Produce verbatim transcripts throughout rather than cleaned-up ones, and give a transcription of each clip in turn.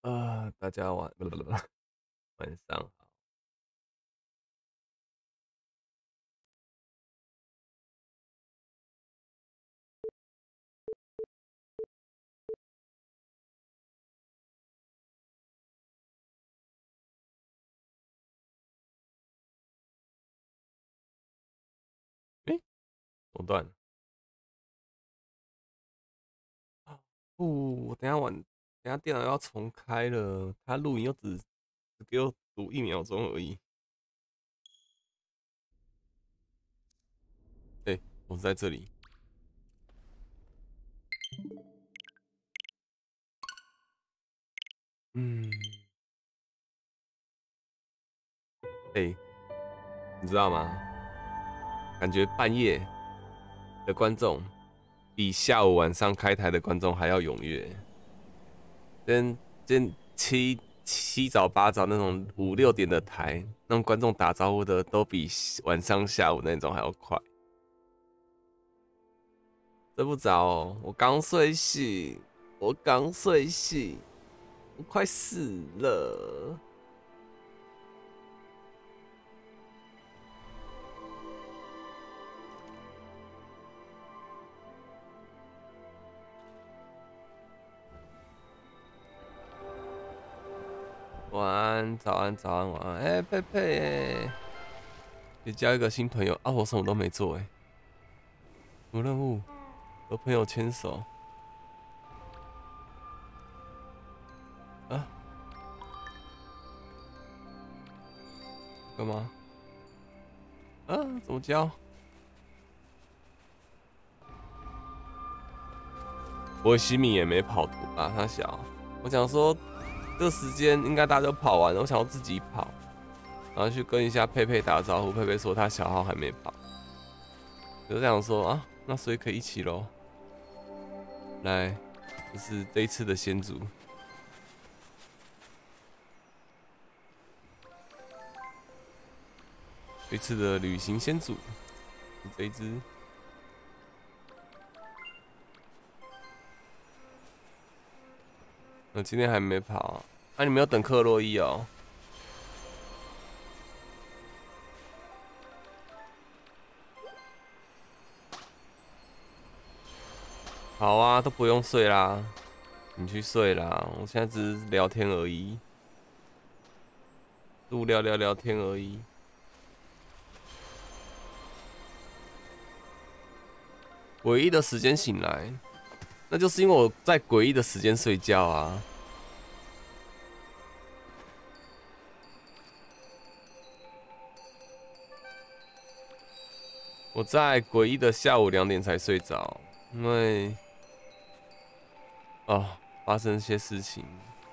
呃，大家晚不不不，晚上好。诶，中断了。不，我等一下晚，等一下电脑要重开了，它录影又只只给我读一秒钟而已。诶，我在这里。嗯，诶，你知道吗？感觉半夜的观众比下午晚上开台的观众还要踊跃。跟跟七七早八早那种五六点的台，那种观众打招呼的都比晚上下午那种还要快。睡不着哦，我刚睡醒，我刚睡醒，我快死了。晚安，早安，早安，晚安。哎、欸，佩佩，哎，也交一个新朋友啊！我什么都没做，哎，什么任务？和朋友牵手啊？干嘛？啊？怎么交？我西米也没跑图吧？他小，我想说这个时间应该大家都跑完了，我想要自己跑，然后去跟一下佩佩打招呼。佩佩说他小号还没跑，就这样说啊，那所以可以一起喽。来，这是这一次的先祖，这次的旅行先祖是这一只。我今天还没跑啊，啊你没有等克洛伊哦？好啊，都不用睡啦，你去睡啦，我现在只是聊天而已，无聊聊聊天而已。诡异的时间醒来，那就是因为我在诡异的时间睡觉啊。我在诡异的下午两点才睡着，因为啊发生一些事情，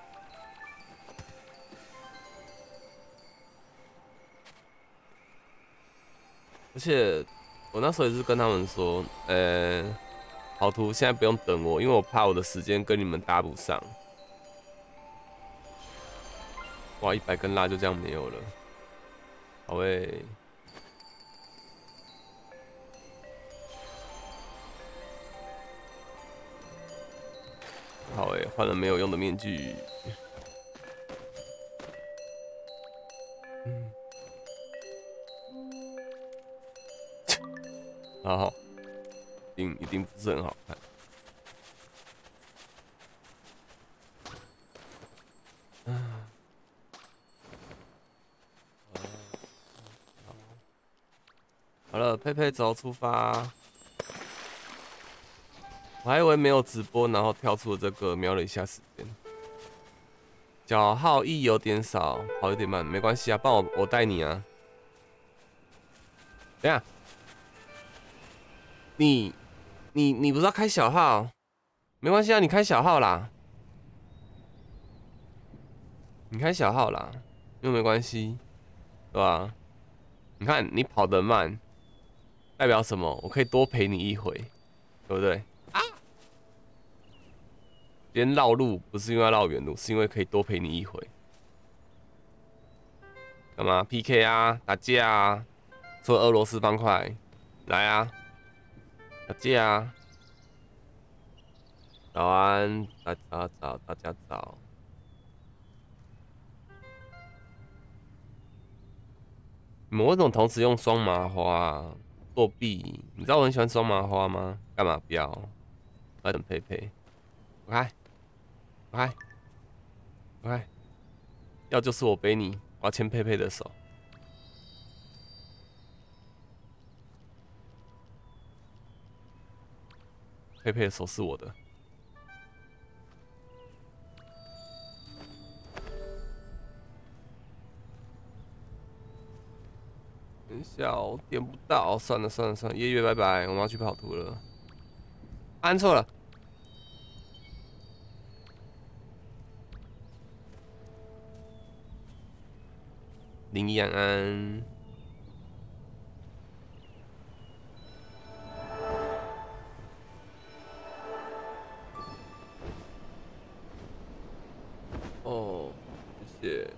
而且我那时候也是跟他们说，呃，好图现在不用等我，因为我怕我的时间跟你们搭不上。哇，一百根蜡就这样没有了，好诶、好诶、换了没有用的面具。嗯，好，一定一定不是很好看。啊，好了，佩佩走，出发。我还以为没有直播，然后跳出了这个，瞄了一下时间，脚号一有点少，跑有点慢，没关系啊，帮我我带你啊。等下，你你你不是要开小号？没关系啊，你开小号啦，你开小号啦，又没关系，对吧？你看你跑得慢，代表什么？我可以多陪你一回，对不对？今天绕路不是因为要绕远路，是因为可以多陪你一回。干嘛 P K 啊？打架啊？说俄罗斯方块，来啊！打架啊！早安，大家早，大家早。 你们为什么同时用双麻花啊？作弊！你知道我很喜欢双麻花吗？干嘛不要？我要等佩佩。快快快！要就是我背你，我要牵佩佩的手。佩佩的手是我的。等一下，我点不到，算了算了算了，夜月拜拜，我们要去跑图了。按错了。林依安安。哦，谢谢。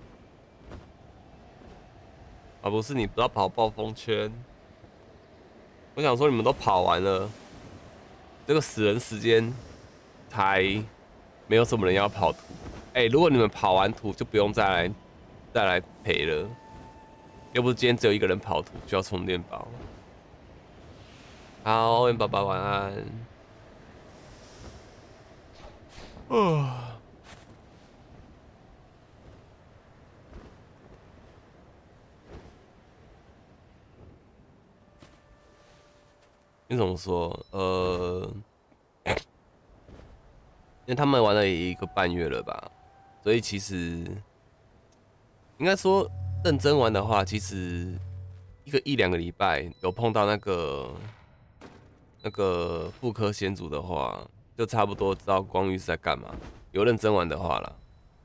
啊，不是你不要跑暴风圈。我想说你们都跑完了，这个死人时间才没有什么人要跑图。哎、欸，如果你们跑完图就不用再来再来赔了，又不是今天只有一个人跑图就要充电宝。好，欧文爸爸晚安。哦。你怎么说？呃，因为他们玩了一个半月了吧，所以其实应该说认真玩的话，其实一个一两个礼拜有碰到那个那个副科先祖的话，就差不多知道光遇是在干嘛。有认真玩的话啦，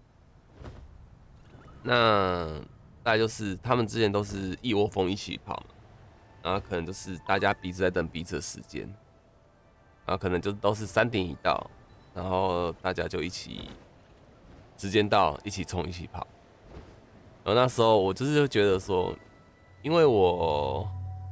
那大概就是他们之前都是一窝蜂一起跑嘛。然后可能就是大家彼此在等彼此的时间，然后可能就都是三点一到，然后大家就一起时间到一起冲一起跑。然后那时候我就是觉得说，因为我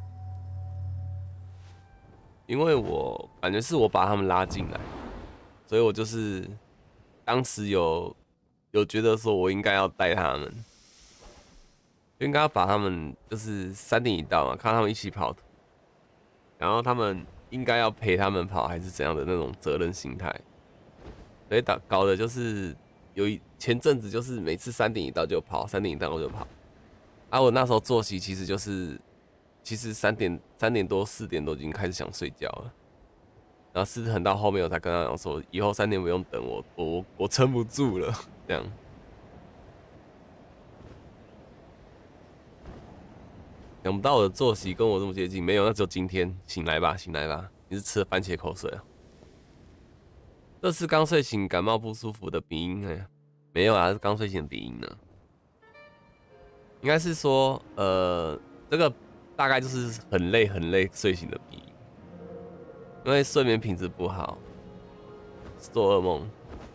因为我感觉是我把他们拉进来，所以我就是当时有有觉得说我应该要带他们。应该要把他们就是三点一到嘛，看他们一起跑，然后他们应该要陪他们跑，还是怎样的那种责任心态，所以搞搞的就是有一前阵子就是每次三点一到就跑，三点一到我就跑。啊，我那时候作息其实就是，其实三点三点多四点都已经开始想睡觉了，然后是很到后面我才跟他讲说，以后三点不用等我，我我我撑不住了，这样。想不到我的作息跟我这么接近，没有，那只有今天。醒来吧，醒来吧，你是吃了番茄口水啊？这是刚睡醒感冒不舒服的鼻音哎，没有啊，是刚睡醒的鼻音呢。应该是说，呃，这个大概就是很累很累睡醒的鼻音，因为睡眠品质不好，做噩梦。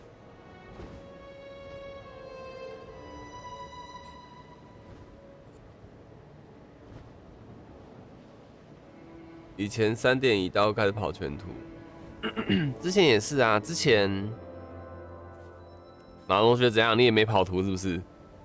以前三点一到开始跑全图，之前也是啊。之前马同学怎样？你也没跑图是不是？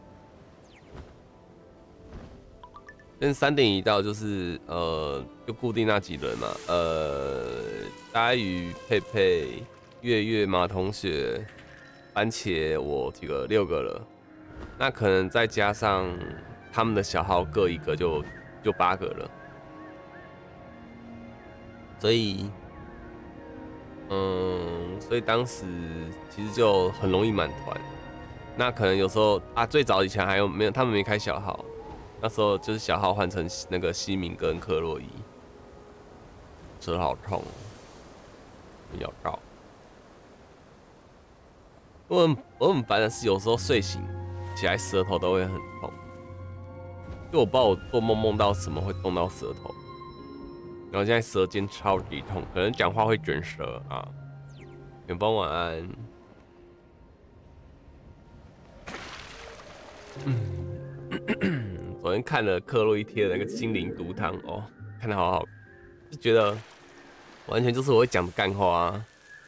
但三点一到就是呃，就固定那几轮嘛。呃，呆鱼、佩佩、月月、马同学、番茄，我几个六个了。那可能再加上他们的小号各一个就，就就八个了。所以，嗯，所以当时其实就很容易满团。那可能有时候啊，最早以前还有没有他们没开小号，那时候就是小号换成那个西敏跟克洛伊，舌好痛，咬到。我很我很烦的是，有时候睡醒起来舌头都会很痛，就我不知道我做梦梦到什么会动到舌头。然后现在舌尖超级痛，可能讲话会卷舌啊。远方晚安。嗯，昨天看了克洛伊贴的那个心灵毒汤哦，看得好好，就觉得完全就是我会讲的干话啊。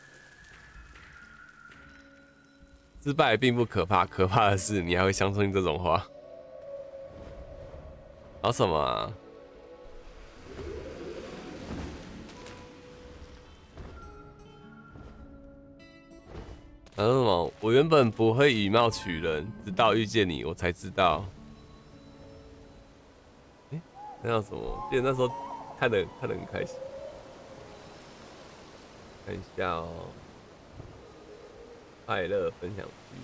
失败并不可怕，可怕的是你还会相信这种话。 搞什么啊？搞什么？我原本不会以貌取人，直到遇见你，我才知道。哎、欸，那叫什么？记得那时候看的看的很开心。看一下哦，快乐分享区。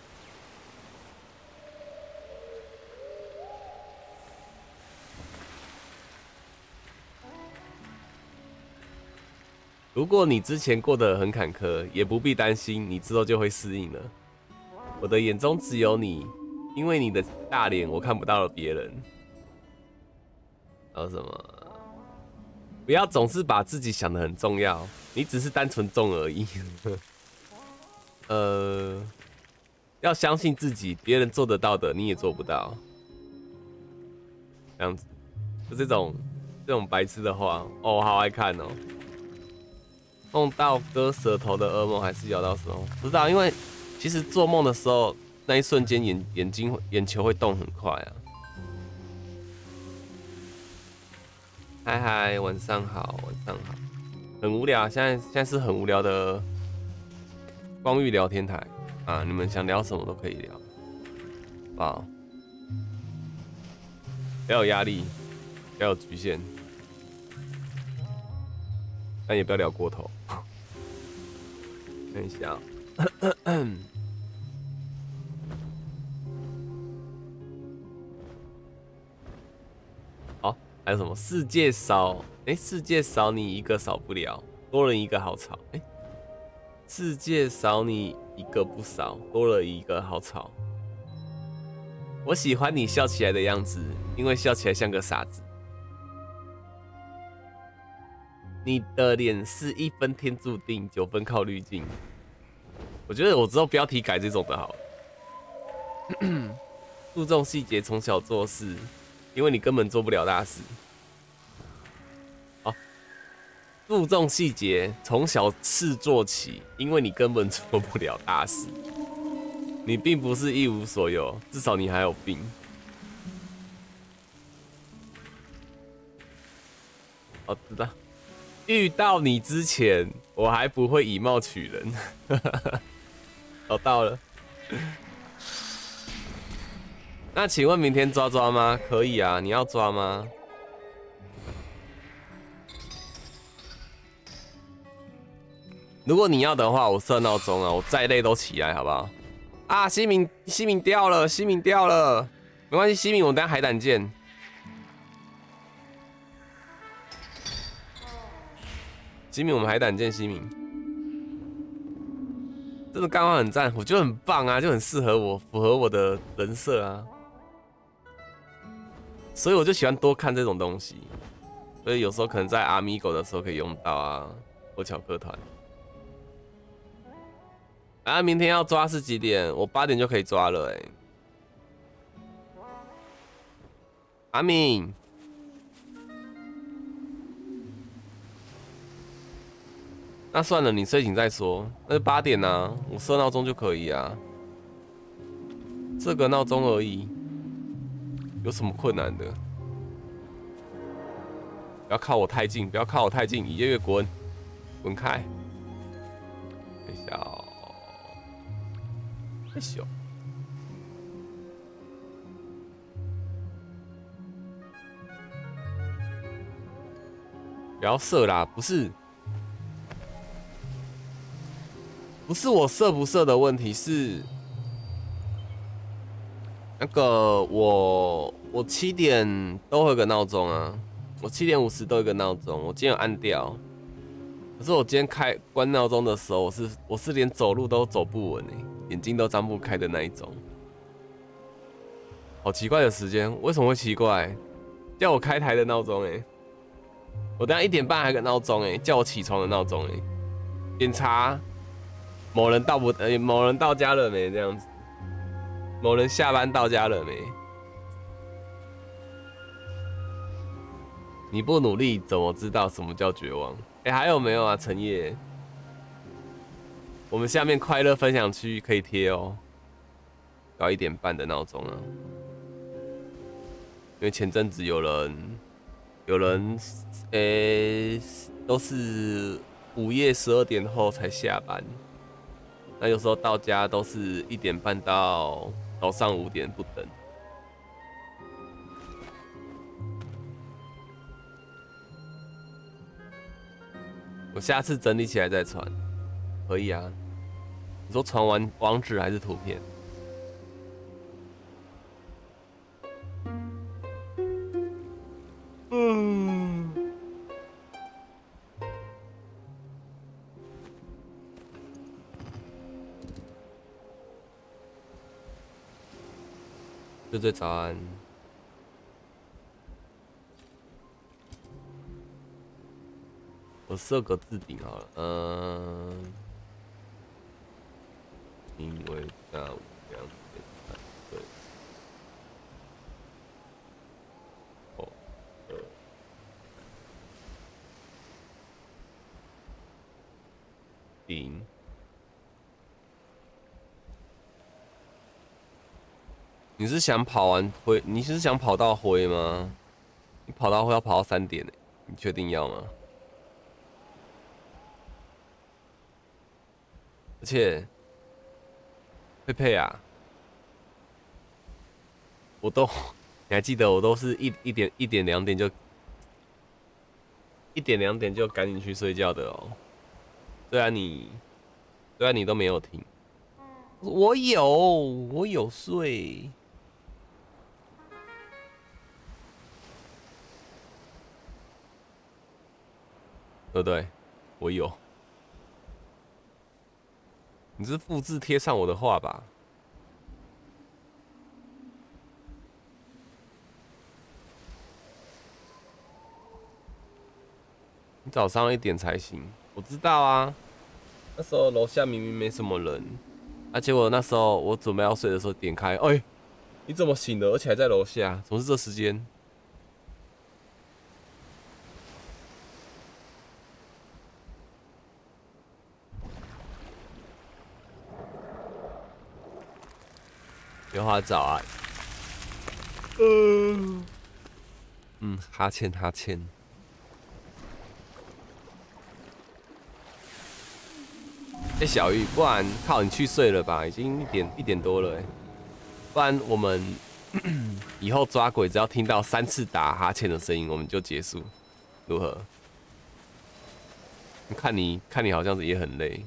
如果你之前过得很坎坷，也不必担心，你之后就会适应了。我的眼中只有你，因为你的大脸我看不到了别人。还有什么？不要总是把自己想得很重要，你只是单纯重而已。呃，要相信自己，别人做得到的你也做不到。这样子，就这种这种白痴的话，哦，我好爱看哦。梦到割舌头的噩梦，还是咬到舌头？不知道，因为其实做梦的时候，那一瞬间眼眼睛眼球会动很快啊。嗨嗨，晚上好，晚上好。很无聊，现在现在是很无聊的光遇聊天台啊，你们想聊什么都可以聊，好不好？不要有压力，不要有局限，但也不要聊过头。看一下、喔，好，还有什么？世界少，哎、欸，世界少你一个少不了，多人一个好吵。哎、欸，世界少你一个不少，多了一个好吵。我喜欢你笑起来的样子，因为笑起来像个傻子。你的脸是一分天注定，九分靠滤镜。我觉得我之后标题改这种的好了。注重细节，从小做事，因为你根本做不了大事。好，注重细节，从小事做起，因为你根本做不了大事。你并不是一无所有，至少你还有病。哦，知道。遇到你之前，我还不会以貌取人。找到了。那请问明天抓抓吗？可以啊，你要抓吗？如果你要的话，我设闹钟啊，我再累都起来，好不好？啊，西敏，西敏掉了，西敏掉了，没关系，西敏，我等下海胆见。西敏，我们海胆见，西敏。真的干话很赞，我觉得很棒啊，就很适合我，符合我的人设啊。所以我就喜欢多看这种东西，所以有时候可能在阿米狗的时候可以用到啊，或巧克团。啊，明天要抓是几点？我八点就可以抓了哎、欸。阿敏，那算了，你睡醒再说。那就八点啊，我设闹钟就可以啊。这个闹钟而已，有什么困难的？不要靠我太近，不要靠我太近，你月月滚，滚开！等一下哦，太小。不要射啦，不是，不是我射不射的问题，是那个我我七点都会有个闹钟啊，我七点五十都有个闹钟，我今天有按掉，可是我今天开关闹钟的时候，我是我是连走路都走不稳哎，眼睛都张不开的那一种，好奇怪的时间，为什么会奇怪？叫我开台的闹钟哎。我等下一点半还有个闹钟哎，叫我起床的闹钟哎，检查某人到不呃、欸、某人到家了没这样子，某人下班到家了没？你不努力怎么知道什么叫绝望？哎、欸，还有没有啊？陈烨，我们下面快乐分享区可以贴哦，搞一点半的闹钟啊。 因为前阵子有人有人诶、欸、都是午夜十二点后才下班，那有时候到家都是一点半到早上五点不等。我下次整理起来再传，可以啊。你说传完网址还是图片？嗯，对对，早安。我设个置顶好了，嗯，因为下午两点半，对，哦，呃，顶。你是想跑完灰？你是想跑到灰吗？你跑到灰要跑到三点呢，你确定要吗？而且，佩佩啊，我都，你还记得我都是一一点一点两点就一点两点就赶紧去睡觉的哦。虽然你虽然你都没有听，我有我有睡，对不对？我有。你是复制贴上我的话吧？你早上一点才行，我知道啊。那时候楼下明明没什么人，啊，结果那时候我准备要睡的时候点开，哎、欸，你怎么醒了？而且还在楼下，怎么是这时间？有话找啊。嗯、嗯，哈欠哈欠。哎、欸，小玉，不然靠你去睡了吧，已经一点一点多了哎。不然我们以后抓鬼，只要听到三次打哈欠的声音，我们就结束，如何？看你看你好像是也很累。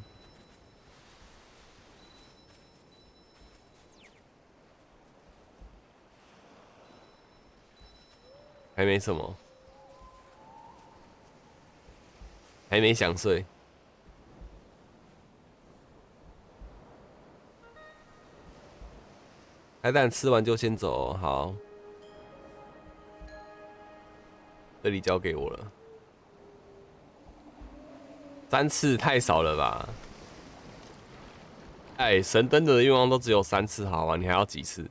还没什么，还没想睡。海胆吃完就先走，好，这里交给我了。三次太少了吧？哎，神灯的愿望都只有三次，好吗？你还要几次？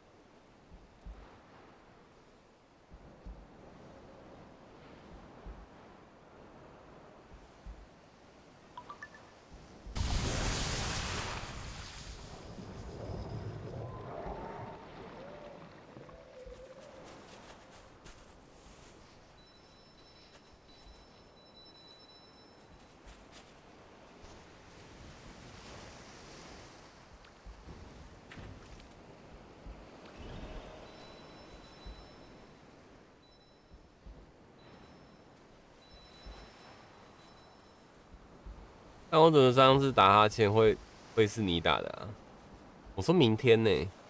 但我怎么上次打哈欠会会是你打的啊？我说明天呢、欸，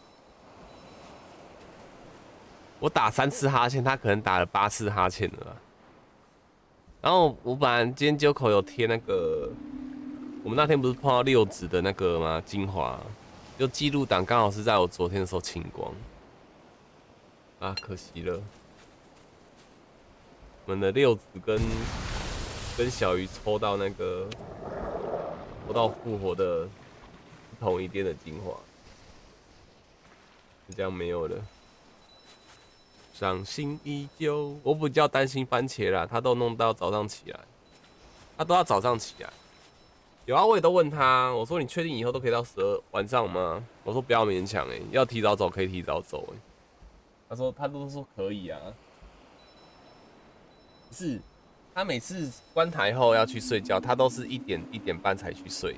我打三次哈欠，他可能打了八次哈欠了吧。然后我本来今天九口有贴那个，我们那天不是碰到六指的那个吗？精华，就记录档刚好是在我昨天的时候清光，啊，可惜了。我们的六指跟跟小鱼抽到那个抽到复活的同一店的精华，就这样没有了。伤心依旧，我比较担心番茄啦，他都弄到早上起来，他都要早上起来。有啊，我也都问他，我说你确定以后都可以到十二晚上吗？我说不要勉强哎、欸，要提早走可以提早走哎、欸。 他说他都说可以啊，是，他每次关台后要去睡觉，他都是一点一点半才去睡。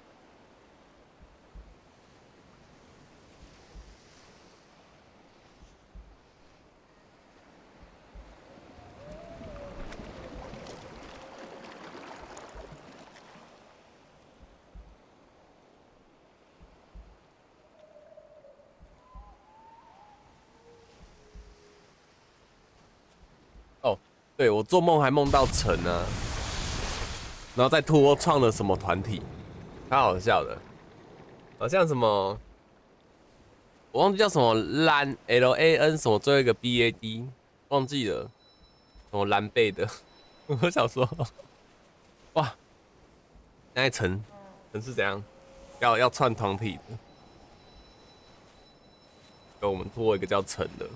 哦，对，我做梦还梦到陈啊，然后在兔窝创了什么团体，超好笑的，好像什么我忘记叫什么蓝 L A N 什么最后一个 B A D 忘记了，什么蓝背的，我想说，哇，那陈陈是怎样？要要串团体的，跟我们拖一个叫陈的。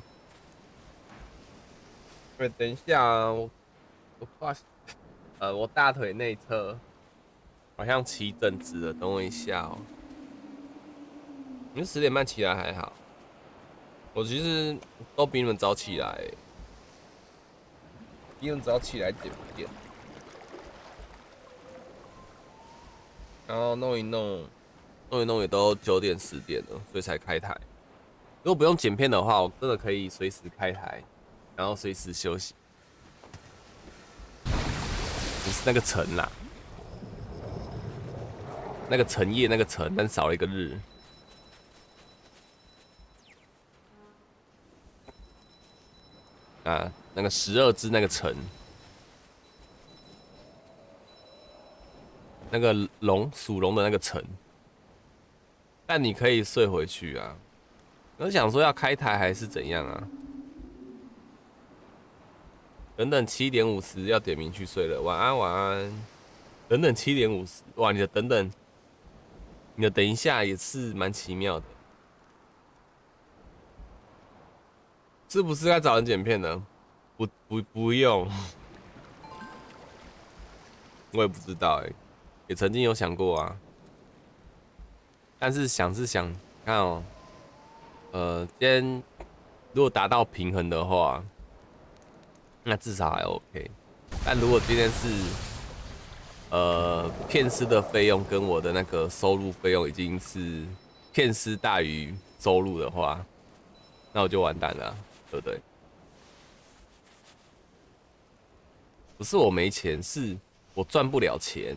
对，等一下啊，我我发现，呃，我大腿内侧好像起疹子了，等我一下哦。你们十点半起来还好，我其实都比你们早起来，比你们早起来点点，然后弄一弄，弄一弄也都九点十点了，所以才开台。如果不用剪片的话，我真的可以随时开台，然后随时休息。你是那个陈啦，那个陈夜那个陈，但少了一个日。啊，那个十二只那个陈，那个龙属龙的那个陈，但你可以睡回去啊。我想说要开台还是怎样啊？等等七点五十要点名去睡了，晚安晚安。等等七点五十，哇，你的等等，你的等一下也是蛮奇妙的，是不是该找人剪片呢？不不不用，我也不知道哎、欸，也曾经有想过啊，但是想是想，看哦，呃，今天如果达到平衡的话，那至少还 OK。但如果今天是呃片师的费用跟我的那个收入费用已经是片师大于收入的话，那我就完蛋了啊，对不对？不是我没钱，是我赚不了钱。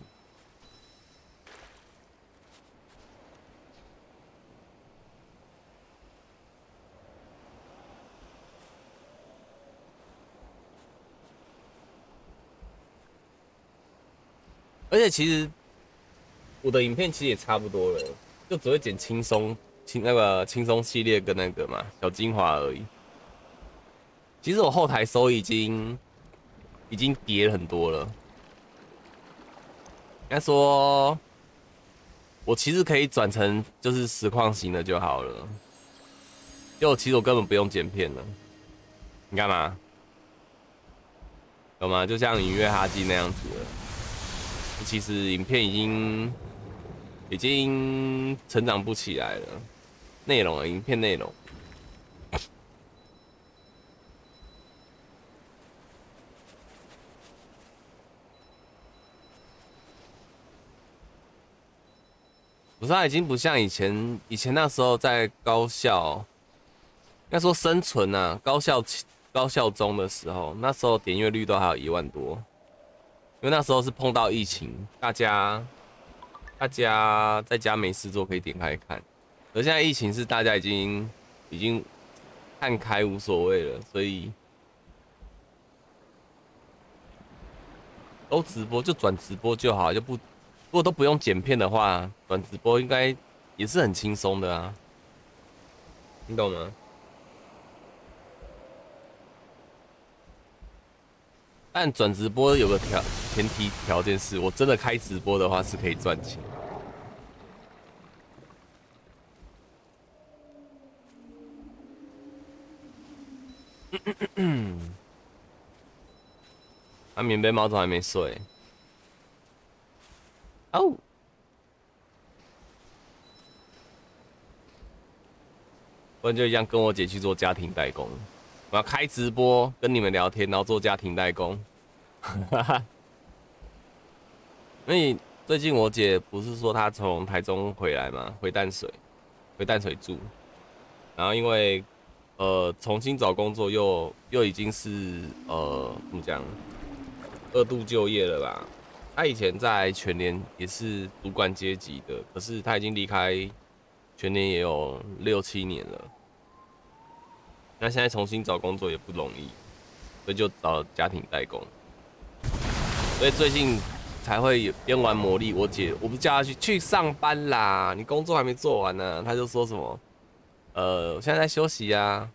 而且其实我的影片其实也差不多了，就只会剪轻松轻那个轻松系列跟那个嘛小精华而已。其实我后台收已经已经跌很多了。应该说，我其实可以转成就是实况型的就好了。就其实我根本不用剪片了。你干嘛？懂吗？就像音乐哈基那样子的。其实影片已经已经成长不起来了。内容啊，影片内容。不是，它已经不像以前，以前那时候在高校，应该说生存啊，高校高校中的时候，那时候点阅率都还有一万多，因为那时候是碰到疫情，大家大家在家没事做可以点开看，而现在疫情是大家已经已经看开无所谓了，所以都直播就转直播就好，就不如果都不用剪片的话，转直播应该也是很轻松的啊，你懂吗？但转直播有个条前提条件是，我真的开直播的话是可以赚钱。啊，棉被猫总还没睡。哦， 不然就一样跟我姐去做家庭代工。我要开直播跟你们聊天，然后做家庭代工。因为最近我姐不是说她从台中回来嘛，回淡水，回淡水住，然后因为呃重新找工作又又已经是呃怎么讲二度就业了吧？她以前在全联也是主管阶级的，可是她已经离开全联也有六七年了。那现在重新找工作也不容易，所以就找了家庭代工。所以最近才会边玩魔力。我姐，我不叫她去去上班啦，你工作还没做完呢。她就说什么，呃，我现在在休息啊。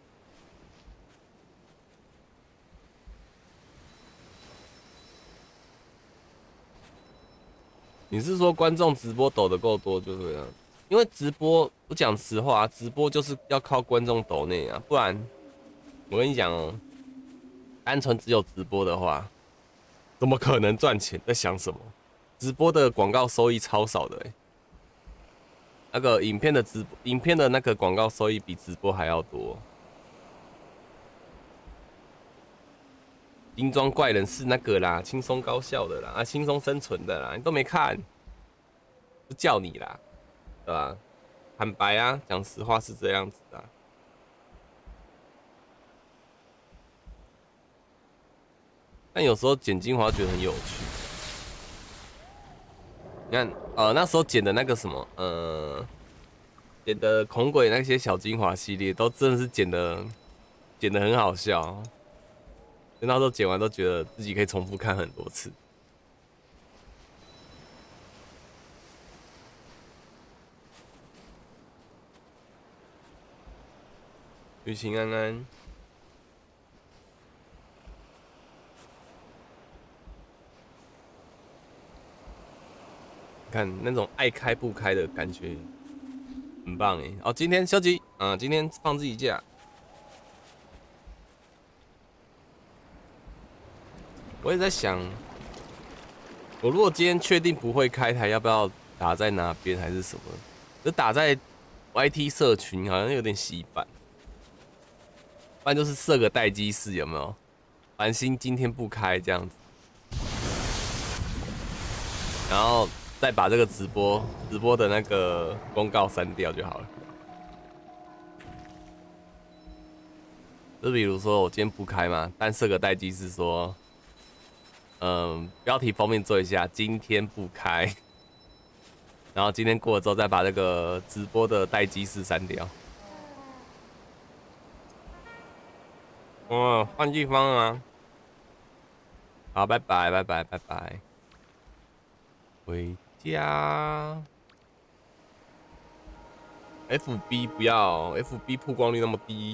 你是说观众直播抖得够多就对了？因为直播，我讲实话，直播就是要靠观众抖内啊，不然我跟你讲哦，单纯只有直播的话，怎么可能赚钱？在想什么？直播的广告收益超少的哎、欸，那个影片的直播，影片的那个广告收益比直播还要多。精装怪人是那个啦，轻松高效的啦，啊，轻松生存的啦，你都没看，就叫你啦，对吧？坦白啊，讲实话是这样子的、啊。但有时候剪精华觉得很有趣。你看，呃，那时候剪的那个什么，呃，剪的恐鬼那些小精华系列，都真的是剪的，剪的很好笑。那时候剪完都觉得自己可以重复看很多次。雨晴安安，看那种爱开不开的感觉，很棒哎。哦，今天休息，啊、呃，今天放自己假。我也在想，我如果今天确定不会开台，要不要打在哪边还是什么？就打在 Y T 社群好像有点洗版，不然就是设个待机室，有没有？繁星今天不开这样子，然后再把这个直播直播的那个公告删掉就好了。就比如说我今天不开嘛，但设个待机室说。嗯，标题封面做一下，今天不开，然后今天过了之后再把这个直播的待机室删掉。哦，换地方啊！好，拜拜，拜拜，拜拜，回家。F B 不要 ，F B 曝光率那么低。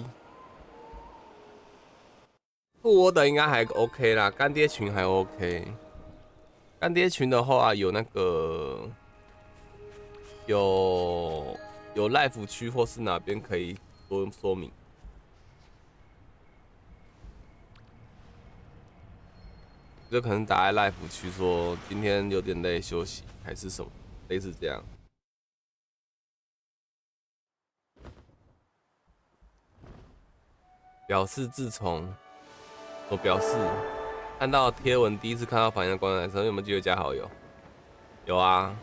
不我的应该还 OK 啦，干爹群还 OK。干爹群的话有那个有有 live 区或是哪边可以多说明？就可能打在 live 区说今天有点累休息还是什么，类似这样。表示自从。我表示看到贴文，第一次看到反应的观众男生有没有机会加好友？有啊。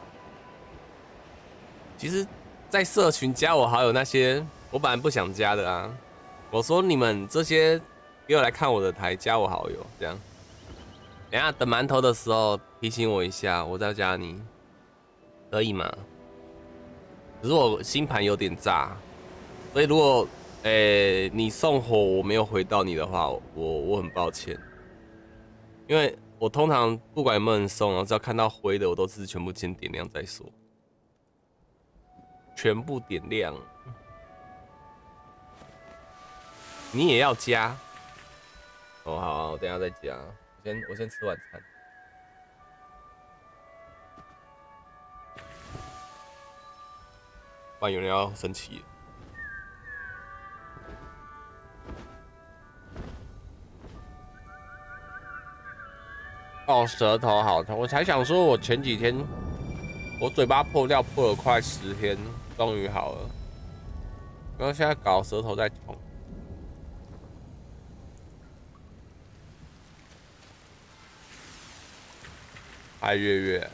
其实，在社群加我好友那些，我本来不想加的啊。我说你们这些给我来看我的台，加我好友，这样。等一下等馒头的时候提醒我一下，我再加你，可以吗？只是我星盘有点炸，所以如果。诶、欸，你送火我没有回到你的话，我我很抱歉，因为我通常不管有没有人送，然后只要看到灰的，我都是全部先点亮再说，全部点亮。你也要加？哦，好、啊，我等一下再加。我先我先吃晚餐。不然有人要生气了。哦，舌头好痛，我才想说，我前几天我嘴巴破掉破了快十天，终于好了。 然后现在搞舌头在痛。嗨，月月。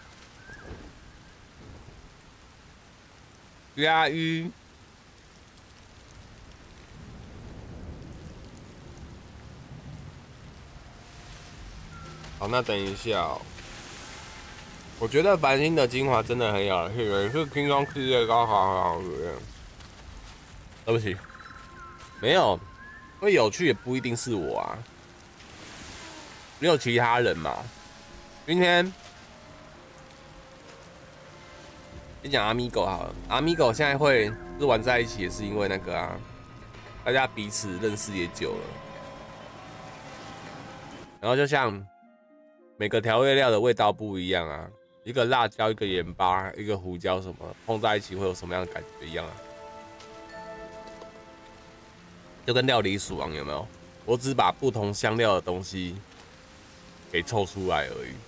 鲨鱼。好，那等一下哦。我觉得繁星的精华真的很有趣，也是轻松系列高考很好吃。对不起，没有，会有趣也不一定是我啊，也有其他人嘛。今天先讲阿米狗好了，阿米狗现在会是玩在一起，也是因为那个啊，大家彼此认识也久了，然后就像每个调味料的味道不一样啊，一个辣椒，一个盐巴，一个胡椒，什么碰在一起会有什么样的感觉一样啊？就跟料理鼠王有没有？我只把不同香料的东西给凑出来而已。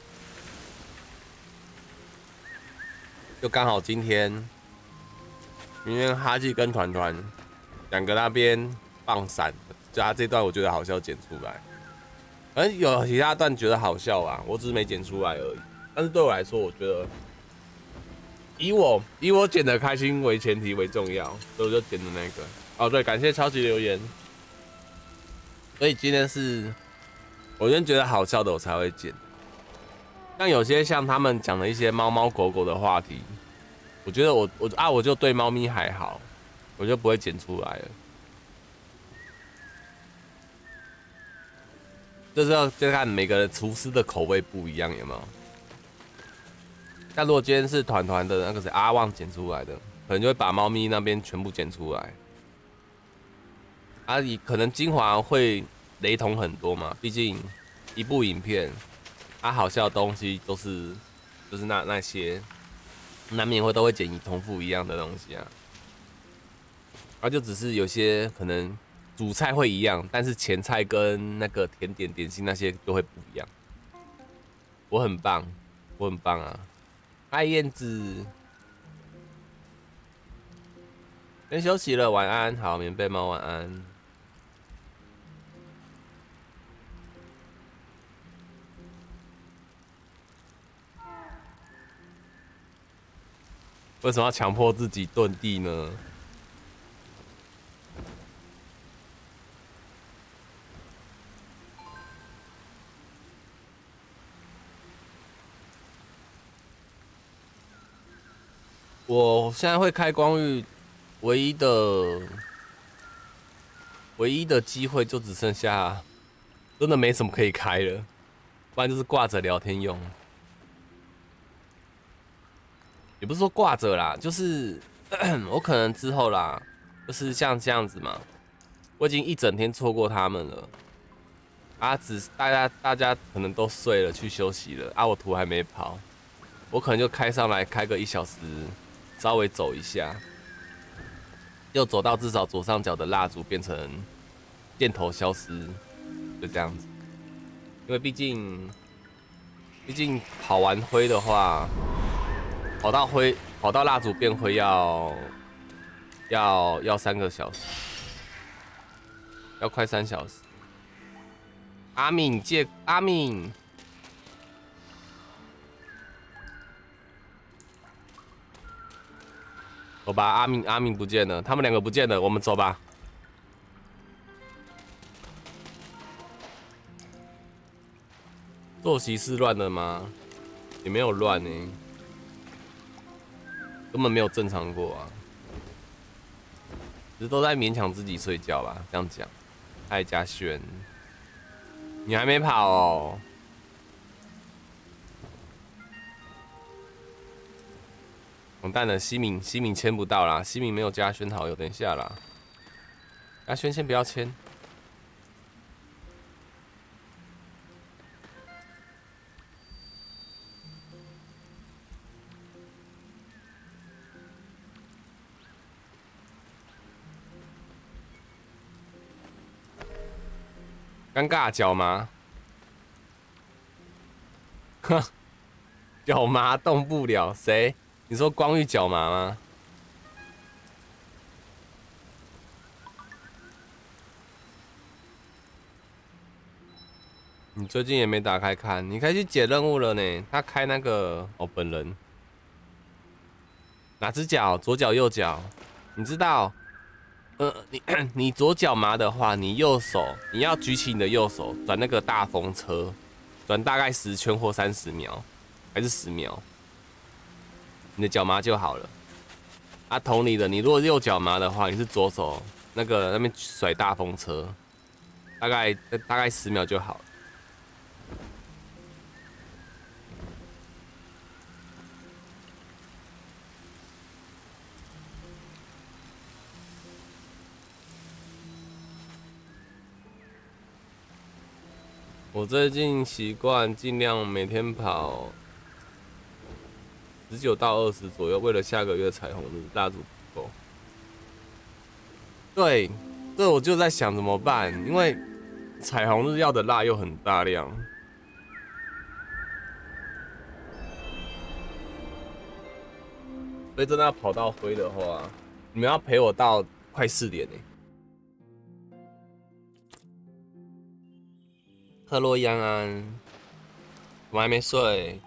就刚好今天，今天哈记跟团团两个那边放闪，就他这段我觉得好笑剪出来，反正有其他段觉得好笑啊，我只是没剪出来而已。但是对我来说，我觉得以我以我剪的开心为前提为重要，所以我就剪的那个。哦，对，感谢超级留言。所以今天是我今天觉得好笑的，我才会剪。像有些像他们讲的一些猫猫狗狗的话题，我觉得我我啊我就对猫咪还好，我就不会剪出来了。这是要就看每个人厨师的口味不一样，有没有？但如果今天是团团的那个谁阿旺剪出来的，可能就会把猫咪那边全部剪出来。啊，可能精华会雷同很多嘛，毕竟一部影片，它好笑的东西都是就是那那些，难免会都会剪一重复一样的东西啊。啊，就只是有些可能主菜会一样，但是前菜跟那个甜点点心那些就会不一样。我很棒，我很棒啊！嗨，燕子，先休息了，晚安，好，棉被猫晚安。为什么要强迫自己遁地呢？我现在会开光遇，唯一的唯一的机会就只剩下，真的没什么可以开了，不然就是挂着聊天用。也不是说挂着啦，就是我可能之后啦，就是像这样子嘛，我已经一整天错过他们了。啊，只大家大家可能都睡了去休息了，啊，我图还没跑，我可能就开上来开个一小时。稍微走一下，又走到至少左上角的蜡烛变成箭头消失，就这样子。因为毕竟，毕竟跑完灰的话，跑到灰，跑到蜡烛变灰要要要三个小时，要快三小时。阿敏借阿敏。走吧，阿敏阿敏不见了，他们两个不见了，我们走吧。作息是乱的吗？也没有乱呢、欸，根本没有正常过啊，只是都在勉强自己睡觉吧。这样讲，嗨嘉轩，你还没跑哦。完蛋了，西敏西敏签不到啦，西敏没有嘉轩好友，等一下啦，嘉轩先不要签。尴尬脚麻，哼，脚麻动不了，谁？你说光遇脚麻吗？ 你最近也没打开看，你可以去解任务了呢。他开那个哦，本人哪只脚？左脚右脚？你知道？呃，你你左脚麻的话，你右手你要举起你的右手转那个大风车，转大概十圈或三十秒，还是十秒，你的脚麻就好了。啊，同理的，你如果右脚麻的话，你是左手那个那边甩大风车，大概大概十秒就好了。我最近习惯尽量每天跑十九到二十左右，为了下个月彩虹日蜡烛不够。对，这我就在想怎么办，因为彩虹日要的蜡又很大量，所以真的要跑到灰的话，你们要陪我到快四点呢。克洛伊安安，我还没睡。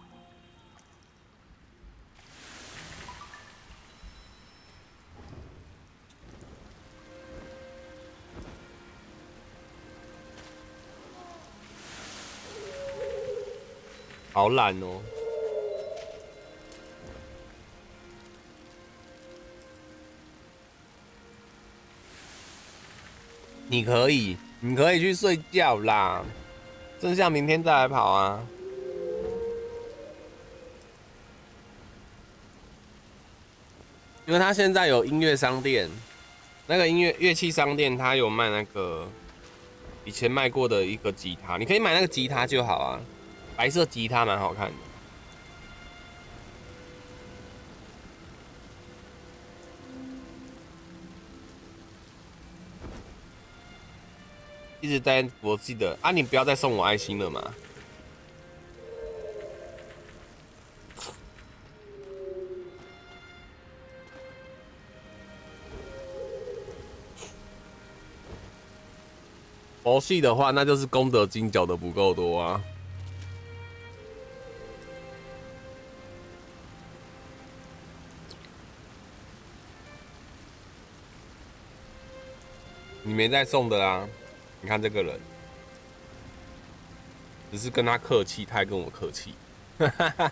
好懒哦。你可以，你可以去睡觉啦，剩下明天再来跑啊。因为他现在有音乐商店，那个音乐乐器商店，他有卖那个以前卖过的一个吉他，你可以买那个吉他就好啊，白色吉他蛮好看的。一直在，我记得啊，你不要再送我爱心了嘛。佛系的话，那就是功德金缴的不够多啊。你没再送的啦，你看这个人，只是跟他客气，他还跟我客气，哈哈哈。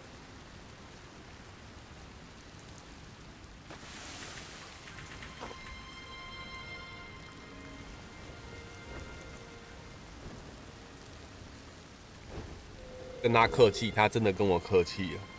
跟他客气，他真的跟我客气了。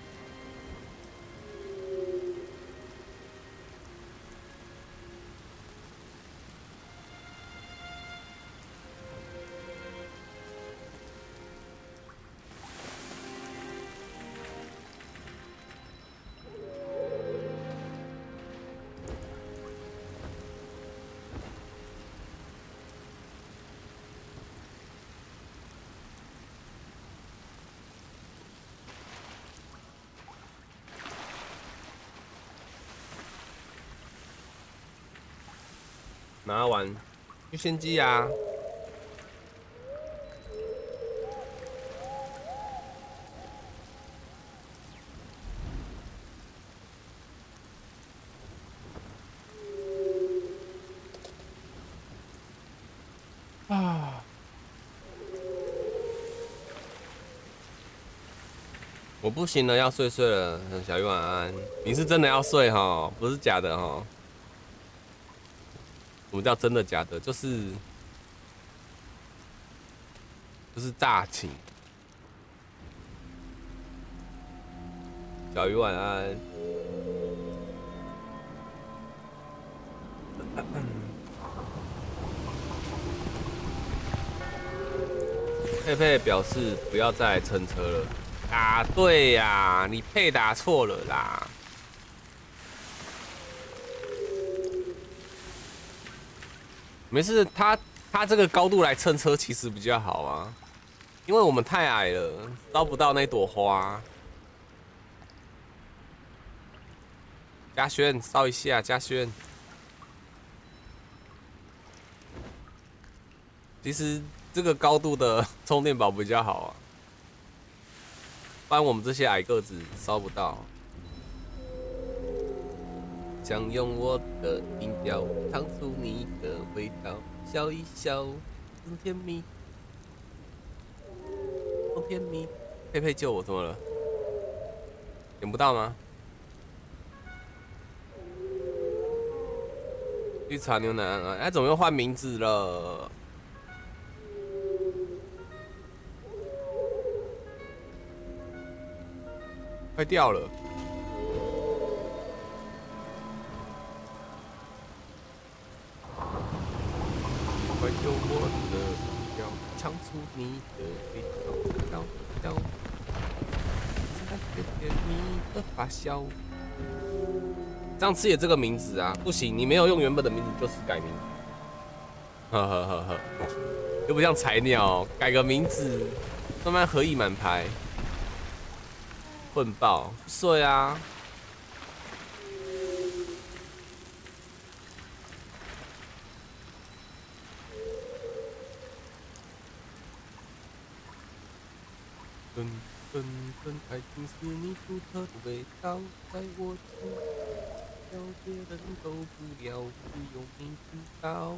拿完去献祭啊！啊！我不行了，要睡睡了。小鱼晚安。你是真的要睡哈，不是假的哈。什么叫真的假的？就是就是诈请。小鱼晚安。佩佩表示不要再蹭车了。答对呀、啊，你配答错了啦。没事，他他这个高度来蹭车其实比较好啊，因为我们太矮了，烧不到那朵花。嘉轩，烧一下，嘉轩。其实这个高度的充电宝比较好啊，不然我们这些矮个子烧不到。想用我的音调唱出你的味道，笑一笑，真甜蜜，真甜蜜。佩佩救我，怎么了？点不到吗？绿茶牛奶啊，哎，怎么又换名字了？快掉了！快用我的音调唱出你的味道，笑笑，在甜甜蜜的发酵。上次也这个名字啊，不行，你没有用原本的名字就是改名字。呵呵呵呵，又不像菜鸟，改个名字，慢慢合意满牌。混爆，睡啊！噔噔噔，爱情是你独特的味道，在我心，了别人都不了，只有你知道。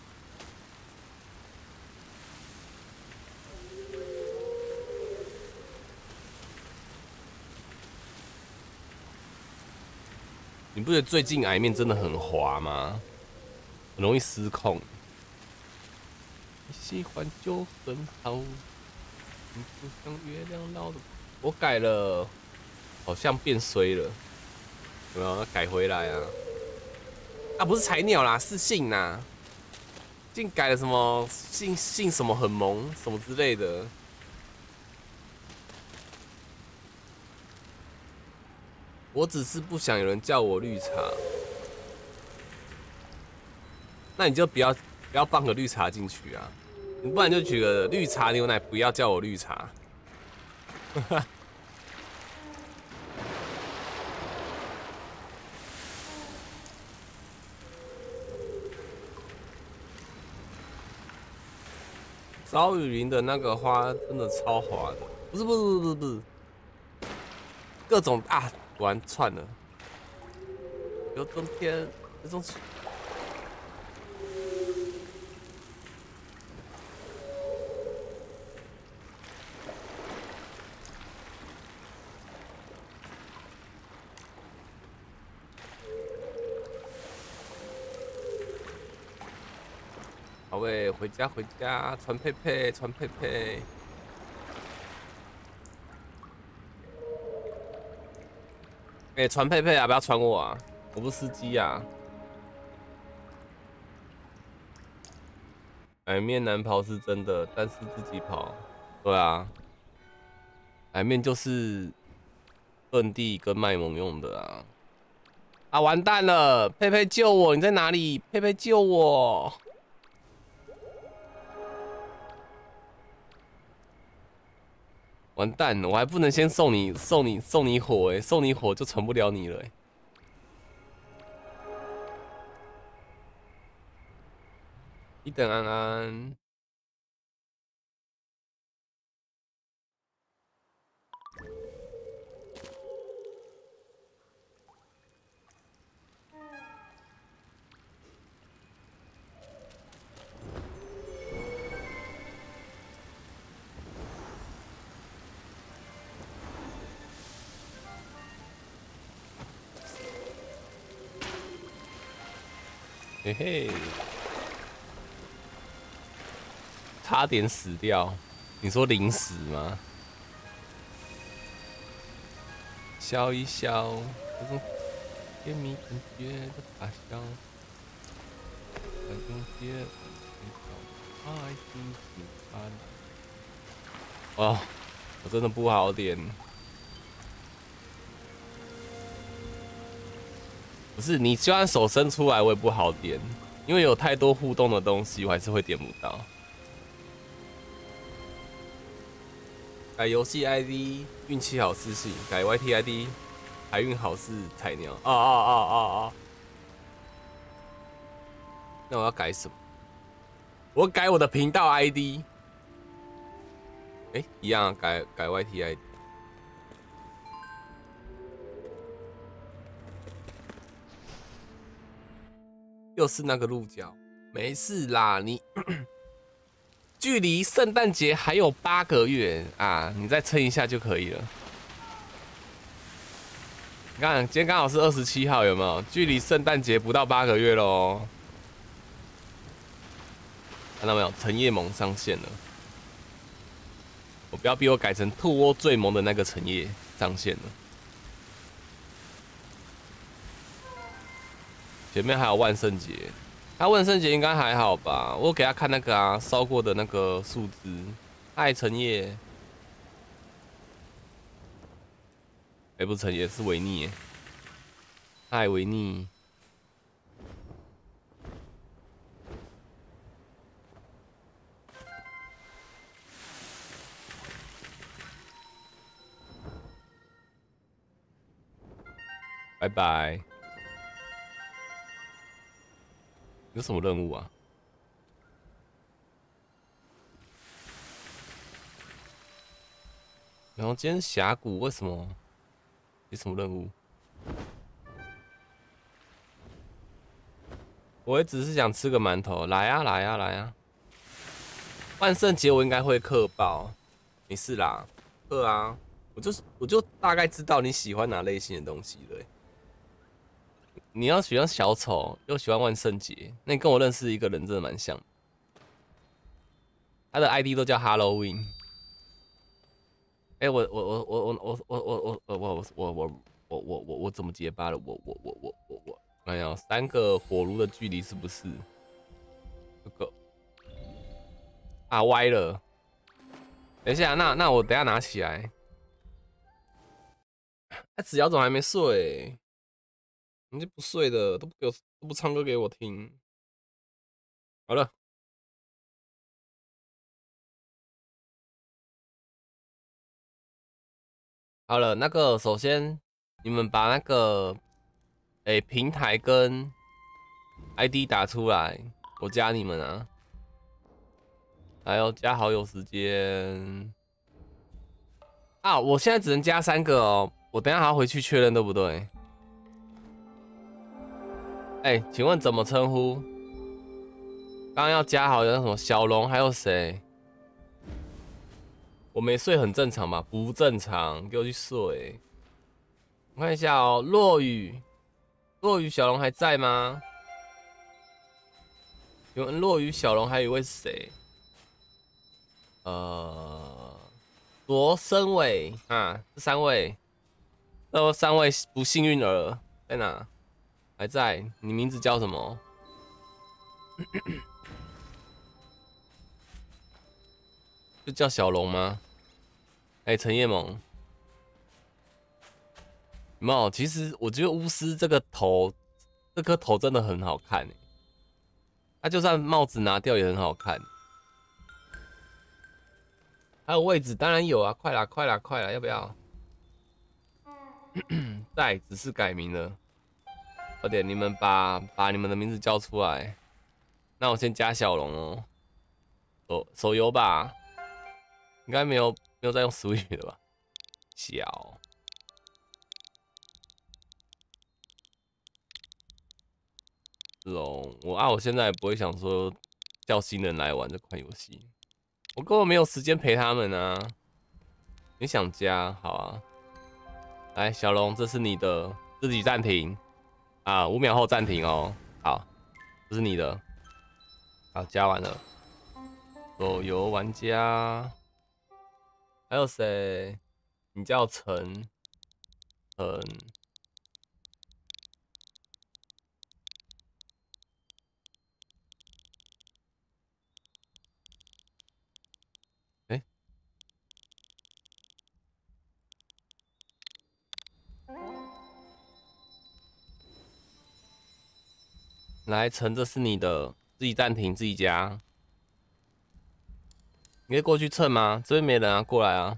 你不觉得最近矮面真的很滑吗？很容易失控。你喜欢就很好，你就像月亮老的。我改了，好像变衰了，有没有？改回来啊？啊，不是菜鸟啦，是姓啦。竟改了什么姓姓什么很萌什么之类的。我只是不想有人叫我绿茶，那你就不要不要放个绿茶进去啊，你不然就取个绿茶牛奶，不要叫我绿茶。赵雨林的那个花真的超滑的，不是不是不是不是不是，各种啊玩串了，有冬天有种。好喂，回家回家，传佩佩传佩佩。哎、欸，传佩佩啊，不要传我啊，我不是司机啊。矮面难跑是真的，但是自己跑，对啊，矮面就是遁地跟卖萌用的啊。啊，完蛋了！佩佩救我，你在哪里？佩佩救我！完蛋了，我还不能先送你送你送你火哎、欸，送你火就传不了你了哎、欸。一等安安。嘿嘿，差点死掉，你说临死吗？笑一笑，这种甜蜜感觉的发酵，感觉爱情喜欢。哦，我真的不好点。不是你，就算手伸出来，我也不好点，因为有太多互动的东西，我还是会点不到。改游戏 I D， 运气好私信；改 Y T I D， 海运好是菜鸟。啊啊啊啊啊！那我要改什么？我改我的频道 I D， 哎、欸，一样、啊、改改 Y T I D。又是那个鹿角，没事啦，你距离圣诞节还有八个月啊，你再撑一下就可以了。你看，今天刚好是二十七号，有没有？距离圣诞节不到八个月喽。看到没有？橙叶萌上线了。我不要逼我改成兔窝最萌的那个橙叶上线了。前面还有万圣节，他万圣节应该还好吧？我给他看那个啊，烧过的那个树枝，爱橙叶。哎、欸，不是橙叶，是维尼。爱维尼。拜拜。有什么任务啊？然后今天峡谷为什么有什么任务？我也只是想吃个馒头，来啊来啊来啊！万圣节我应该会氪爆，没事啦，氪啊！我就是我就大概知道你喜欢哪类型的东西了、欸。你要喜欢小丑，又喜欢万圣节，那你跟我认识一个人真的蛮像。他的 I D 都叫 Halloween。哎、欸，我我我我我我我我我我我我我我我我我怎么结巴了？我我我我我我，哎呀，三个火炉的距离是不是？这个啊歪了。等一下，那那我等一下拿起来。哎、啊，子瑶怎么还没睡？你就不睡的，都不给我都不唱歌给我听。好了，好了，那个首先你们把那个哎、欸、平台跟 I D 打出来，我加你们啊。还有加好友时间啊！我现在只能加三个哦，我等一下还要回去确认，对不对？哎、欸，请问怎么称呼？刚刚要加好友那什么小龙，还有谁？我没睡很正常吧？不正常，给我去睡。我看一下哦，落雨，落雨小龙还在吗？请问落雨小龙还有一位是谁？呃，罗生伟啊，这三位，这三位不幸运儿在哪？还在？你名字叫什么？就叫小龙吗？哎、欸，陈叶萌，有没有？其实我觉得巫师这个头，这颗头真的很好看诶。他就算帽子拿掉也很好看。还有位置当然有啊，快啦快啦快啦，要不要？在，只是改名了。快点，你们把把你们的名字叫出来。那我先加小龙哦。手手游吧，应该没有没有在用 Switch 的吧？小龙，我啊，我现在也不会想说叫新人来玩这款游戏，我根本没有时间陪他们啊。你想加好啊？来，小龙，这是你的，自己暂停啊，五秒后暂停哦。好，这是你的。好，加完了。手游玩家还有谁？你叫陈陈，哎，来，陈，这是你的，自己暂停，自己加。你可以过去蹭吗？这边没人啊，过来啊。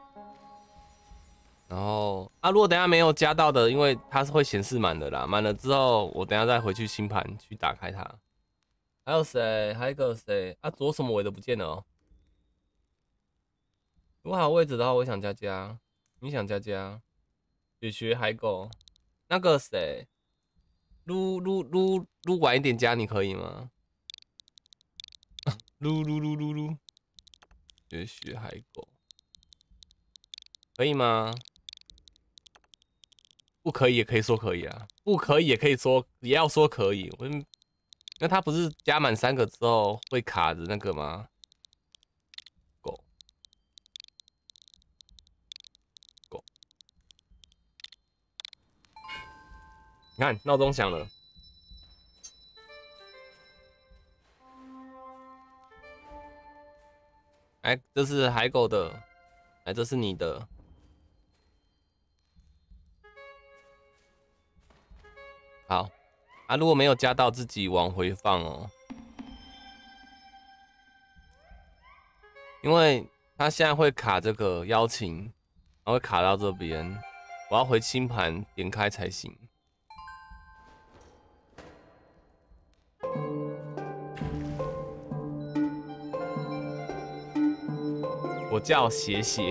然后啊，如果等一下没有加到的，因为它是会显示满的啦，满了之后我等一下再回去星盘去打开它。还有谁？还有一个谁？啊，左什么尾的不见了哦。 如果还有位置的话，我想加加。你想加加？雪雪海狗，那个谁，撸撸撸撸晚一点加，你可以吗？撸撸撸撸撸，雪雪海狗，可以吗？不可以也可以说可以啊，不可以也可以说也要说可以。我那他不是加满三个之后会卡着那个吗？狗狗，你看闹钟响了。哎，这是海狗的，哎，这是你的。好，啊，如果没有加到，自己往回放哦，因为他现在会卡这个邀请，然后会卡到这边，我要回清盘点开才行。我叫写写，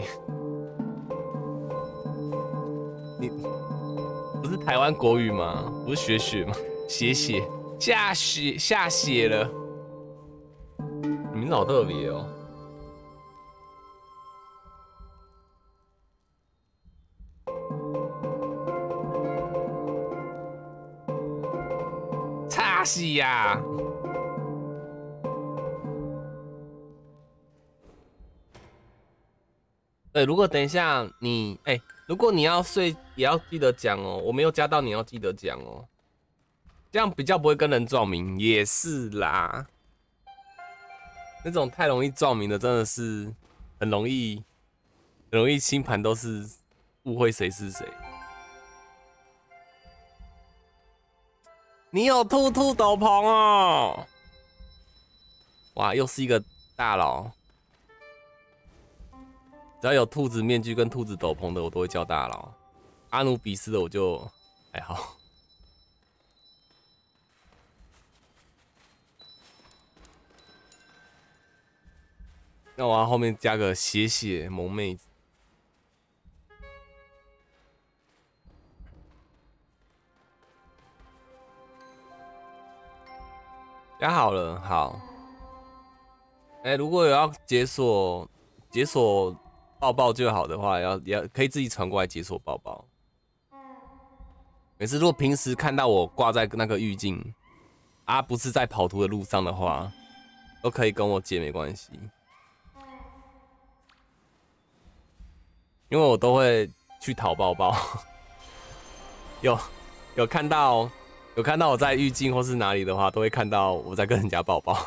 你不是台湾国语吗？不是雪雪吗？写写下雪下雪了，你名字好特别哦。擦死呀！对，如果等一下你哎、欸，如果你要睡也要记得讲哦，我没有加到你要记得讲哦，这样比较不会跟人撞名。也是啦，那种太容易撞名的真的是很容易，很容易清盘都是误会谁是谁。你有兔兔斗篷哦！哇，又是一个大佬。只要有兔子面具跟兔子斗篷的，我都会叫大佬。阿努比斯的我就还好。那我要后面加个血血萌妹子。加好了，好。哎、欸，如果有要解锁解锁抱抱就好的话，要要可以自己传过来解锁抱抱。每次如果平时看到我挂在那个狱境，啊，不是在跑图的路上的话，都可以跟我借，没关系。因为我都会去讨抱抱。有有看到有看到我在狱境或是哪里的话，都会看到我在跟人家抱抱。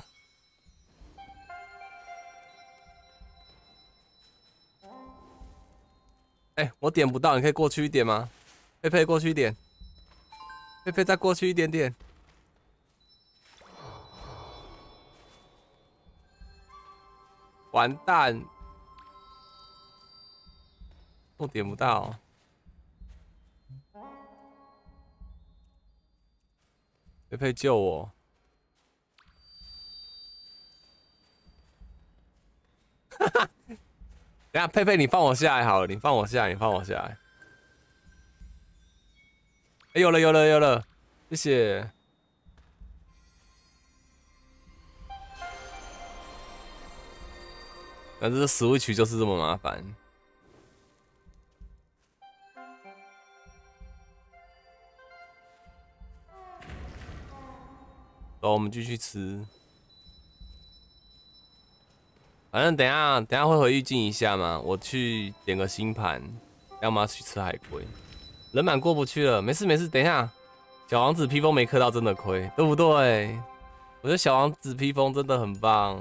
哎、欸，我点不到，你可以过去一点吗？佩佩过去一点，佩佩再过去一点点。完蛋，我点不到。佩佩救我！哈哈，等下佩佩你放我下来好了，你放我下来，你放我下来。哎、欸，有了有了有了，谢谢。但这个 Switch 就是这么麻烦。走，我们继续吃。反正等一下等一下会回狱境一下嘛，我去点个星盘，要么去吃海龟。人满过不去了，没事没事，等一下。小王子披风没磕到真的亏，对不对？我觉得小王子披风真的很棒。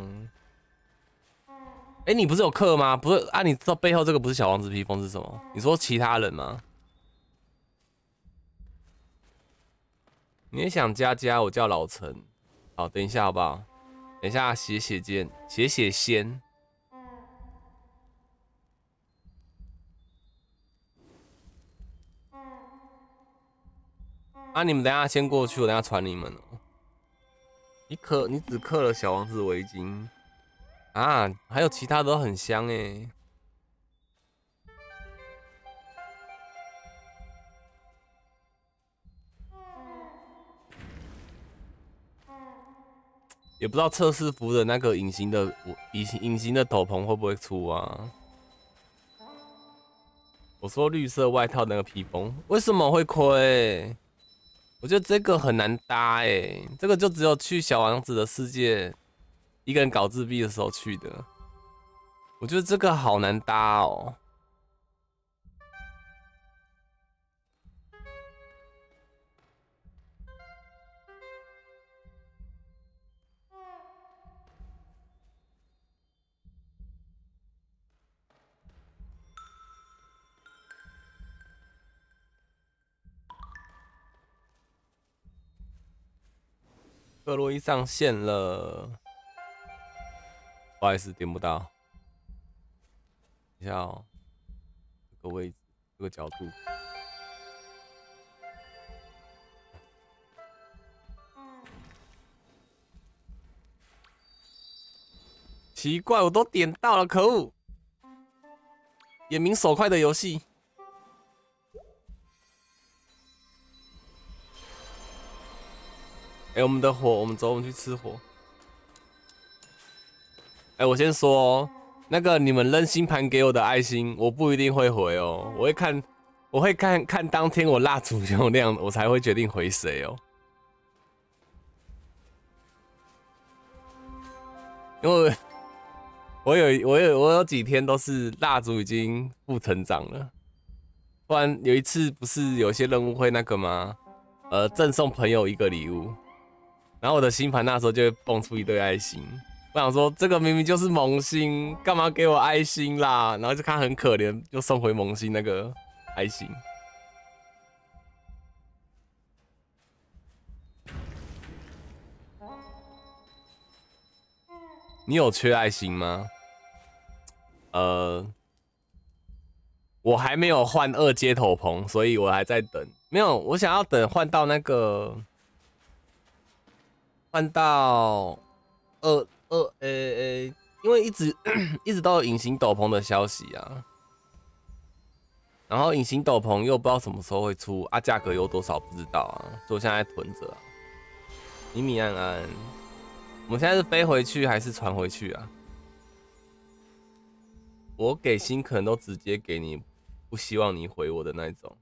哎、欸，你不是有氪吗？不是啊，你知道背后这个不是小王子披风是什么？你说其他人吗？你也想加加？我叫老陈。好，等一下好不好？等一下写写间，写写仙。啊，你们等一下先过去，我等一下传你们哦。你可你只氪了小王子围巾。啊，还有其他都很香哎。 也不知道测试服的那个隐形的隐形隐形的斗篷会不会出啊？我说绿色外套那个披风为什么会亏？我觉得这个很难搭哎、欸，这个就只有去小王子的世界一个人搞自闭的时候去的。我觉得这个好难搭哦。克洛伊上线了，不好意思，点不到。等一下哦，这个位置，这个角度。奇怪，我都点到了，可恶！眼明手快的游戏。哎、欸，我们的火，我们走，我们去吃火。哎、欸，我先说哦，那个你们扔星盘给我的爱心，我不一定会回哦，我会看，我会看看当天我蜡烛用量，我才会决定回谁哦。因为我有我有我有几天都是蜡烛已经负成长了，不然有一次不是有些任务会那个吗？呃，赠送朋友一个礼物。然后我的星盘那时候就会蹦出一堆爱心，我想说这个明明就是萌星，干嘛给我爱心啦？然后就看很可怜，就送回萌星那个爱心。你有缺爱心吗？呃，我还没有换二阶头棚，所以我还在等。没有，我想要等换到那个。换到二二呃呃，因为一直一直都有隐形斗篷的消息啊，然后隐形斗篷又不知道什么时候会出啊，价格有多少不知道啊，所以我现在在囤着啊。米米安安，我们现在是飞回去还是传回去啊？我给星可能都直接给你，不希望你回我的那种。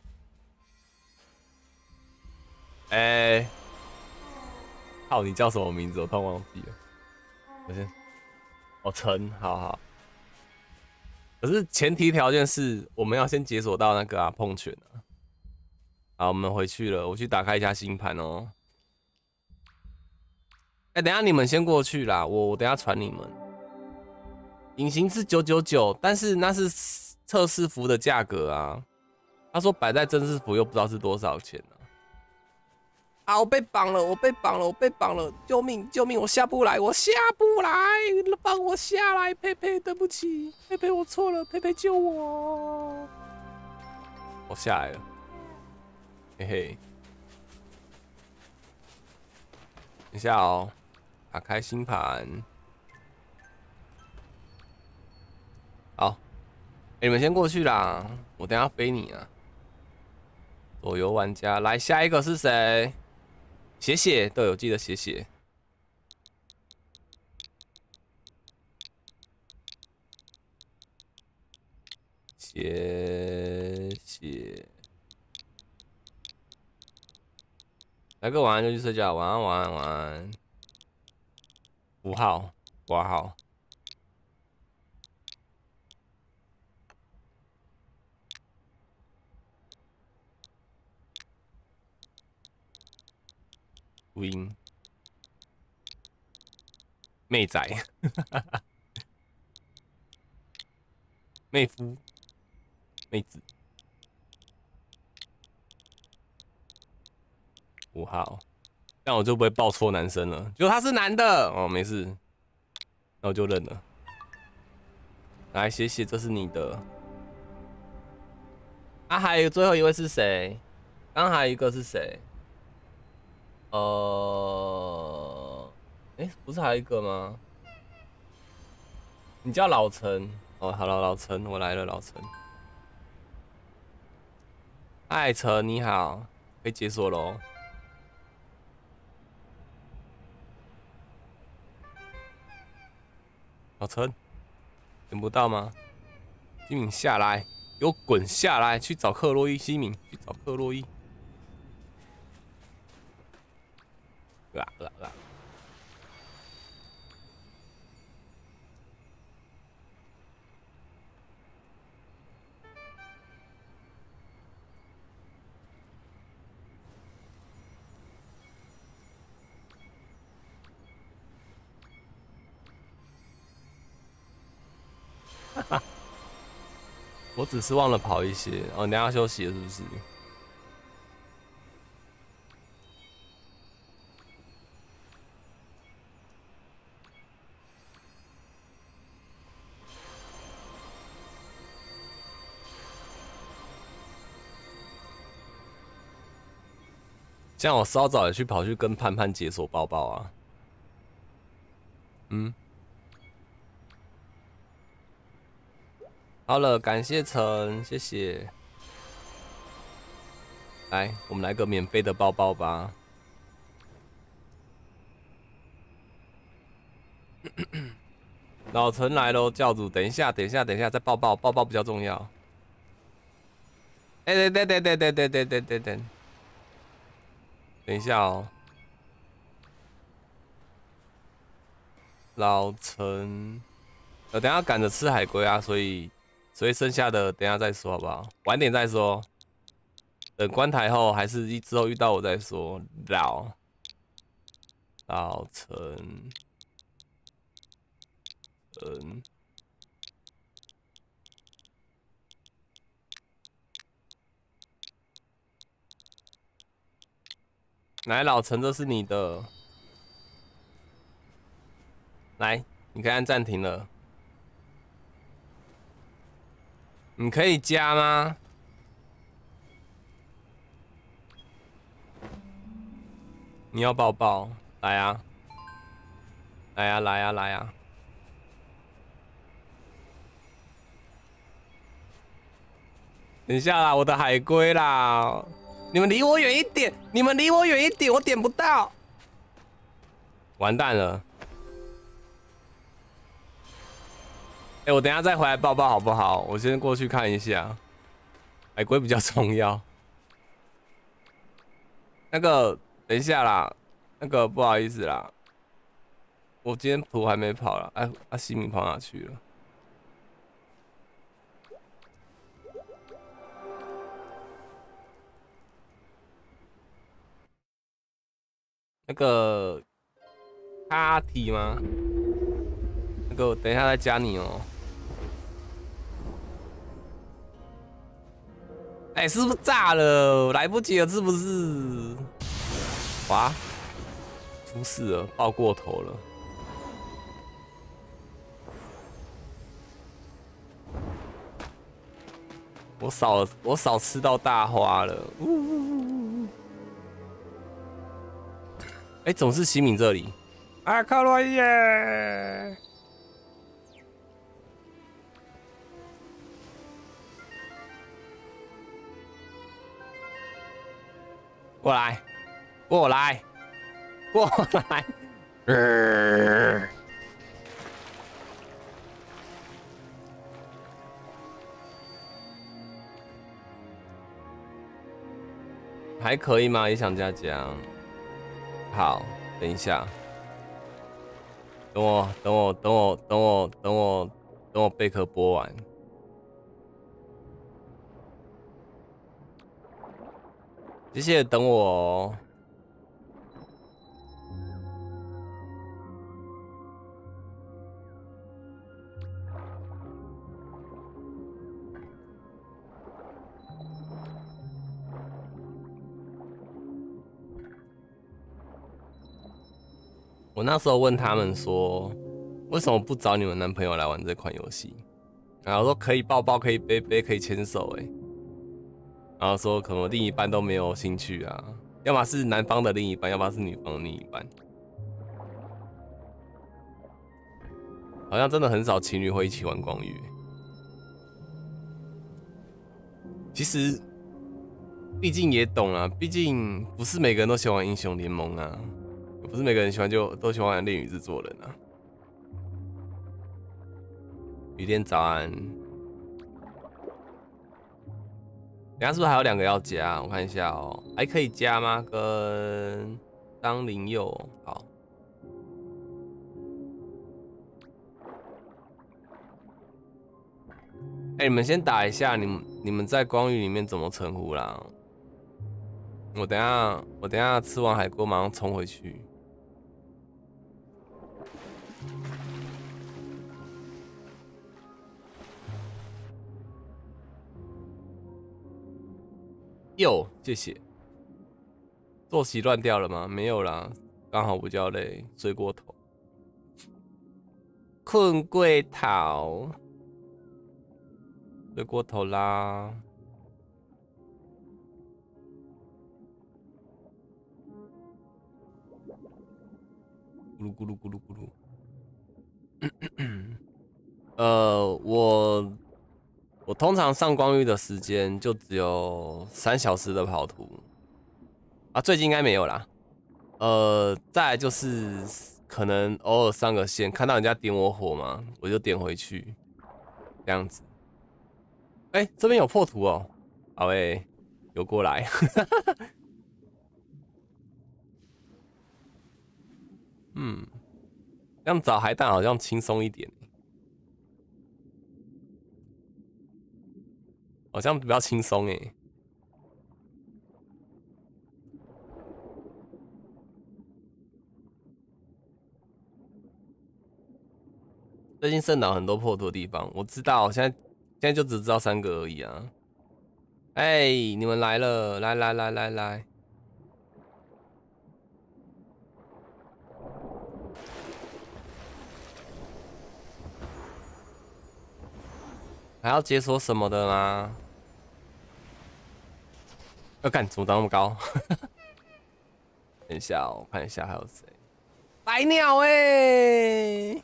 哎、欸。靠，你叫什么名字？我突然忘记了。我先，哦，陈，好好。可是前提条件是我们要先解锁到那个啊碰拳啊。好，我们回去了，我去打开一下星盘哦。哎、欸，等一下你们先过去啦，我我等一下传你们。隐形是九九九，但是那是测试服的价格啊。他说摆在正式服又不知道是多少钱啊。啊！我被绑了！我被绑了！我被绑了！救命！救命！我下不来！我下不来！放我下来！佩佩，对不起，佩佩，我错了，佩佩救我！我下来了，嘿嘿。等一下哦，打开星盘。好，欸，你们先过去啦，我等一下飞你啊。左游玩家，来下一个是谁？写写，对，我记得写写。写写，来个晚安就去睡觉，晚安晚安晚安。五号挂号。Win 妹仔，妹夫，妹子，五号，这样我就不会报错男生了。就他是男的哦，没事，那我就认了。来，写写，这是你的。啊，还有最后一位是谁？刚刚还有一个是谁？呃，哎、欸，不是还有一个吗？你叫老陈哦，好了，老陈，我来了，老陈。嗨，陈，你好，可以解锁喽。 老陈，等不到吗？西敏下来，给我滚下来，去找克洛伊。西敏，去找克洛伊。啊啊啊！哈哈。我只是忘了跑一些哦，你要休息了是不是？像我稍早也去跑去跟盼盼解锁包包啊。嗯。好了，感谢陈，谢谢。来，我们来个免费的包包吧。老陈来喽，教主，等一下，等一下，等一下，再抱抱，抱抱比较重要。哎、欸，等等等等等等等等等，等一下哦。老陈，呃，等一下赶着吃海龟啊，所以所以剩下的等一下再说好不好？晚点再说。等关台后还是之后遇到我再说。老老陈，嗯。来，老陈，这是你的。来，你可以按暂停了。你可以加吗？你要抱抱？来啊！来啊！来啊！来啊！等一下啦，我的海龟啦！你们离我远一点！你们离我远一点，我点不到。完蛋了！哎、欸，我等一下再回来抱抱好不好？我先过去看一下，海龟比较重要。那个，等一下啦，那个不好意思啦，我今天图还没跑了。哎、啊，啊，西敏跑哪去了？那个卡体吗？那个，等一下再加你哦、喔。哎、欸，是不是炸了？来不及了，是不是？哇，出事了，爆过头了。我少我少吃到大花了。呜呜呜！哎、欸，总是西敏这里。啊，克洛伊耶！过来，过来，过来！呃、还可以吗？也想加奖。好，等一下，等我，等我，等我，等我，等我，等我贝壳播完。谢谢，等我哦。我那时候问他们说，为什么不找你们男朋友来玩这款游戏？然后说可以抱抱，可以背背，可以牵手，哎。然后说可能另一半都没有兴趣啊，要么是男方的另一半，要么是女方的另一半。好像真的很少情侣会一起玩光月。其实，毕竟也懂啊，毕竟不是每个人都喜欢玩英雄联盟啊，不是每个人喜欢就都喜欢玩恋与制作人啊。 雨店早安。等下是不是还有两个要加？我看一下哦、喔，还可以加吗？跟当林佑好。哎、欸，你们先打一下，你们你们在光域里面怎么称呼啦？我等下我等下吃完海锅马上冲回去。哟，谢谢。作息乱掉了吗？没有啦，刚好比较累，睡过头。困过头，睡过头啦。咕噜咕噜咕噜咕噜。呃，我我通常上光域的时间就只有三小时的跑图啊，最近应该没有啦。呃，再来就是可能偶尔上个线，看到人家点我火嘛，我就点回去，这样子。哎、欸，这边有破图哦，好诶、欸，游过来。嗯，这样找海胆好像轻松一点，好像比较轻松诶。最近圣岛很多破图的地方，我知道，现在现在就只知道三个而已啊。哎、欸，你们来了，来来来来来，还要解锁什么的吗？要干，怎么长那么高？等一下、喔，我看一下还有谁。白鸟哎、欸！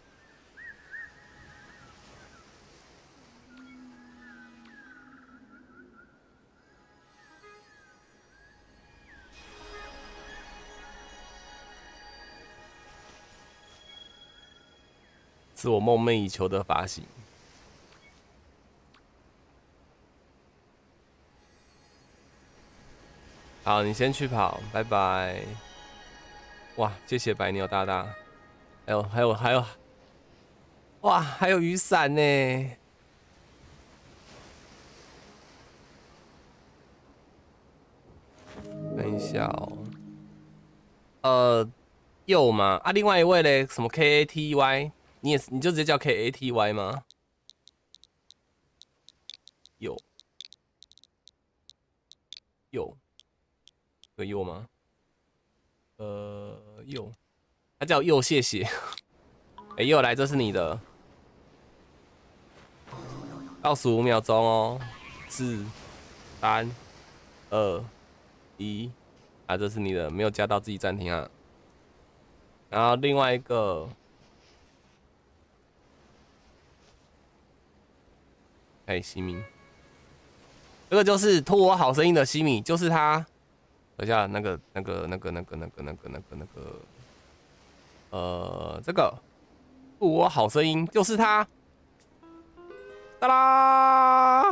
是我梦寐以求的发型。好，你先去跑，拜拜。哇，谢谢白鸟大大。还有还有还有，哇，还有雨伞呢。等一下哦。呃，有吗？啊，另外一位嘞，什么 K A T Y？ 你也是，你就直接叫 K A T Y 吗？有有有有吗？呃，有，他叫右，谢谢。哎、欸，又来，这是你的。倒数五秒钟哦，四、三、二、一，啊，这是你的，没有加到自己暂停啊。然后另外一个，哎，西米，这个就是托我好声音的西米，就是他。等一下，那个、那个、那个、那个、那个、那个、那个、那个，呃，这个托我好声音就是他。哒啦！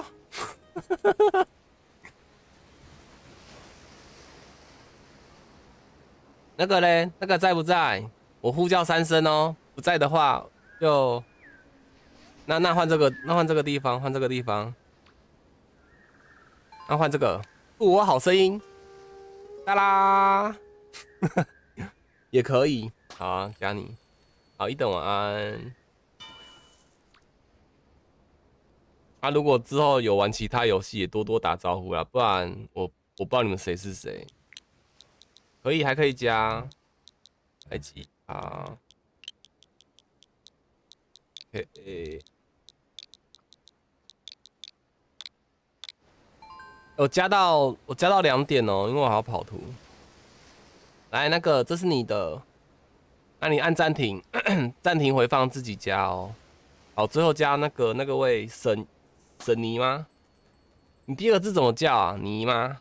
那个嘞，那个在不在？我呼叫三声哦，不在的话就那那换这个，那换这个地方，换这个地方，那换这个，祝我好声音，哒啦，也可以，好啊，加你，好，一等晚安。啊，如果之后有玩其他游戏，也多多打招呼啦，不然我我不知道你们谁是谁。可以，还可以加，埃及啊，嘿嘿。我加到我加到两点哦，因为我还要跑图。来，那个这是你的，那你按暂停，暂停回放自己加哦。好，最后加那个那个位沈沈尼吗？你第二个字怎么叫啊？尼吗？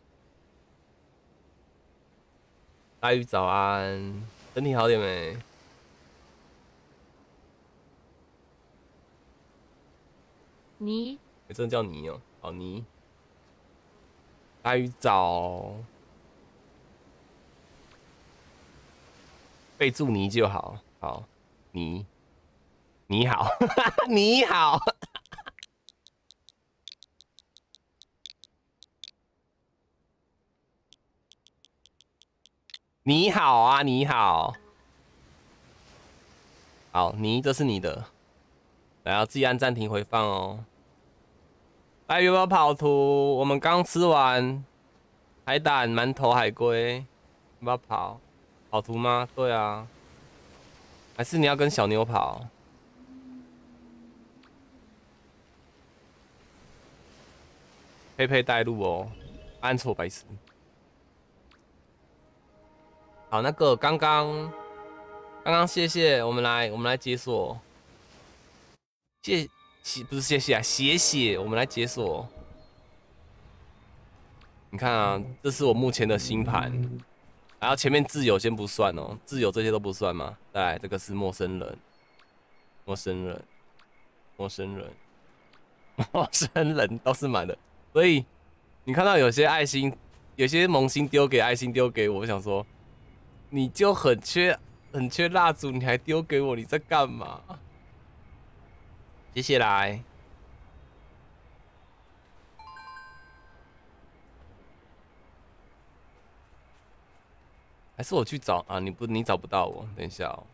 大鱼早安，身体好点没？ 你， 欸、真的叫你哦、喔，好你。台语找备注你就好，好你，你好，你好。你好啊，你好，好，你这是你的，来，要自己按暂停回放哦。来，有没有跑图？我们刚吃完海胆、馒头、海龟，要不要跑？跑图吗？对啊，还是你要跟小妞跑？佩佩带路哦，按错白痴。好，那个刚刚刚刚谢谢，我们来我们来解锁，谢谢不是谢谢啊，谢谢，我们来解锁。你看啊，这是我目前的星盘，然后前面挚友先不算哦，挚友这些都不算嘛。再来，这个是陌生人，陌生人，陌生人，陌生人都是满的，所以你看到有些爱心，有些萌新丢给爱心丢给我，我想说。你就很缺很缺蜡烛，你还丢给我，你在干嘛？接下来，还是我去找啊？你不，你找不到我，等一下哦。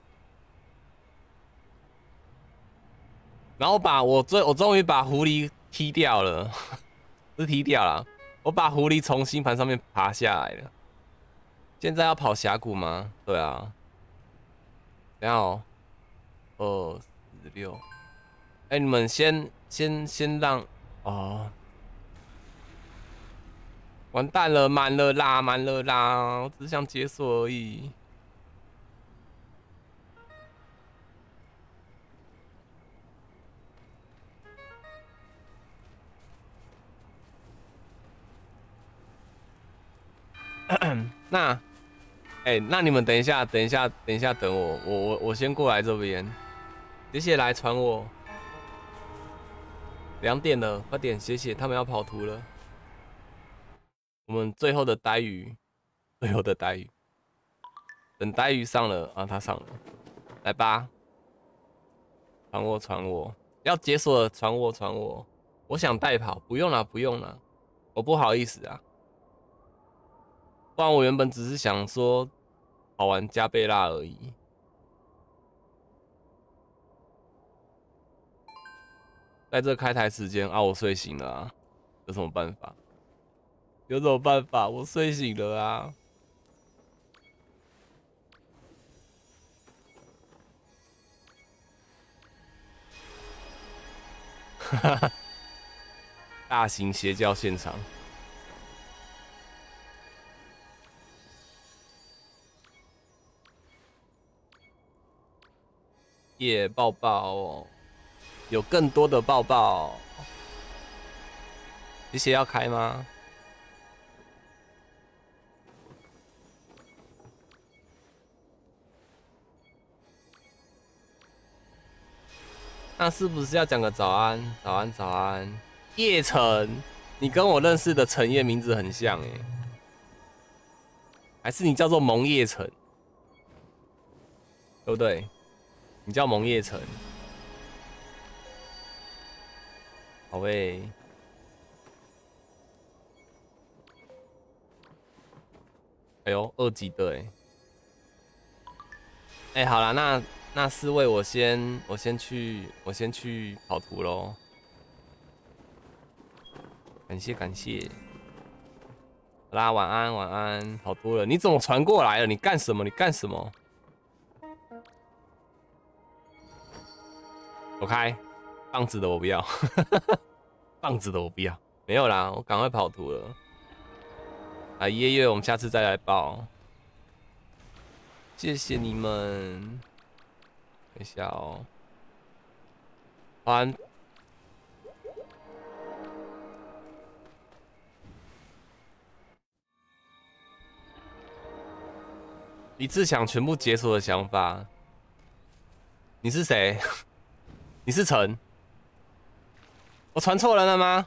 然后把我最，我终于把狐狸踢掉了，不是踢掉了，我把狐狸从星盘上面爬下来了。现在要跑峡谷吗？对啊。等下哦，二十六。哎，你们先先先让哦。完蛋了，满了啦，满了啦！我只是想解锁而已。那，哎、欸，那你们等一下，等一下，等一下，等我，我我我先过来这边，谢谢来传我。两点了，快点，谢谢，他们要跑图了。我们最后的呆鱼，最后的呆鱼，等呆鱼上了啊，他上了，来吧，传我，传我，要解锁了，传我，传我。我想代跑，不用了，不用了，我不好意思啊。不然我原本只是想说，好玩加贝拉而已。在这开台时间啊，我睡醒了啊，有什么办法？有什么办法？我睡醒了啊。哈哈，大型邪教现场。耶，抱抱哦，有更多的抱抱。这些要开吗？那是不是要讲个早安？早安，早安。叶晨，你跟我认识的陈叶名字很像哎，还是你叫做蒙叶晨，对不对？你叫蒙叶晨。好喂。哎呦，二级的哎。哎，好啦，那那四位我先我先去我先去跑图喽。感谢感谢。好啦，晚安晚安。好多了，你怎么传过来了？你干什么？你干什么？我开棒子的我不要，棒子的我不要，没有啦，我赶快跑图了。啊，夜月，我们下次再来报。谢谢你们。等一下哦。还。一次想全部解锁的想法。你是谁？你是陈？ 我传错人了吗？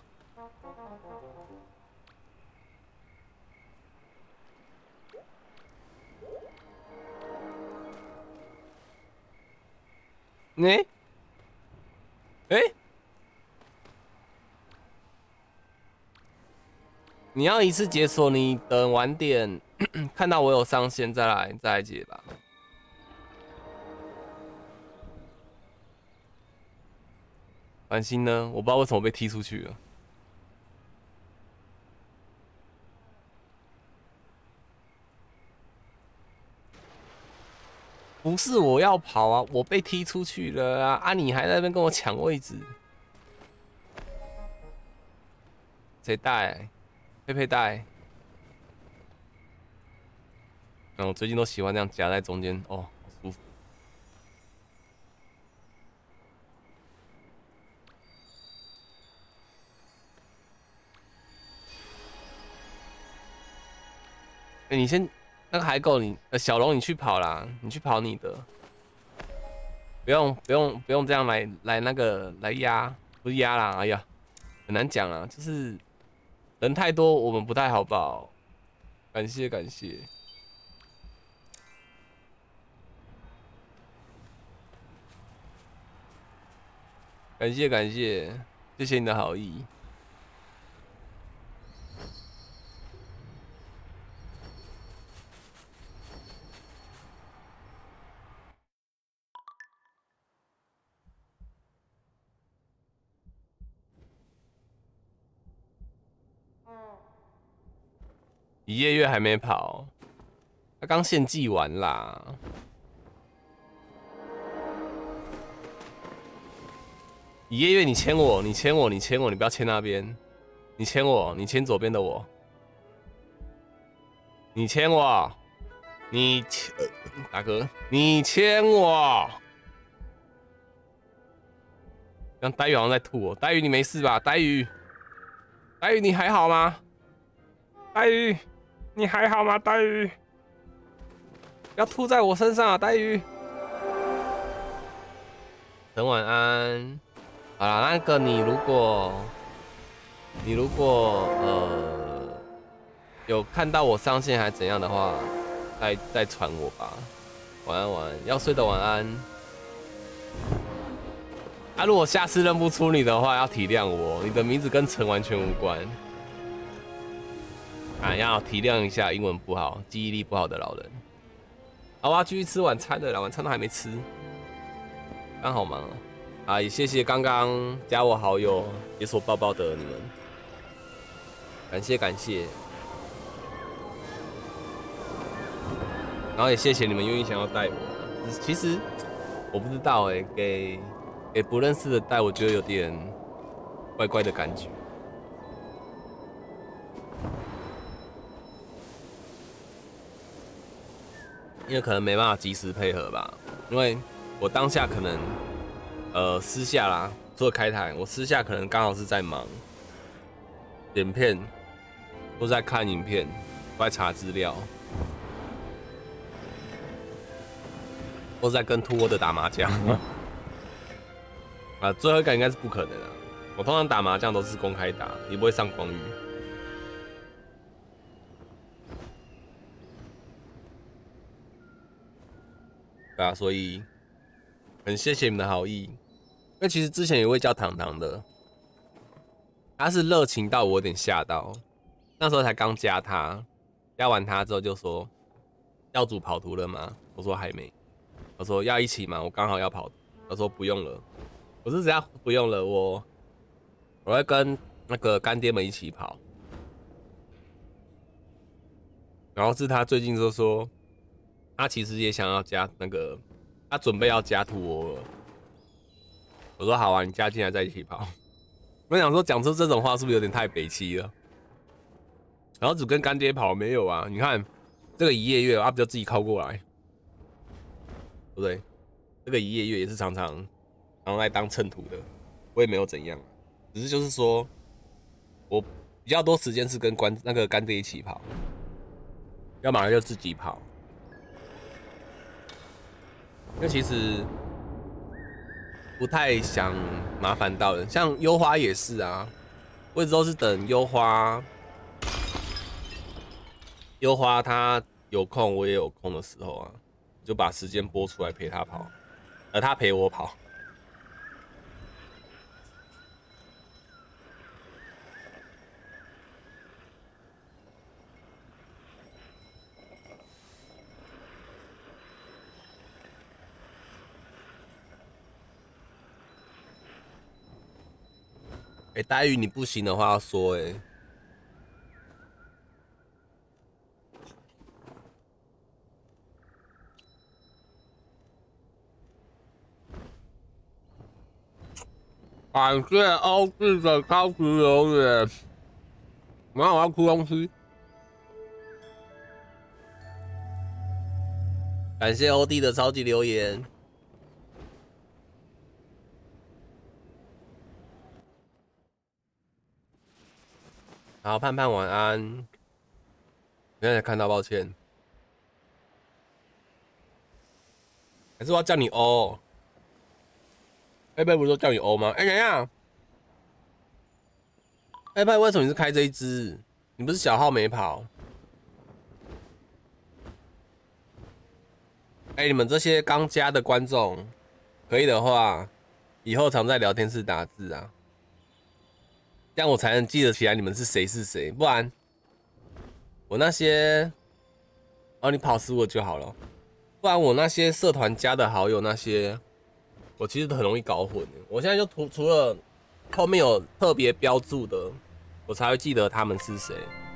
你、欸，哎、欸，你要一次解锁，你等晚点看到我有上线再来再来解吧。繁星呢？我不知道为什么被踢出去了。不是我要跑啊，我被踢出去了啊！啊，你还在那边跟我抢位置，谁带？佩佩带。嗯，我最近都喜欢这样夹在中间，哦，好舒服。哎、欸，你先那个海狗你，呃小龙你去跑啦，你去跑你的，不用不用不用这样来来那个来压，不是压啦，哎呀，很难讲啊，就是人太多，我们不太好跑。感谢感谢，感谢感谢，谢谢你的好意。一夜月还没跑，他刚献祭完啦。一夜月，你牵我，你牵我，你牵我，你不要牵那边，你牵我，你牵左边的我，你牵我，你牵，大哥，你牵我。让呆鱼好像在吐哦，呆鱼你没事吧？呆鱼，呆鱼你还好吗？呆鱼，你还好吗？呆鱼，要吐在我身上啊！呆鱼，等晚安。好啦，那个你如果，你如果呃有看到我上线还怎样的话，再再传我吧。晚安晚安，要睡的晚安。啊，如果下次认不出你的话，要体谅我，你的名字跟陈完全无关。啊，要体谅一下英文不好、记忆力不好的老人。好，我要继续吃晚餐的啦，晚餐都还没吃，刚好忙啊。啊，也谢谢刚刚加我好友、解锁包包的你们，感谢感谢。然后也谢谢你们愿意想要带我。其实我不知道哎、欸，给给不认识的带，我觉得有点怪怪的感觉。因为可能没办法及时配合吧，因为我当下可能。呃，私下啦，除了开台，我私下可能刚好是在忙剪片，或在看影片，或在查资料，或在跟秃窝的打麻将。啊，最后一个应该是不可能啊！我通常打麻将都是公开打，也不会上光遇。对啊，所以很谢谢你们的好意。因为其实之前有位叫糖糖的，他是热情到我有点吓到。那时候才刚加他，加完他之后就说：“教主跑图了吗？”我说还没。我说要一起吗？我刚好要跑。他说不用了。我是只要不用了，我我会跟那个干爹们一起跑。然后是他最近就说，他其实也想要加那个，他准备要加图我了。我说好啊，你加进来再一起跑。我想说讲出这种话是不是有点太北七了？然后只跟干爹跑没有啊？你看这个一夜月啊，不就自己靠过来，对不对？这个一夜月也是常常常常来当蹭图的，我也没有怎样，只是就是说我比较多时间是跟关那个干爹一起跑，要么就自己跑。因为其实不太想麻烦到人，像优花也是啊，我一直都是等优花，优花他有空，我也有空的时候啊，就把时间拨出来陪他跑，而他陪我跑。哎、欸，呆鱼你不行的话要说哎、欸。感谢欧弟的超级留言，然后我要哭东西。感谢欧弟的超级留言。好，盼盼晚安。刚才看到，抱歉。还是我要叫你欧？佩佩不是说叫你欧吗？哎、欸，等一下，佩佩为什么你是开这一只？你不是小号没跑？哎、欸，你们这些刚加的观众，可以的话，以后常在聊天室打字啊，这样我才能记得起来你们是谁是谁，不然我那些哦，你跑死我就好了。不然我那些社团加的好友那些，我其实很容易搞混。我现在就除除了后面有特别标注的，我才会记得他们是谁。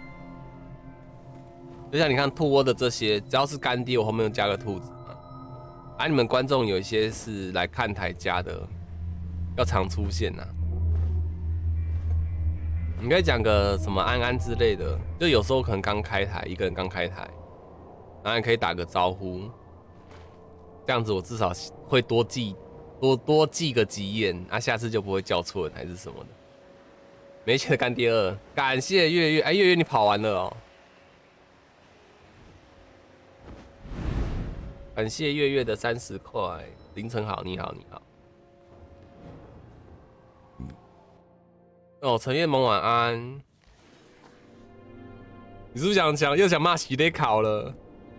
就像你看兔窝的这些，只要是干爹，我后面又加个兔子嘛。啊，你们观众有一些是来看台加的，要常出现呐、啊。你可以讲个什么安安之类的，就有时候可能刚开台，一个人刚开台，然后你可以打个招呼。这样子我至少会多记多多记个几眼，啊，下次就不会叫错人还是什么的。没钱的干爹二，感谢月月，哎、欸，月月你跑完了哦，感谢月月的三十块，凌晨好，你好你好。哦，陈彦萌晚安，你是不是想想又想骂喜得考了？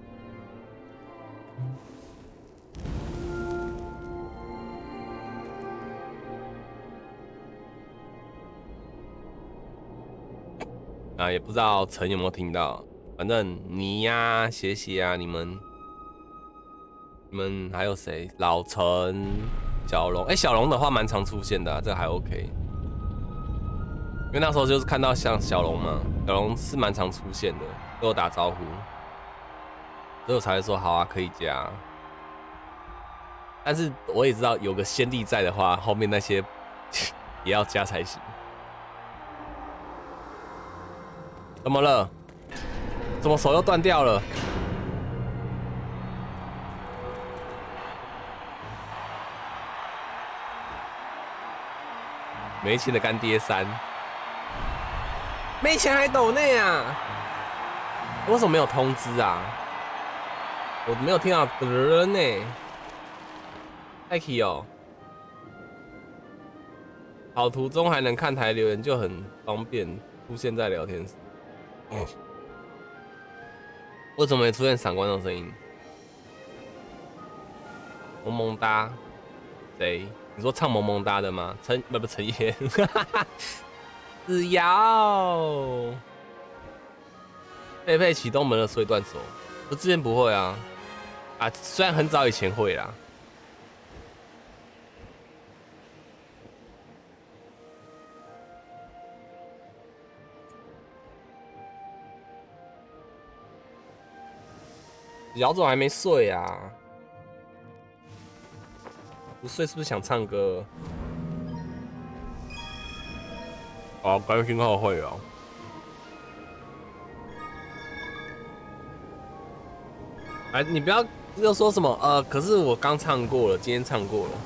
啊，也不知道陈有没有听到，反正你呀、啊、写写啊，你们，你们还有谁？老陈、小龙，哎、欸，小龙的话蛮常出现的、啊，这个还 OK， 因为那时候就是看到像小龙嘛，小龙是蛮常出现的，跟我打招呼，所以我才会说好啊，可以加。但是我也知道有个先例在的话，后面那些也要加才行。怎么了？怎么手又断掉了？没钱的干爹三，没钱还抖内啊？为什么没有通知啊？我没有听到的呢。太 key 哦！跑途中还能看台留言，就很方便出现在聊天室。哦，为什么没出现闪光的声音？萌萌哒，谁？你说唱萌萌哒的吗？陈不不陈彦，子瑶，佩佩启动门了，所以断手。我之前不会啊，啊，虽然很早以前会啦。姚总还没睡啊？不睡是不是想唱歌？好，关心后会哦。哎，你不要又说什么呃，可是我刚唱过了，今天唱过了。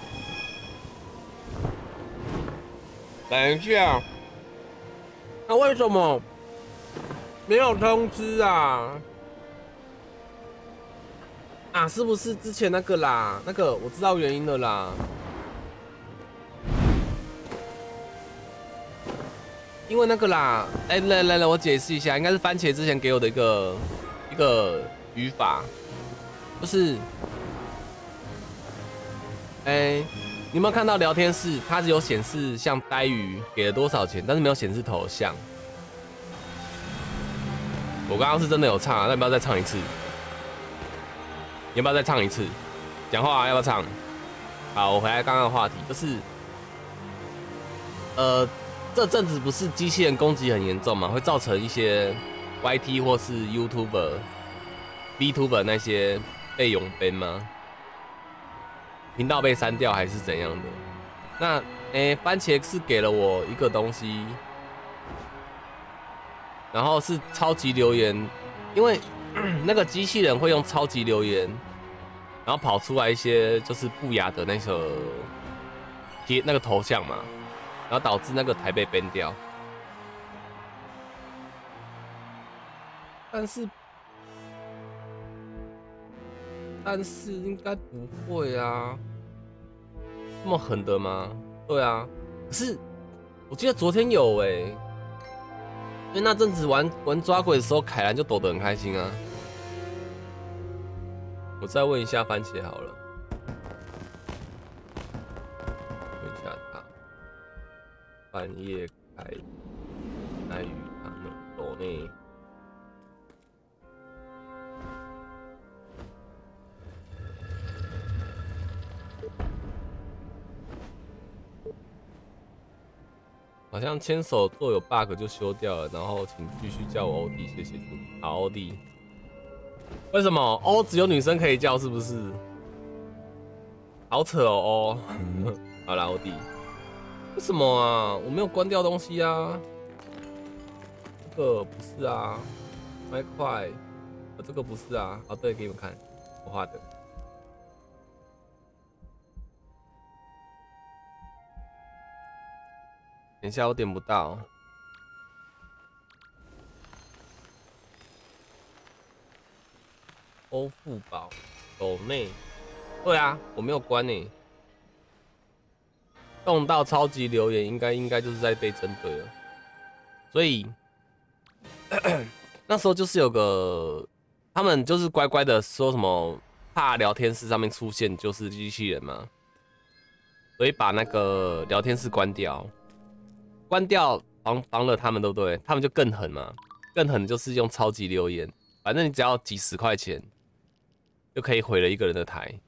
等一下，那为什么没有通知啊？啊，是不是之前那个啦？那个我知道原因了啦。 因为那个啦，哎、欸，来来来，我解释一下，应该是番茄之前给我的一个一个语法，就是，哎、欸，你有没有看到聊天室？它是有显示像呆鱼给了多少钱，但是没有显示头像。我刚刚是真的有唱啊，那要不要再唱一次？要不要再唱一次？讲话、啊、要不要唱？好，我回来刚刚的话题，就是，呃。这阵子不是机器人攻击很严重嘛，会造成一些 Y T 或是 YouTuber、VTuber 那些被永 ban 吗？频道被删掉还是怎样的？那诶、欸，番茄是给了我一个东西，然后是超级留言，因为那个机器人会用超级留言，然后跑出来一些就是不雅的那个贴那个头像嘛。然后导致那个台被 ban 掉，但是但是应该不会啊，这么狠的吗？对啊，可是我记得昨天有哎、欸，因为那阵子玩玩抓鬼的时候，凯兰就抖得很开心啊。我再问一下番茄好了。半夜开来鱼汤的抖内，好像牵手做有 bug 就修掉了，然后请继续叫我欧弟，谢谢你。好，欧弟。为什么欧只有女生可以叫？是不是？好扯哦，欧。好啦，欧弟。为什么啊？我没有关掉东西啊。这个不是啊，麦块，呃，这个不是啊。哦，对，给你们看，我画的。等一下，我点不到。欧付宝，抖内，对啊，我没有关呢、欸。动到超级留言，应该应该就是在被针对了，所以那时候就是有个他们就是乖乖的说什么怕聊天室上面出现就是机器人嘛，所以把那个聊天室关掉，关掉防防了他们，对不对？他们就更狠嘛，更狠就是用超级留言，反正你只要几十块钱就可以毁了一个人的台。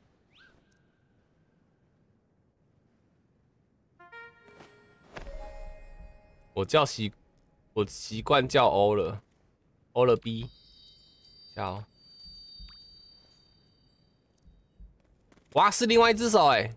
我叫习，我习惯叫欧了，欧了 B， 叫，哇，是另外一只手哎、欸，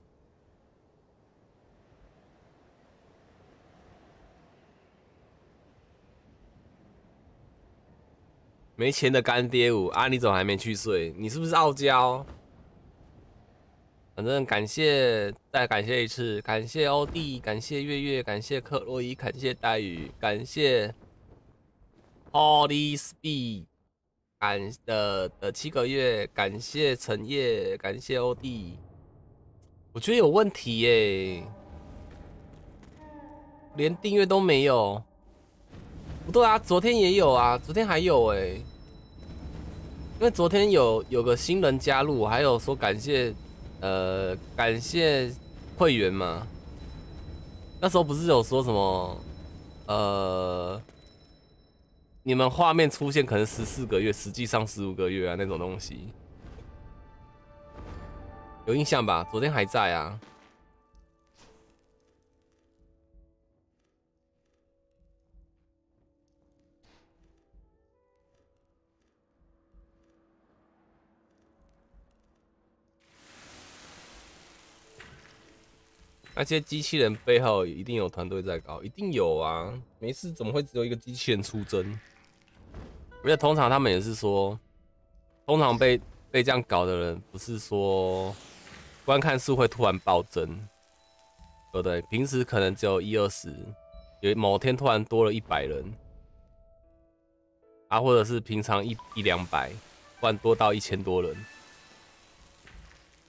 没钱的干爹舞啊，你怎么还没去睡？你是不是傲娇？反正感谢，再感谢一次，感谢欧弟，感谢月月，感谢克洛伊，感谢黛雨，感谢 Holy Speed， 感的的七个月，感谢陈烨，感谢欧弟。我觉得有问题耶、欸，连订阅都没有。不对啊，昨天也有啊，昨天还有哎、欸，因为昨天有有个新人加入，还有说感谢。呃，感谢会员嘛。那时候不是有说什么，呃，你们画面出现可能十四个月，实际上十五个月啊那种东西，有印象吧？昨天还在啊。那些机器人背后一定有团队在搞，一定有啊，没事怎么会只有一个机器人出征？而且通常他们也是说，通常被被这样搞的人，不是说观看数会突然暴增，对不对？平时可能只有一二十，有某天突然多了一百人，啊，或者是平常一一两百，突然多到一千多人。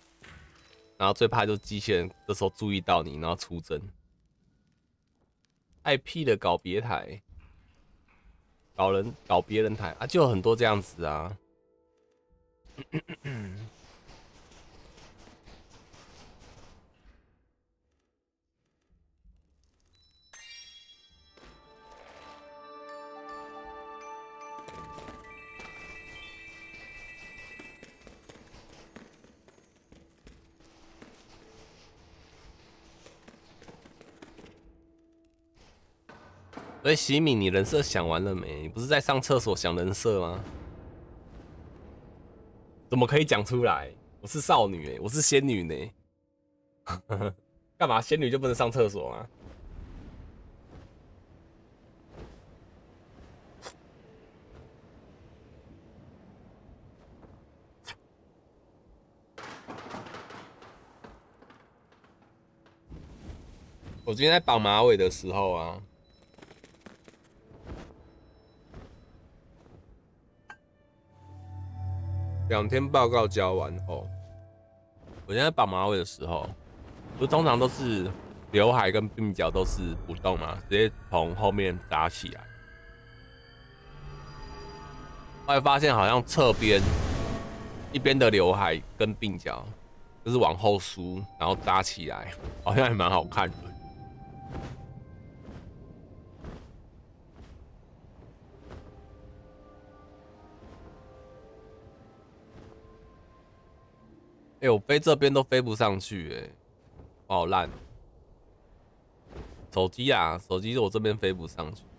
然后最怕就是机器人这时候注意到你，然后出征。 爱屁的搞别台，搞人搞别人台啊，就有很多这样子啊。所以喜敏，你人设想完了没？你不是在上厕所想人设吗？怎么可以讲出来？我是少女哎、欸，我是仙女呢、欸。干嘛仙女就不能上厕所吗？我今天在绑马尾的时候啊，两天报告交完后，我现在绑马尾的时候，不是通常都是刘海跟鬓角都是不动嘛，直接从后面扎起来。后来发现好像侧边一边的刘海跟鬓角就是往后梳，然后扎起来，好像还蛮好看的。哎、欸，我飞这边都飞不上去、欸，哎，我好烂。手机啊，手机我这边飞不上去。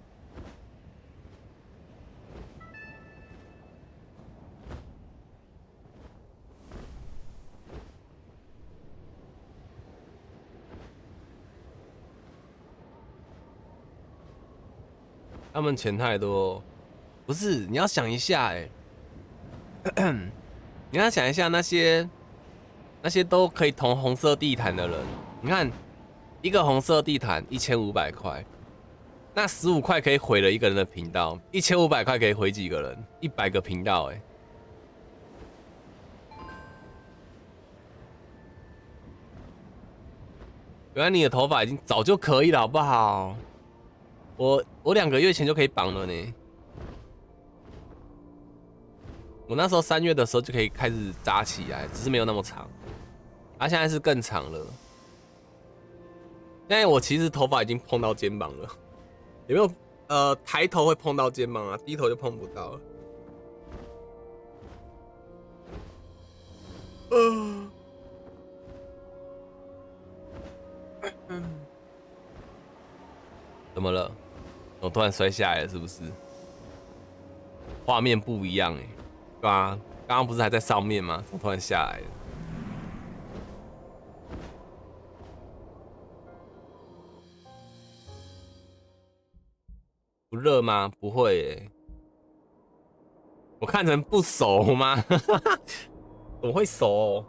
他们钱太多，不是？你要想一下、欸，哎，你要想一下那些那些都可以同红色地毯的人，你看一个红色地毯一千五百块，那十五块可以毁了一个人的频道，一千五百块可以毁几个人？一百个频道、欸，哎。原来你的头发已经早就可以了，好不好？我我两个月前就可以绑了呢。我那时候三月的时候就可以开始扎起来，只是没有那么长。它、啊、现在是更长了。现在我其实头发已经碰到肩膀了，有没有？呃，抬头会碰到肩膀啊，低头就碰不到了。嗯。怎么了？我突然摔下来了，是不是？画面不一样哎、欸，对啊，刚刚不是还在上面吗？怎么突然下来了？不热吗？不会耶、欸，我看成不熟吗？怎么会熟、喔？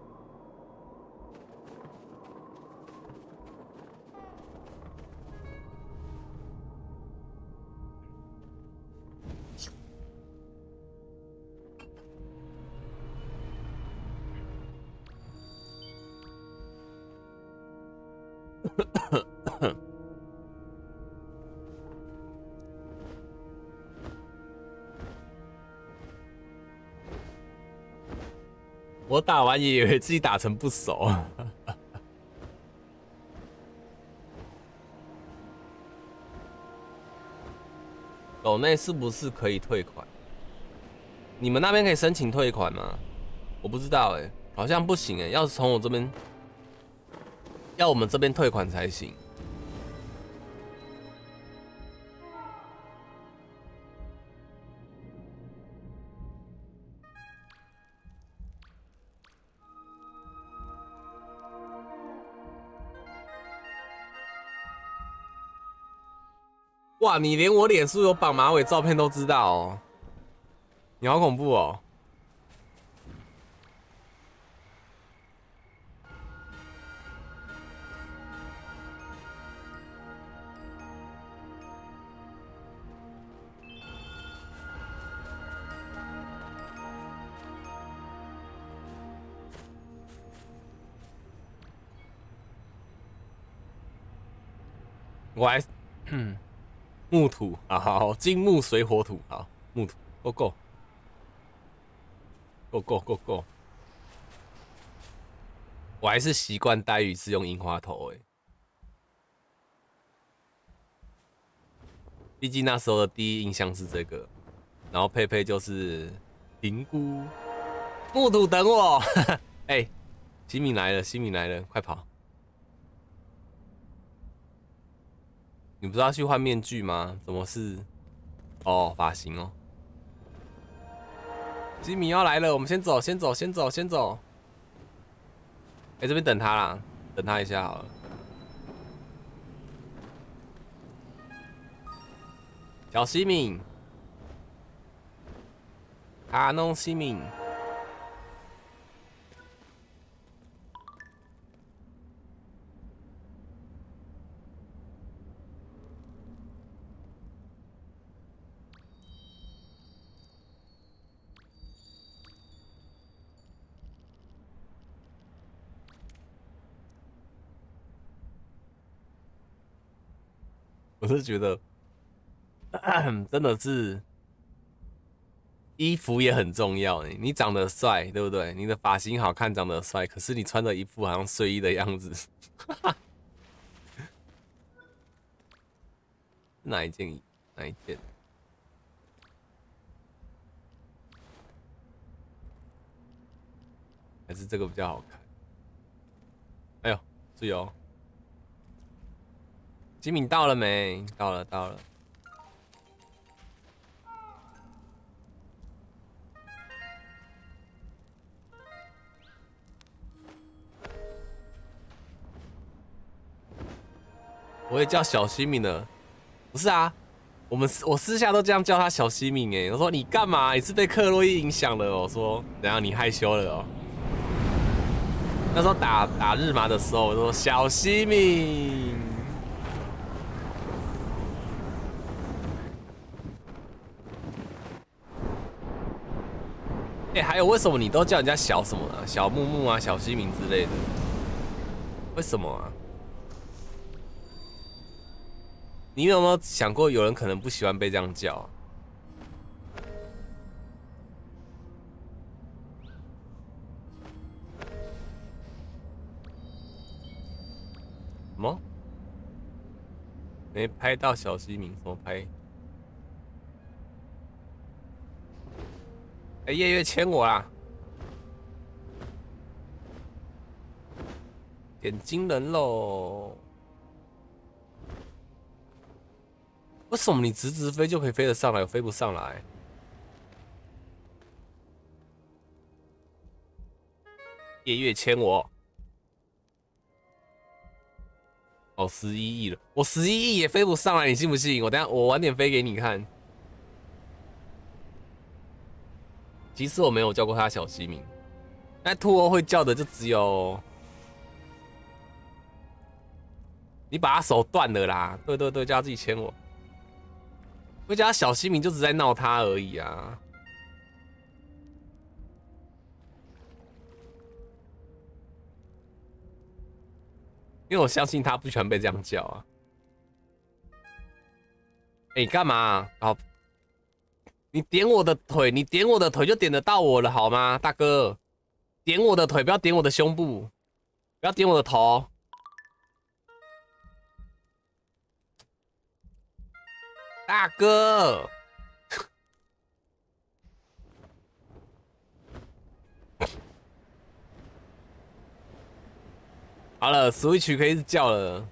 我打完也以为自己打成不熟。抖内是不是可以退款？你们那边可以申请退款吗？我不知道哎、欸，好像不行哎、欸，要是从我这边，要我们这边退款才行。哇，你连我脸书有绑马尾照片都知道哦，你好恐怖哦！我还木土，好好，金木水火土，好，木土，Go Go，Go Go Go Go。我还是习惯呆鱼是用樱花头诶、欸，毕竟那时候的第一印象是这个，然后佩佩就是评估。木土等我，哎、欸，西敏来了，西敏来了，快跑！你不是要去换面具吗？怎么是？哦，发型哦。吉米要来了，我们先走，先走，先走，先走。哎、欸，这边等他啦，等他一下好了。小西敏，卡农西敏。我是觉得，真的是衣服也很重要哎。你长得帅，对不对？你的发型好看，长得帅，可是你穿着一副好像睡衣的样子。哪一件？哪一件？还是这个比较好看？哎呦，注意哦！吉敏到了没？到了，到了。我也叫小西敏了，不是啊？我们我私下都这样叫他小西敏哎。我说你干嘛？你是被克洛伊影响了？我说怎样？你害羞了哦？那时候打打日麻的时候，我说小西敏。哎、欸，还有为什么你都叫人家小什么呢？小木木啊，小西敏之类的？为什么啊？你有没有想过，有人可能不喜欢被这样叫、啊？什么？没拍到小西敏？怎么拍？哎、欸，夜月牵我啦！点金人喽！为什么你直直飞就可以飞得上来，我飞不上来？夜月牵我！哦，十一亿了，我十一亿也飞不上来，你信不信？我等下我晚点飞给你看。其实我没有叫过他小西敏，但兔欧会叫的就只有你把他手断了啦。对对对，叫他自己牵我。会叫他小西敏就只在闹他而已啊。因为我相信他不喜欢被这样叫啊。哎、欸，你干嘛、啊？好，你点我的腿，你点我的腿就点得到我了，好吗，大哥？点我的腿，不要点我的胸部，不要点我的头。大哥，好了 ，Switch 可以叫了。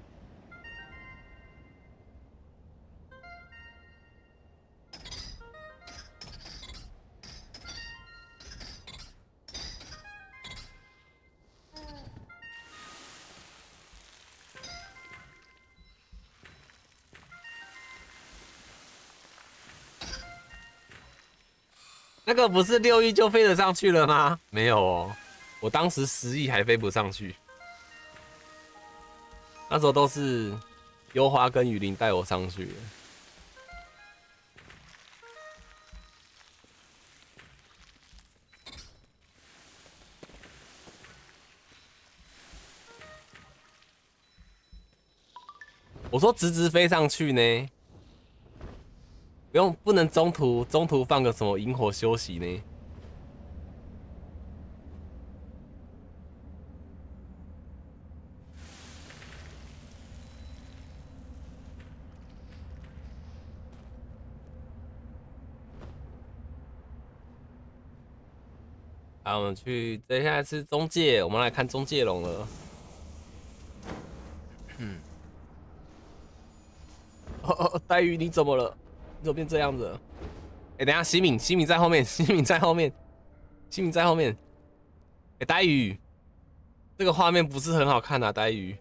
那个不是六亿就飞得上去了吗？没有哦，我当时十亿还飞不上去。那时候都是优花跟雨林带我上去的。 我说直直飞上去呢，不用不能中途中途放个什么萤火休息呢？好，我们去，接下来是中介，我们来看中介龙了。嗯，哦哦，黛玉你怎么了？你怎么变这样子了？哎、欸，等一下，西敏，西敏在后面，西敏在后面，西敏在后面。哎、欸，黛玉，这个画面不是很好看啊，黛玉。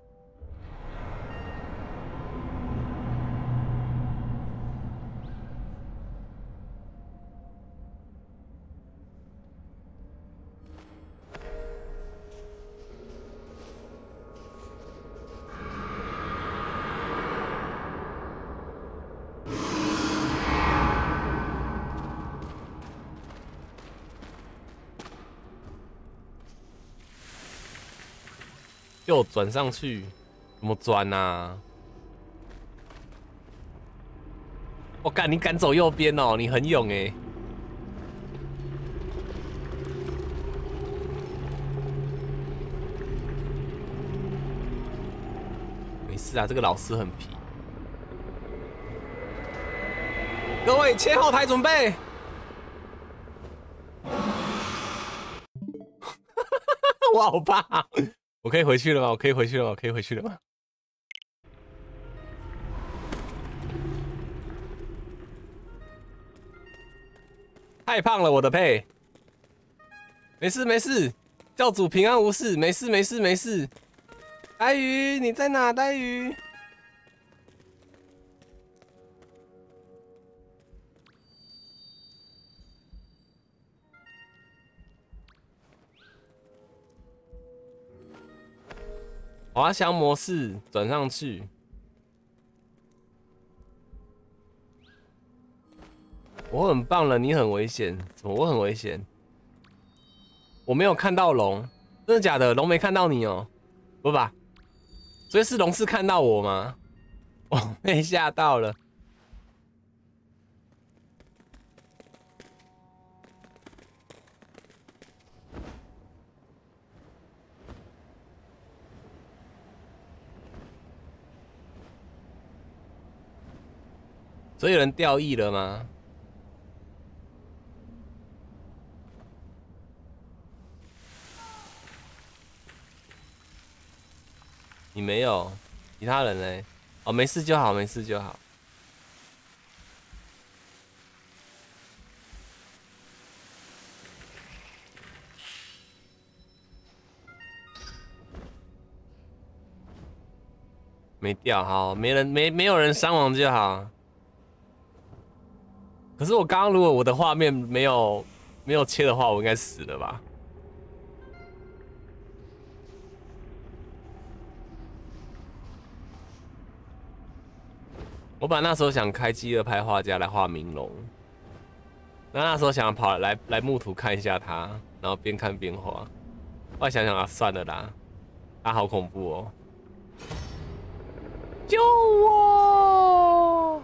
就转上去，怎么转啊？我、哦、干，你敢走右边哦？你很勇哎。没事啊，这个老师很皮。各位切后台准备。我好怕，我可以回去了吗？我可以回去了吗？我可以回去了吗？太胖了，我的配。没事没事，教主平安无事，没事没事没事。呆鱼，你在哪？呆鱼。滑翔模式转上去。我很棒了，你很危险。什么？我很危险？我没有看到龙，真的假的？龙没看到你哦？不吧？所以是龙是看到我吗？我被吓到了。所以有人掉翼了吗？你没有，其他人呢？哦，没事就好，没事就好。没掉，好，没人没没有人伤亡就好。可是我刚刚如果我的画面没有没有切的话，我应该死了吧？我本来那时候想开机二拍画家来画明龙，那那时候想跑来来木图看一下他，然后边看边画。后来想想啊，算了啦，他好恐怖哦！救我！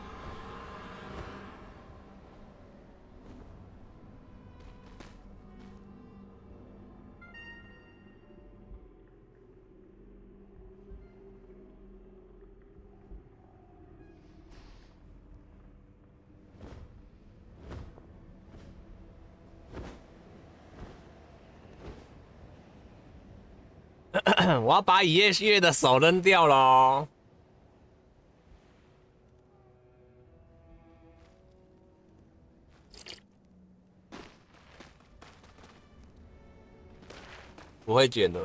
我要把野夜月的手扔掉喽！不会卷的。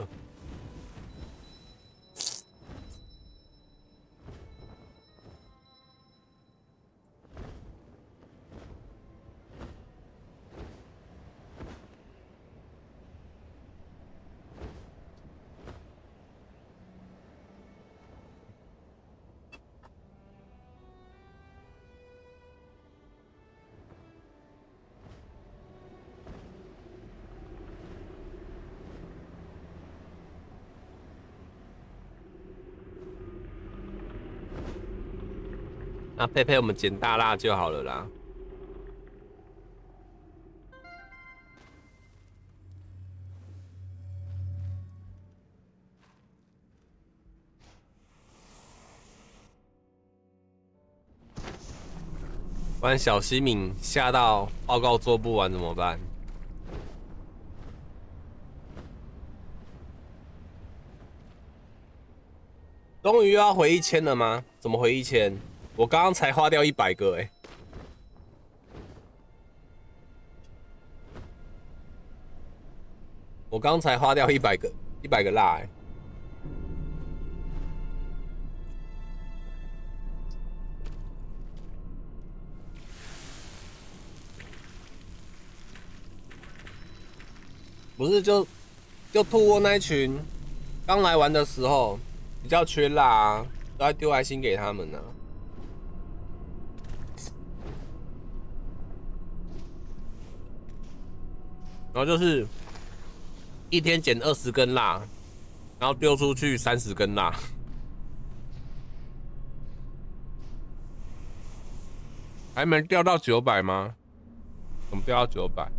那佩佩我们捡大蜡就好了啦。不然小西敏吓到报告做不完怎么办？终于要回一千了吗？怎么回一千？我刚刚才花掉一百个哎、欸！我刚才花掉一百个一百个蜡哎、欸！不是就就兔窝那一群刚来玩的时候比较缺蜡啊，都要丢爱心给他们呢、啊。然后就是一天捡二十根蜡，然后丢出去三十根蜡。还没掉到九百吗？怎么掉到九百？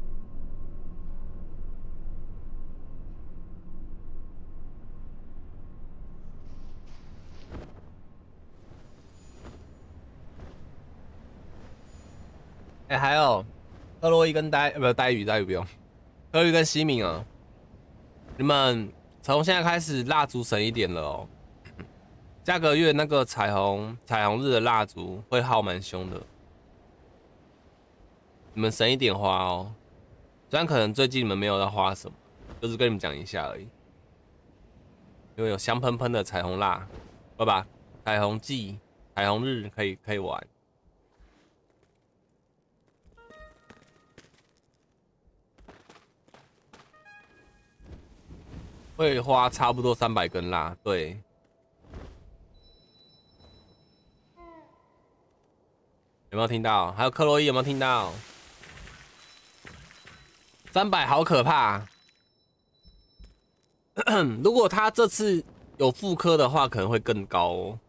哎、欸，还有克洛伊跟呆呃不呆鱼呆鱼不用，克洛伊跟西敏啊，你们从现在开始蜡烛省一点了哦。下个月那个彩虹彩虹日的蜡烛会耗蛮凶的，你们省一点花哦。虽然可能最近你们没有要花什么，就是跟你们讲一下而已。因为有香喷喷的彩虹蜡，对吧？彩虹季、彩虹日可以可以玩。会花差不多三百根蜡，对。有没有听到？还有克洛伊有没有听到？三百好可怕！如果他这次有复刻的话，可能会更高哦。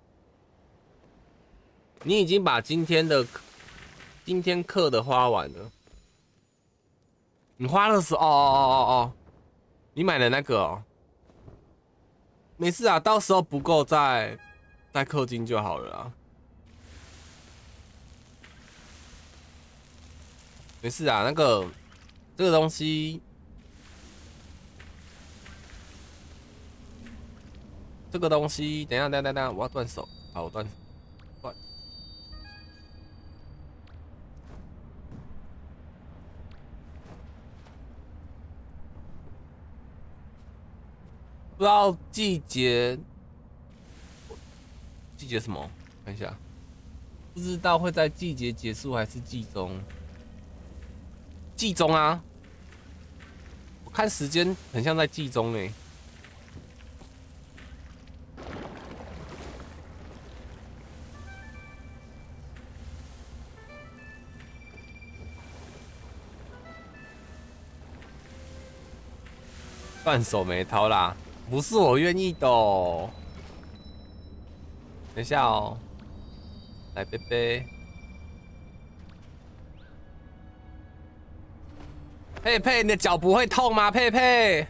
你已经把今天的今天课的花完了，你花了十哦哦哦哦哦，你买了那个哦，没事啊，到时候不够再再氪金就好了啊。没事啊，那个这个东西，这个东西，等一下，等一下，等一下，我要断手，好，我断断。不知道季节，季节什么？看一下，不知道会在季节结束还是季中。季中啊，我看时间很像在季中哎。断手没掏啦，不是我愿意的哦。等一下哦，来贝贝，佩佩，你的脚不会痛吗？佩佩，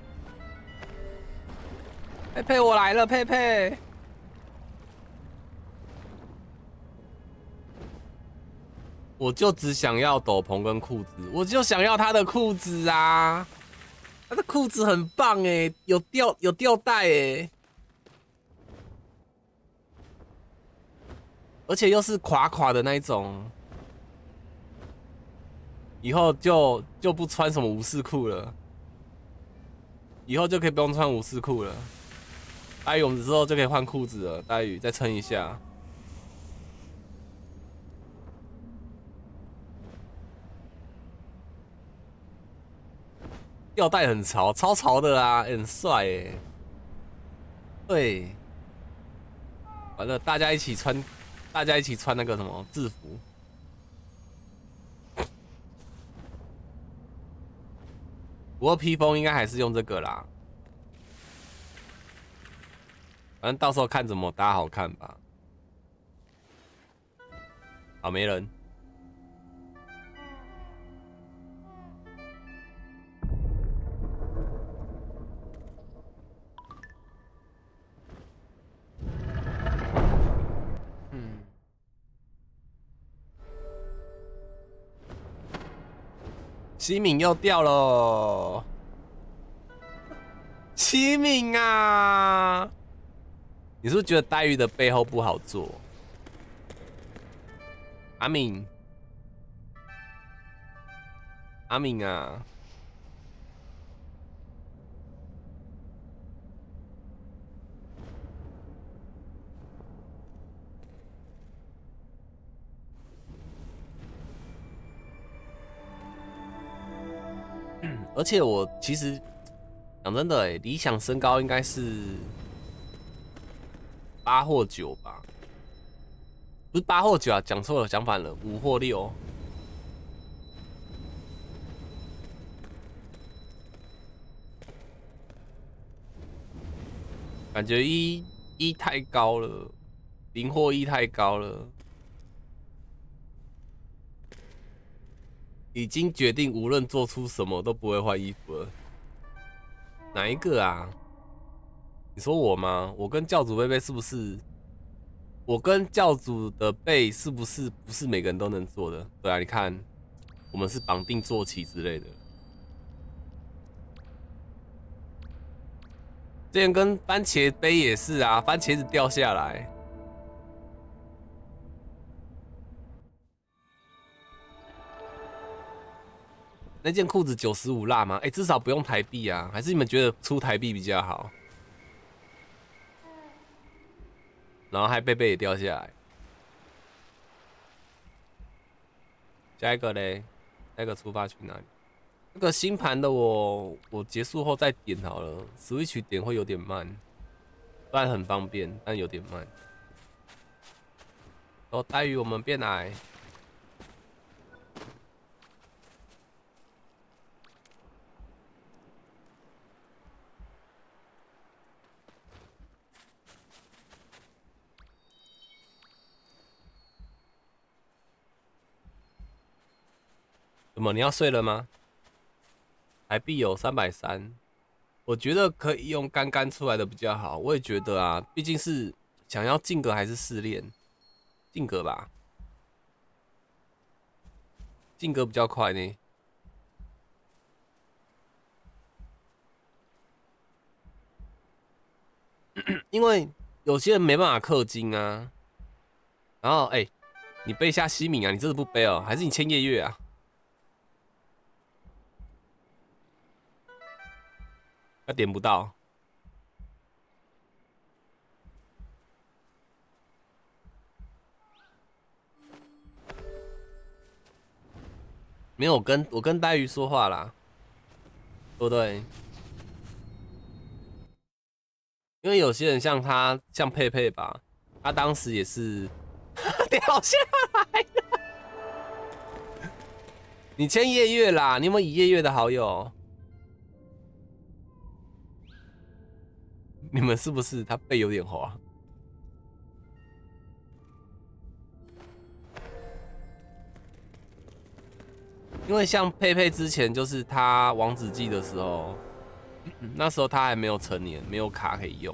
佩佩，我来了，佩佩。我就只想要斗篷跟裤子，我就想要他的裤子啊！他的裤子很棒哎，有吊有吊带哎，而且又是垮垮的那一种。以后就就不穿什么武士裤了，以后就可以不用穿武士裤了。待遇我们之后就可以换裤子了，待遇再撑一下。吊带很潮，超潮的啊，欸、很帅哎。对，完了，大家一起穿，大家一起穿那个什么制服。不过披风应该还是用这个啦，反正到时候看怎么搭好看吧。 好，没人。嗯。西敏又掉了。西敏啊！你是不是觉得黛玉的背后不好做？阿敏，阿敏啊！而且我其实讲真的、欸，理想身高应该是八或九吧，不是八或九啊，讲错了，讲反了，五或六。感觉一一太高了，零或一太高了。已经决定无论做出什么都不会换衣服了。哪一个啊？你说我吗？我跟教主贝贝是不是？我跟教主的背是不是不是每个人都能做的？对啊，你看，我们是绑定坐骑之类的。之前跟番茄杯也是啊，番茄子掉下来。那件裤子九十五辣吗？哎、欸，至少不用台币啊，还是你们觉得出台币比较好？然后还贝贝也掉下来。下一个嘞，下一个出发去哪里？那个新盘的我，我结束后再点好了。Switch 点会有点慢，虽然很方便，但有点慢。哦，黛玉，我们变矮。怎么？你要睡了吗？台币有三百三，我觉得可以用干干出来的比较好。我也觉得啊，毕竟是想要进格还是试炼，进格吧，进格比较快呢。因为有些人没办法氪金啊。然后，哎、欸，你背一下西敏啊，你真的不背哦？还是你签夜月啊？他点不到。没有跟我跟黛玉说话啦，对不对？因为有些人像他，像佩佩吧，他当时也是掉下来了。你签夜月啦，你有没有以夜月的好友？你们是不是他背有点滑？因为像佩佩之前就是他王子记的时候，那时候他还没有成年，没有卡可以用，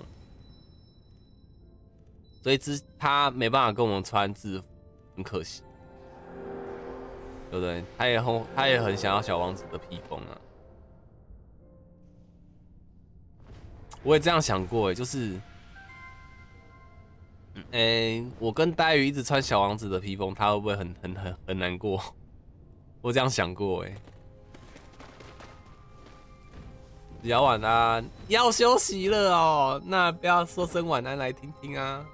所以之他没办法跟我们穿制服，很可惜，对不对？他也很他也很想要小王子的披风啊。我也这样想过，哎，就是，哎、欸，我跟黛玉一直穿小王子的披风，他会不会很很很很难过？我这样想过，哎。子瑶晚安，要休息了哦，那不要说声晚安来听听啊。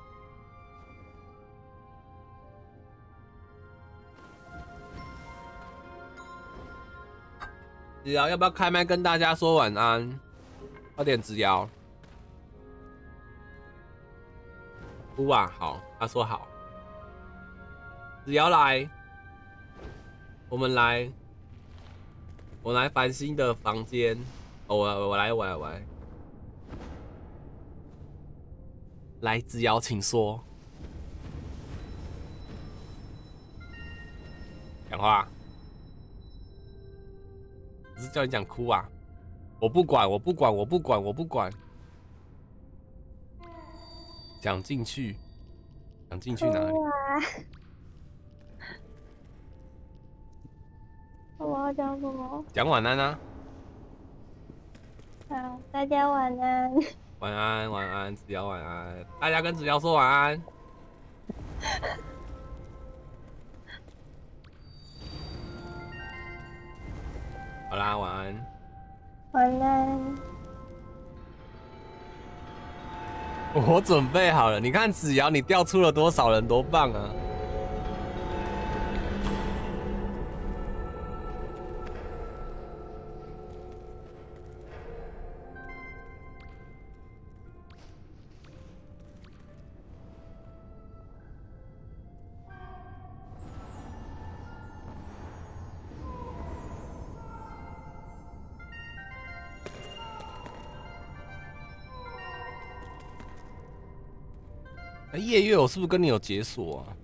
子瑶要不要开麦跟大家说晚安？快点，子瑶。哭啊，好，他说好。子瑶来，我们来，我来繁星的房间。哦，我我来，我来，我来。来，子瑶，请说。 讲话，不是叫你讲哭啊！我不管，我不管，我不管，我不管。讲进去，讲进去哪里？ 我要讲什么？ 讲晚安啊！ 好，大家晚安。 晚安，晚安，子瑶晚安。大家跟子瑶说晚安。好啦，晚安。 晚安。 我准备好了，你看子瑶，你调出了多少人，多棒啊！哎，夜月，我是不是跟你有解锁啊？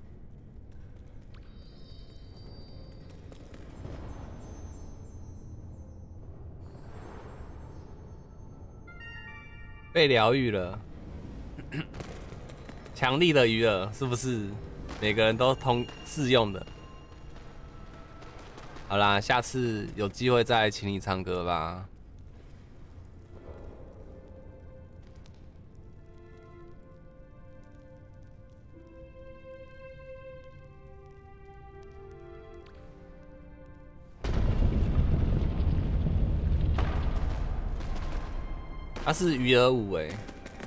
被疗愈了，强力的鱼饵是不是每个人都通适用的？好啦，下次有机会再请你唱歌吧。它是鱼饵舞哎，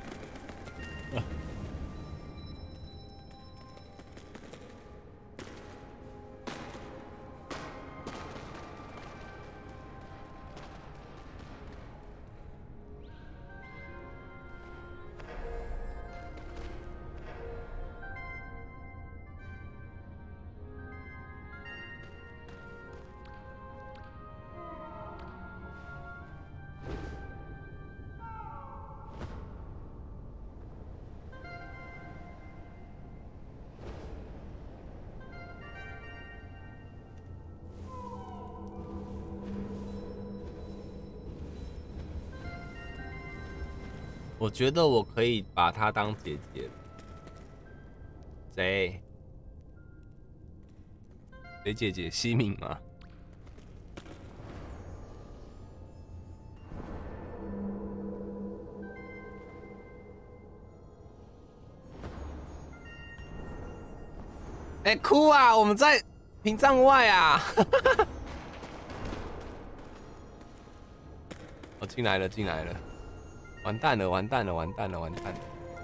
我觉得我可以把她当姐姐。谁？谁姐姐？西敏吗？哎、欸，哭啊！我们在屏障外啊！我进来了，进来了。完蛋了！完蛋了！完蛋了！完蛋了！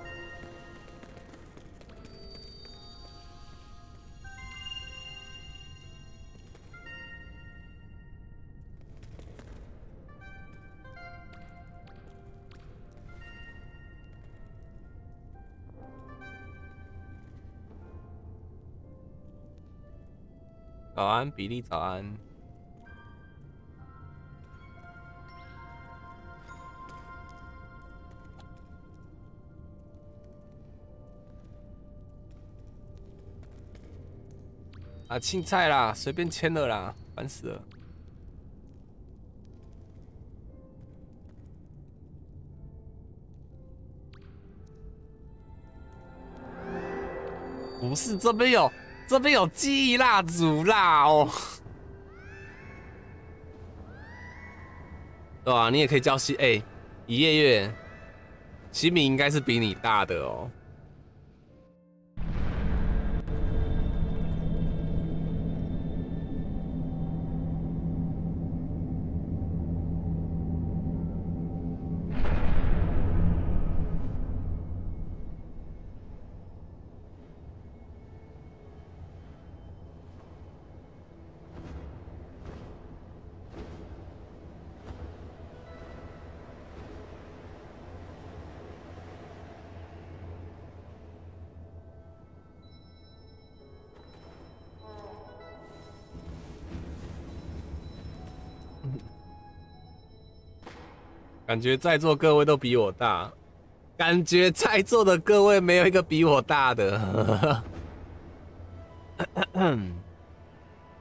早安，比利，早安。啊，青菜啦，随便签了啦，烦死了。不是，这边有，这边有记忆蜡烛啦哦。对啊，你也可以叫西，哎、欸，一夜月，西米应该是比你大的哦。感觉在座各位都比我大，感觉在座的各位没有一个比我大的。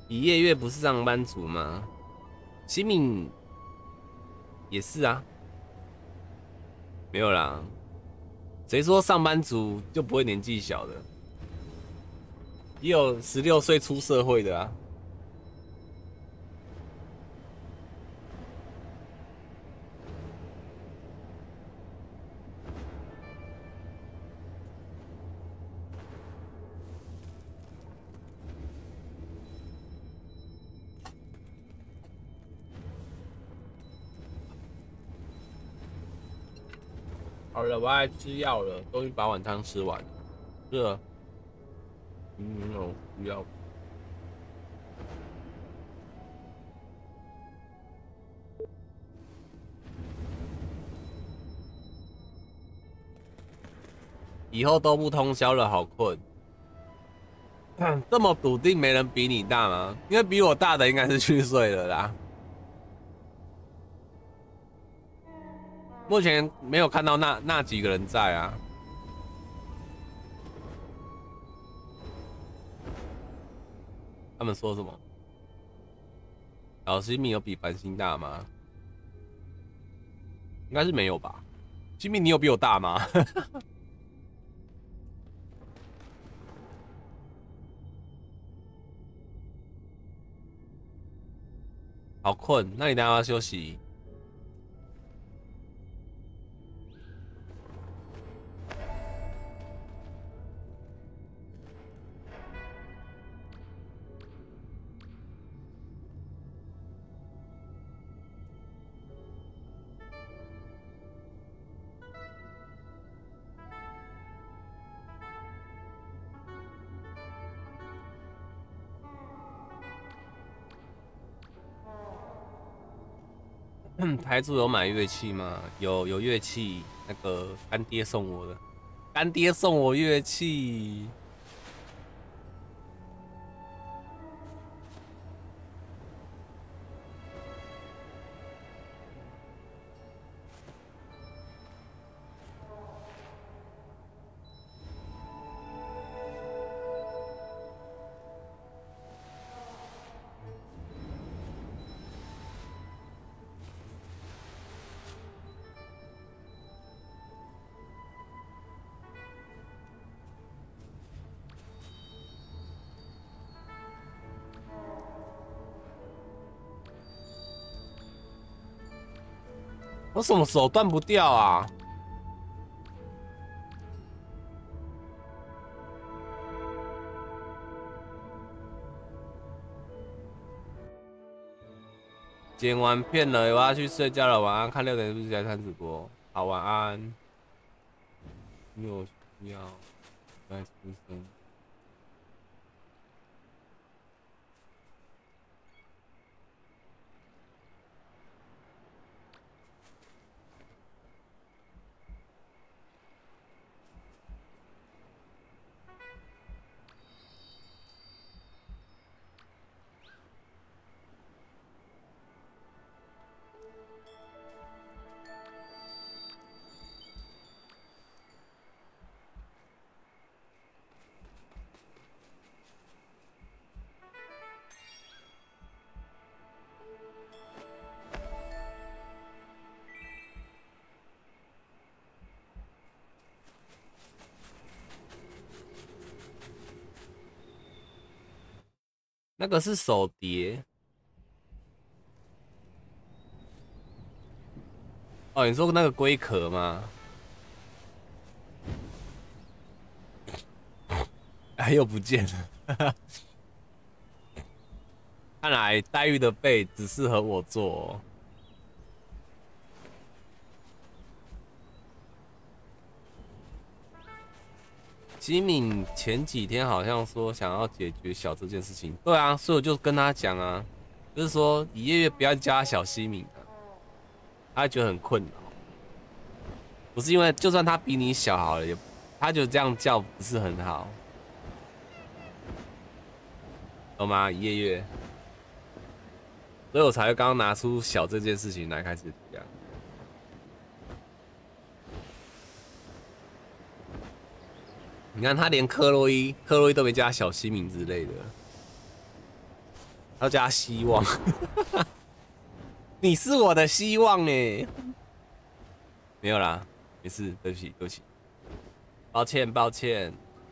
一夜月不是上班族吗？西敏也是啊，没有啦。谁说上班族就不会年纪小的？也有十六岁出社会的啊。好了，我爱吃药了，终于把晚餐吃完了。是啊，嗯，有需要。以后都不通宵了，好困。这么笃定，没人比你大吗？因为比我大的应该是去睡了啦。目前没有看到那那几个人在啊。他们说什么？小西米有比繁星大吗？应该是没有吧。西米，你有比我大吗？好困，那你等一下要休息。台主有买乐器吗？有有乐器，那个干爹送我的，干爹送我乐器。我什么手断不掉啊？剪完片了，我要去睡觉了，晚安。看六点是不是来看直播？好，晚安。你有需要再出声？那个是手碟。哦，你说那个龟壳吗？哎，又不见了。看来黛玉的背只适合我做哦。吉敏前几天好像说想要解决小这件事情，对啊，所以我就跟他讲啊，就是说一夜月不要叫他小西敏啊，他觉得很困扰。不是因为就算他比你小好了，也他就这样叫不是很好，懂吗？一夜月，所以我才会刚刚拿出小这件事情来开始讲。你看他连克洛伊，克洛伊都没叫他小西敏之类的。 要加希望。你是我的希望哎。没有啦，没事，对不起，对不起，抱歉，抱歉。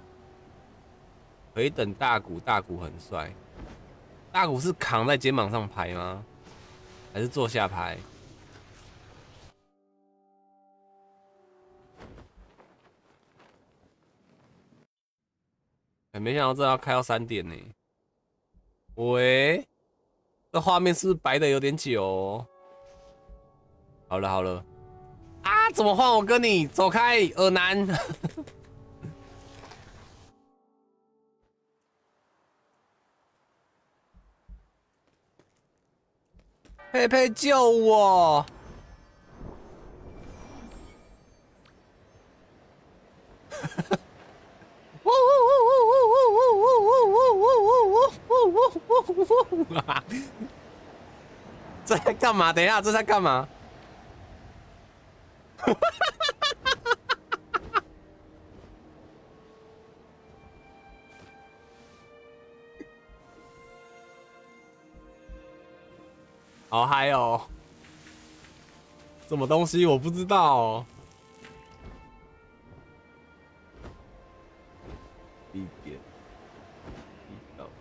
回等大鼓，大鼓很帅。大鼓是扛在肩膀上拍吗？还是坐下拍？哎、欸，没想到这要开到三点呢。喂，这画面是不是白的有点久、哦？好了好了，啊，怎么换我跟你走开，耳男？佩佩救我！这在干嘛？等一下，这在干嘛？好嗨哦！什么东西我不知道、哦。一点，一到。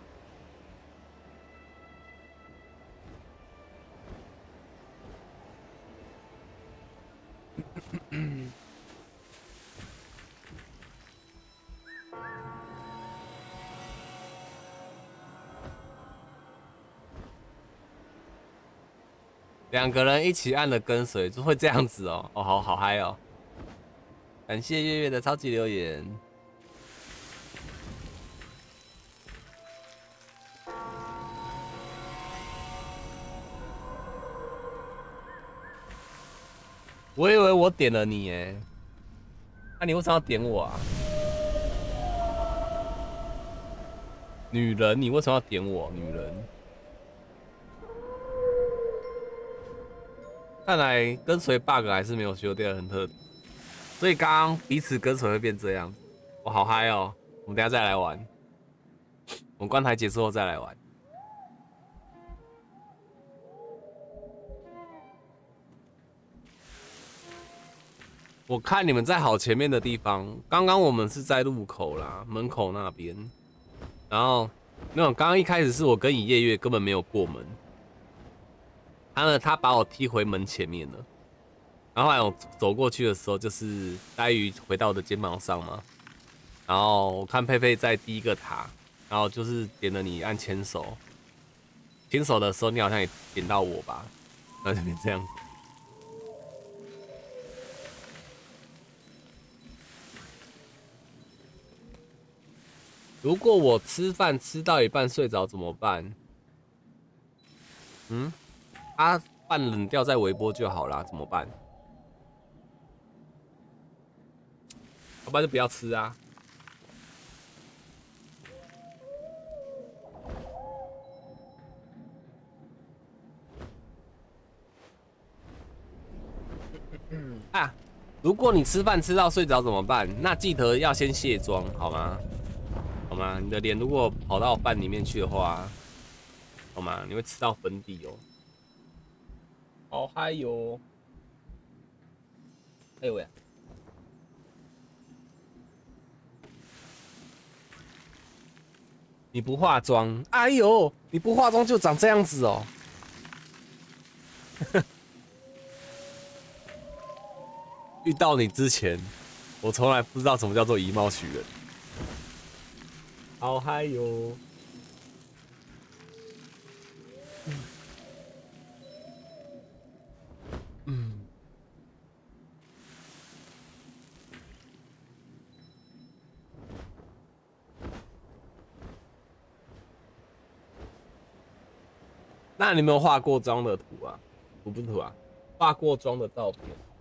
两个人一起按了跟随，就会这样子哦。哦，好好嗨哦！感谢月月的超级留言。我以为我点了你哎，那、啊、你为什么要点我啊？女人，你为什么要点我？女人。看来跟随 bug 还是没有修掉，很特别。所以刚刚彼此跟随会变这样。我好嗨哦！我们等一下再来玩。我们关台结束后再来玩。我看你们在好前面的地方，刚刚我们是在路口啦，门口那边。然后那种刚刚一开始是我跟尹夜月根本没有过门。他呢，他把我踢回门前面了，然后后来我走过去的时候，就是呆鱼回到我的肩膀上嘛，然后我看佩佩在第一个塔，然后就是点了你按牵手，牵手的时候你好像也点到我吧，然后就变这样子。如果我吃饭吃到一半睡着怎么办？嗯？啊，半冷掉再微波就好啦，怎么办？要不然就不要吃啊。啊，如果你吃饭吃到睡着怎么办？那记得要先卸妆，好吗？好吗？你的脸如果跑到饭里面去的话，好吗？你会吃到粉底哦。好嗨哟！哎呦喂！你不化妆，哎呦，你不化妆就长这样子哦。遇到你之前，我从来不知道什么叫做以貌取人。好嗨哟！嗯。那你有没有化过妆的图啊？图不是图啊，化过妆的照片。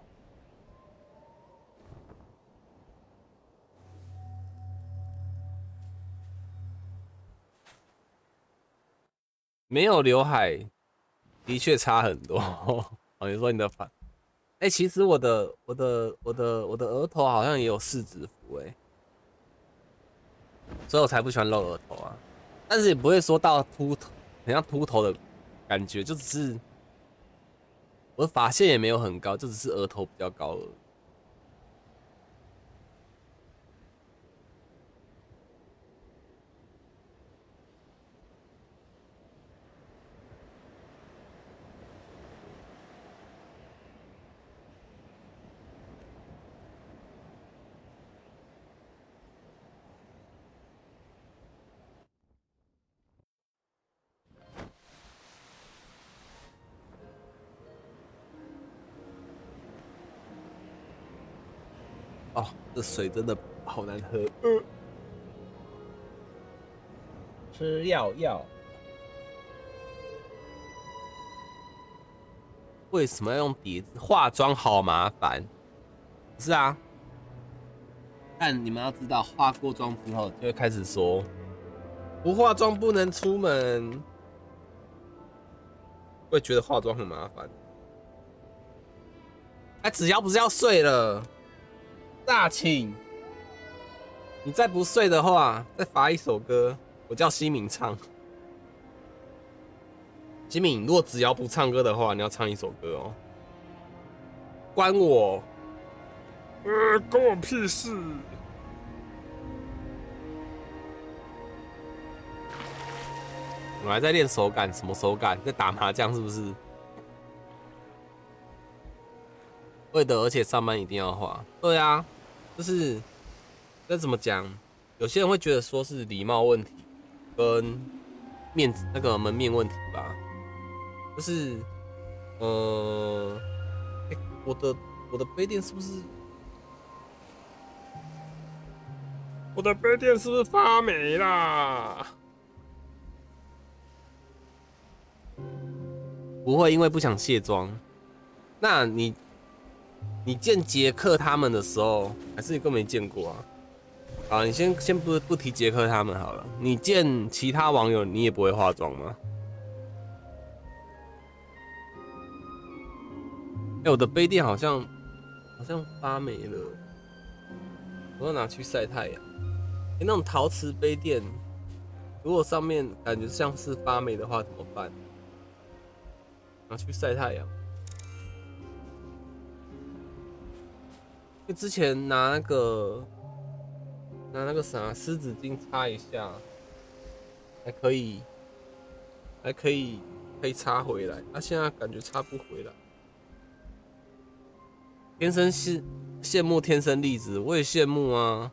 没有刘海，的确差很多。哦，你说你的发，哎、欸，其实我的我的我的我的额头好像也有四指符哎，所以我才不喜欢露额头啊。但是也不会说到秃头， 很像秃头的感觉，就只是我的发线也没有很高，就只是额头比较高而已。哦，这水真的好难喝。呃、吃药药，为什么要用碟子？化妆好麻烦。是啊，但你们要知道，化过妆之后就会开始说，不化妆不能出门，会觉得化妆很麻烦。哎，子瑶不是要睡了？大庆，你再不睡的话，再罚一首歌，我叫西敏唱。西敏，如果子瑶不唱歌的话，你要唱一首歌哦。关我，呃，关我屁事。我还在练手感，什么手感？在打麻将是不是？会的，而且上班一定要画。对啊，就是该怎么讲？有些人会觉得说是礼貌问题跟面子那个门面问题吧。就是，呃，欸、我的我的杯垫是不是？我的杯垫是不是发霉啦？不会，因为不想卸妆。那你你见杰克他们的时候，还是你根本没见过啊？好，你先先不不提杰克他们好了。你见其他网友，你也不会化妆吗？哎、欸，我的杯垫好像好像发霉了，我要拿去晒太阳。哎、欸，那种陶瓷杯垫，如果上面感觉像是发霉的话，怎么办？拿去晒太阳。因为之前拿那个拿那个啥湿纸巾擦一下，还可以，还可以可以擦回来。啊，现在感觉擦不回来。天生是羡慕天生丽质，我也羡慕啊。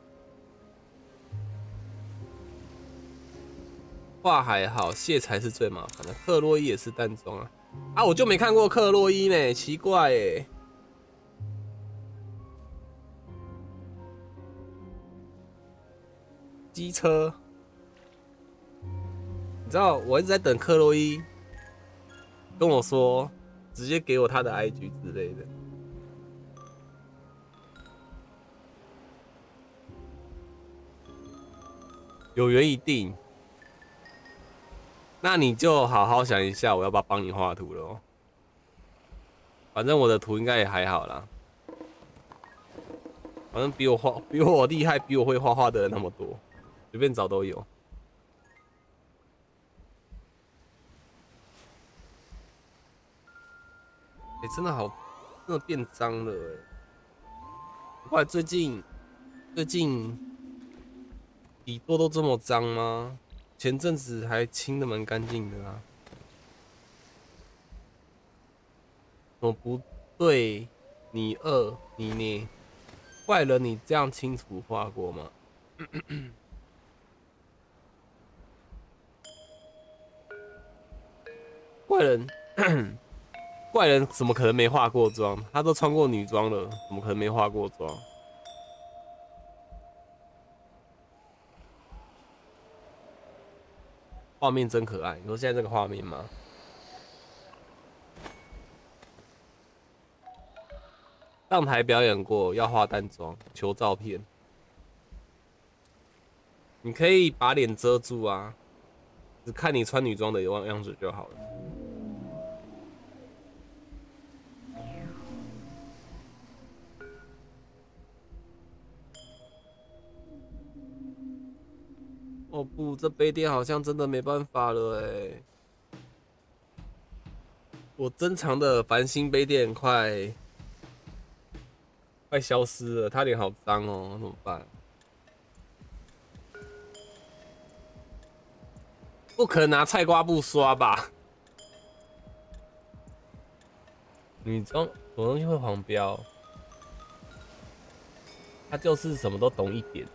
画还好，卸才是最麻烦的。克洛伊也是淡妆啊，啊，我就没看过克洛伊呢，奇怪哎。机车，你知道我一直在等克洛伊跟我说，直接给我他的 I G 之类的。有缘一定，那你就好好想一下，我要不要帮你画图了哦？反正我的图应该也还好啦，反正比我画比我厉害、比我会画画的人那么多，随便找都有。哎、欸，真的好，真的变脏了哎！后来最近最近底座都这么脏吗？前阵子还清的蛮干净的啊。怎么不对？你二你呢？怪人你这样清楚画过吗？怪人，怪人怎么可能没化过妆？他都穿过女装了，怎么可能没化过妆？画面真可爱，你说现在这个画面吗？上台表演过，要化淡妆，求照片。你可以把脸遮住啊，只看你穿女装的样子就好了。哦不，这杯垫好像真的没办法了哎。 我珍藏的繁星杯垫快快消失了，它脸好脏哦，怎么办？不可能拿菜瓜布刷吧？女装什么东西会黄标？他就是什么都懂一点。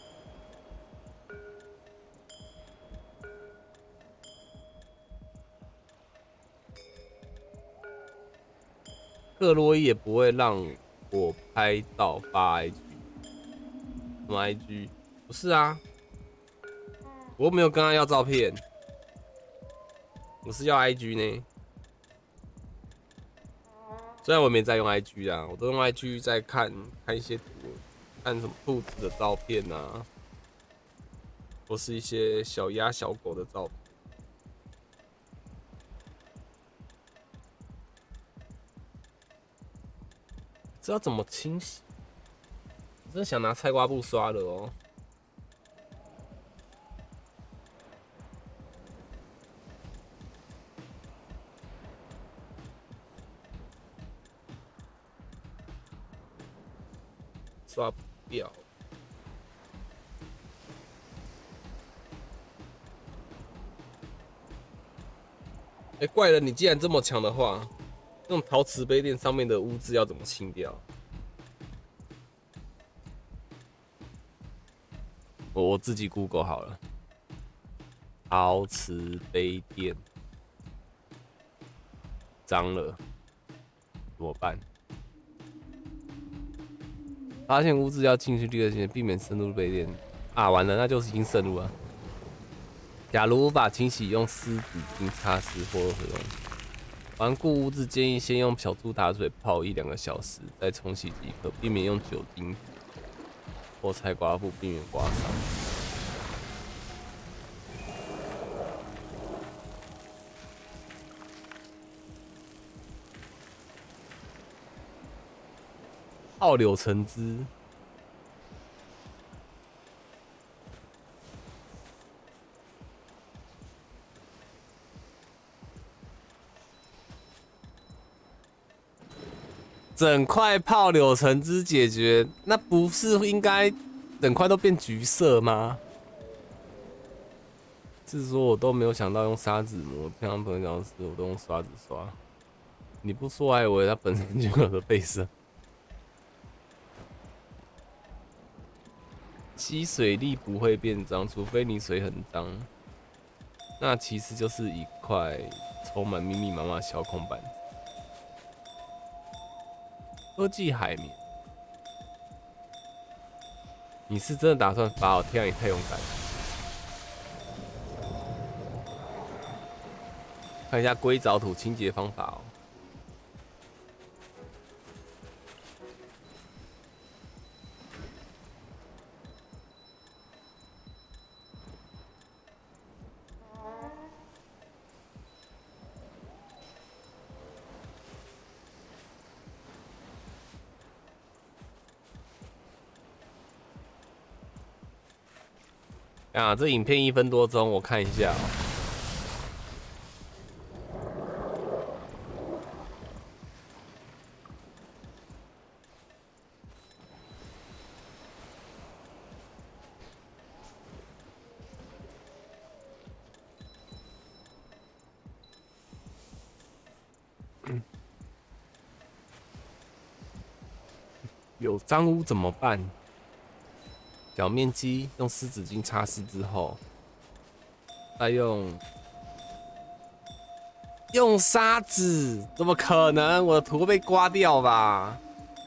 克洛伊也不会让我拍到发 I G， 什么 I G？ 不是啊，我又没有跟他要照片，我是要 I G 呢。虽然我没在用 I G 啊，我都用 I G 在看看一些图，看什么兔子的照片啊，或是一些小鸭、小狗的照片。知道怎么清洗？我真的想拿菜瓜布刷了哦。刷不掉。哎、欸，怪人，你既然这么强的话，那种陶瓷杯垫上面的污渍要怎么清掉？我我自己 Google 好了。陶瓷杯垫脏了怎么办？发现污渍要进去第二件，避免渗入杯垫。啊，完了，那就是已经渗入了。假如无法清洗，用湿纸巾擦拭或使用。顽固污渍建议先用小苏打水泡一两个小时，再冲洗即可，避免用酒精或菜瓜布，避免刮伤。泡柳橙汁。整块泡柳橙汁解决，那不是应该整块都变橘色吗？是说我都没有想到用砂纸磨，平常朋友讲是我都用刷子刷。你不说还以为它本身就有的配色。吸水力不会变脏，除非你水很脏。那其实就是一块充满密密麻麻的小孔板。科技海绵，你是真的打算发哦？天啊，你太勇敢了！看一下硅藻土清洁方法哦。啊，这影片一分多钟，我看一下哦。有脏污怎么办？小面积用湿纸巾擦拭之后，再用用砂纸，怎么可能？我的图被刮掉吧？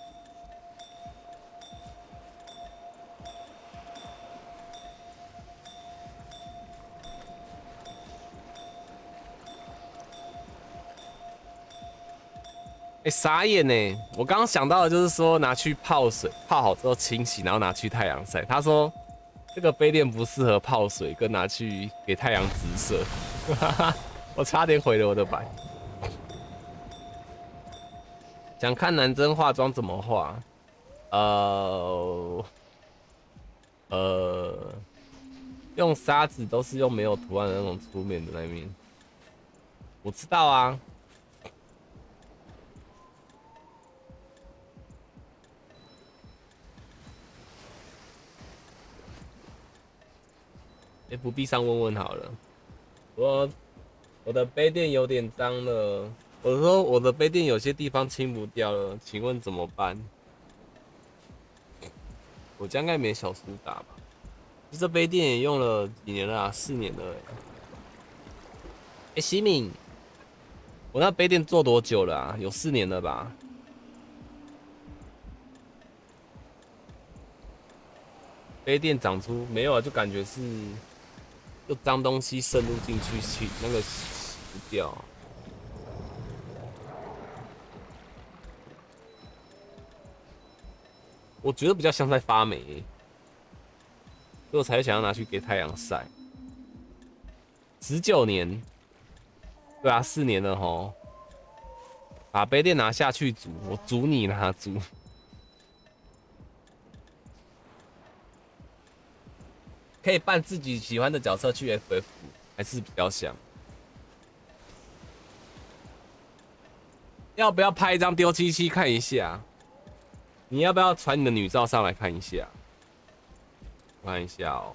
哎、欸，傻眼呢！我刚刚想到的就是说，拿去泡水，泡好之后清洗，然后拿去太阳晒。他说这个杯垫不适合泡水，跟拿去给太阳直射。我差点毁了我的版。想看男生化妆怎么化？呃呃，用砂纸都是用没有图案的那种粗面的那面。我知道啊。 F B 上问问好了。我我的杯垫有点脏了，我说我的杯垫有些地方清不掉了，请问怎么办？我家应该没小苏打吧？这杯垫也用了几年了啊？四年了哎、欸。哎、欸，西敏，我那杯垫做多久了啊？有四年了吧？杯垫长出没有啊？就感觉是有脏东西渗入进去，洗那个洗不掉。我觉得比较像在发霉、欸，所以我才想要拿去给太阳晒。十九年，对啊，四年了吼。把杯垫拿下去煮，我煮你拿煮。可以扮自己喜欢的角色去 F F， 还是比较想。要不要拍一张丢七七看一下？你要不要传你的女照上来看一下？看一下哦。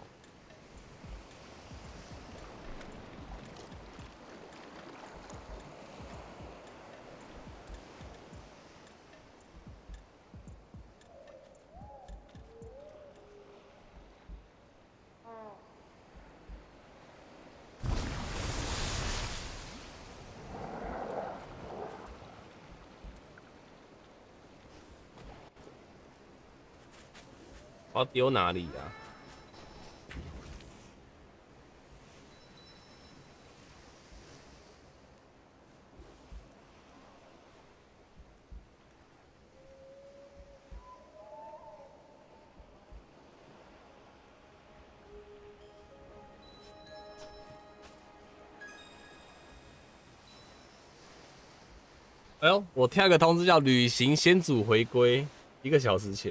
我要丢哪里啊？哎呦，我跳个通知叫旅行先祖回归，一个小时前。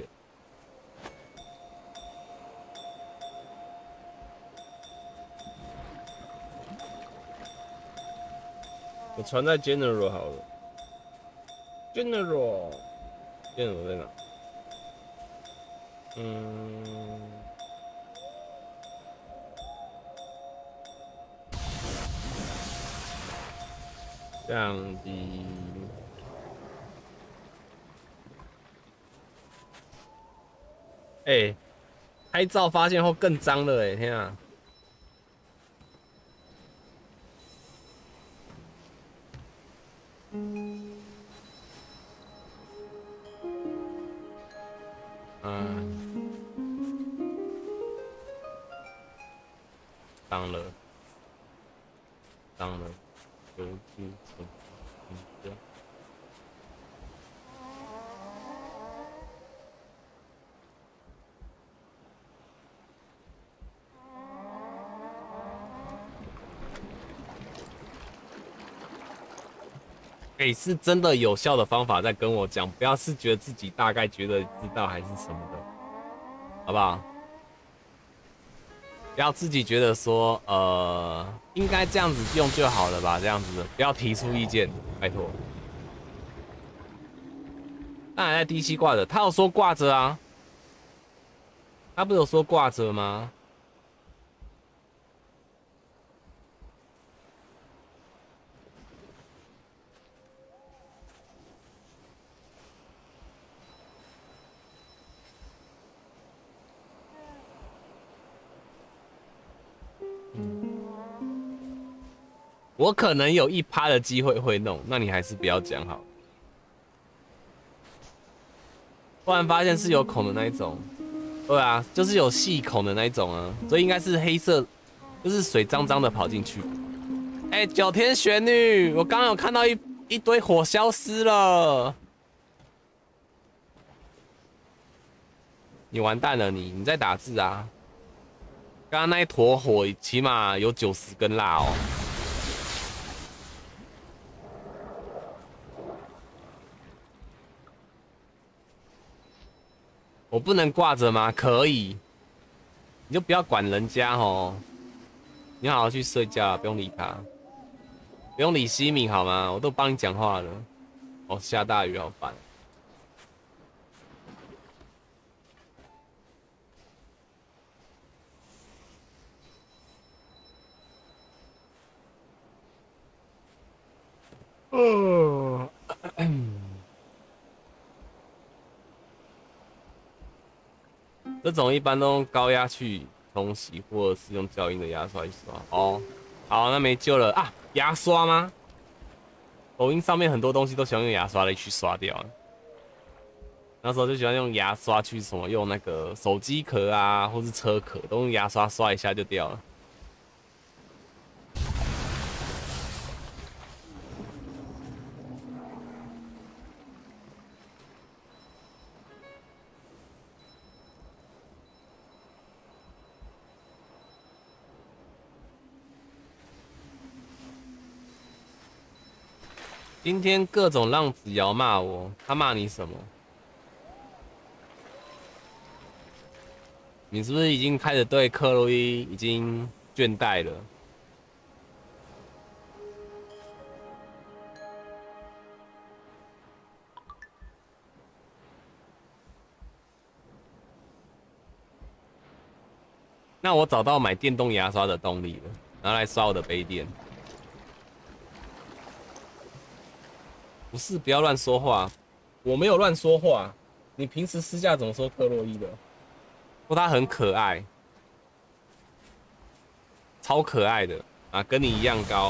我传在 General 好了 ，General，General 在哪？嗯，相机。哎、欸，拍照发现后更脏了哎、欸，天啊！嗯，脏了，脏了，有住什么名字？哎、欸，是真的有效的方法在跟我讲，不要是觉得自己大概觉得知道还是什么的，好不好？不要自己觉得说，呃，应该这样子用就好了吧？这样子的，不要提出意见，拜托。那还在 D C 挂着，他有说挂着啊，他不是有说挂着吗？我可能有一趴的机会会弄，那你还是不要讲好。突然发现是有孔的那一种，对啊，就是有细孔的那一种啊，所以应该是黑色，就是水脏脏的跑进去。哎、欸，九天玄女，我刚刚有看到一一堆火消失了，你完蛋了你，你在打字啊？刚刚那一坨火起码有九十根蜡哦。我不能挂着吗？可以，你就不要管人家哦。你好好去睡觉，不用理他，不用理西敏好吗？我都帮你讲话了。哦，下大雨好烦。 哦，这种一般都用高压去冲洗，或者是用胶印的牙刷去刷。哦，好，那没救了啊！牙刷吗？抖音上面很多东西都喜欢用牙刷来去刷掉。那时候就喜欢用牙刷去什么，用那个手机壳啊，或是车壳，都用牙刷刷一下就掉了。今天各种浪子瑶骂我，他骂你什么？你是不是已经开始对克洛伊已经倦怠了？那我找到买电动牙刷的动力了，拿来刷我的杯垫。不是，不要乱说话，我没有乱说话。你平时私下怎么说克洛伊的？说他很可爱，超可爱的啊，跟你一样高。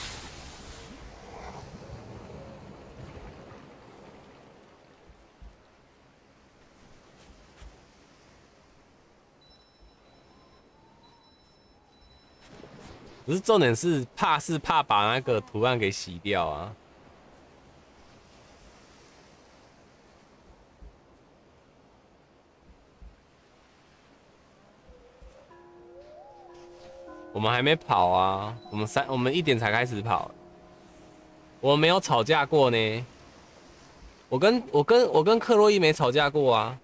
可是重点是怕是怕把那个图案给洗掉啊。我们还没跑啊，我们三我们一点才开始跑，我没有吵架过呢。我跟我跟我跟克洛伊没吵架过啊。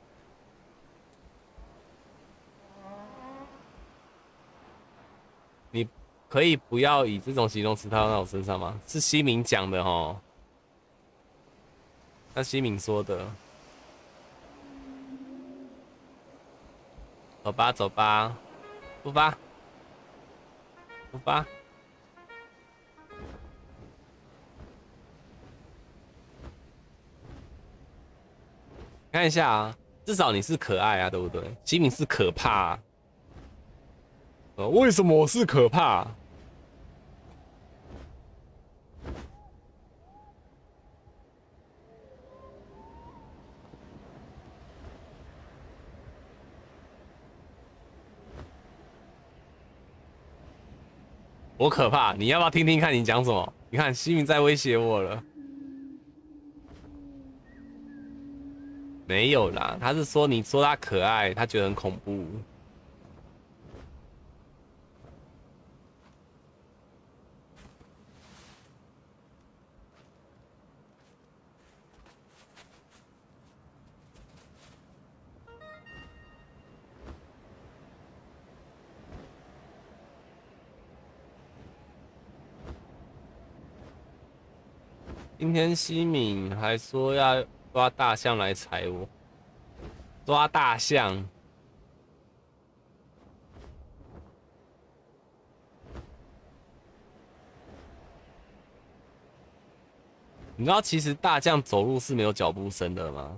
你可以不要以这种形容词套在我身上吗？是西敏讲的齁，那西敏说的。走吧走吧，出发出发。看一下啊，至少你是可爱啊，对不对？西敏是可怕啊。呃，为什么我是可怕？我可怕，你要不要听听看你讲什么？你看西敏在威胁我了。没有啦，他是说你说他可爱，他觉得很恐怖。今天西敏还说要抓大象来踩我，抓大象。你知道其实大象走路是没有脚步声的吗？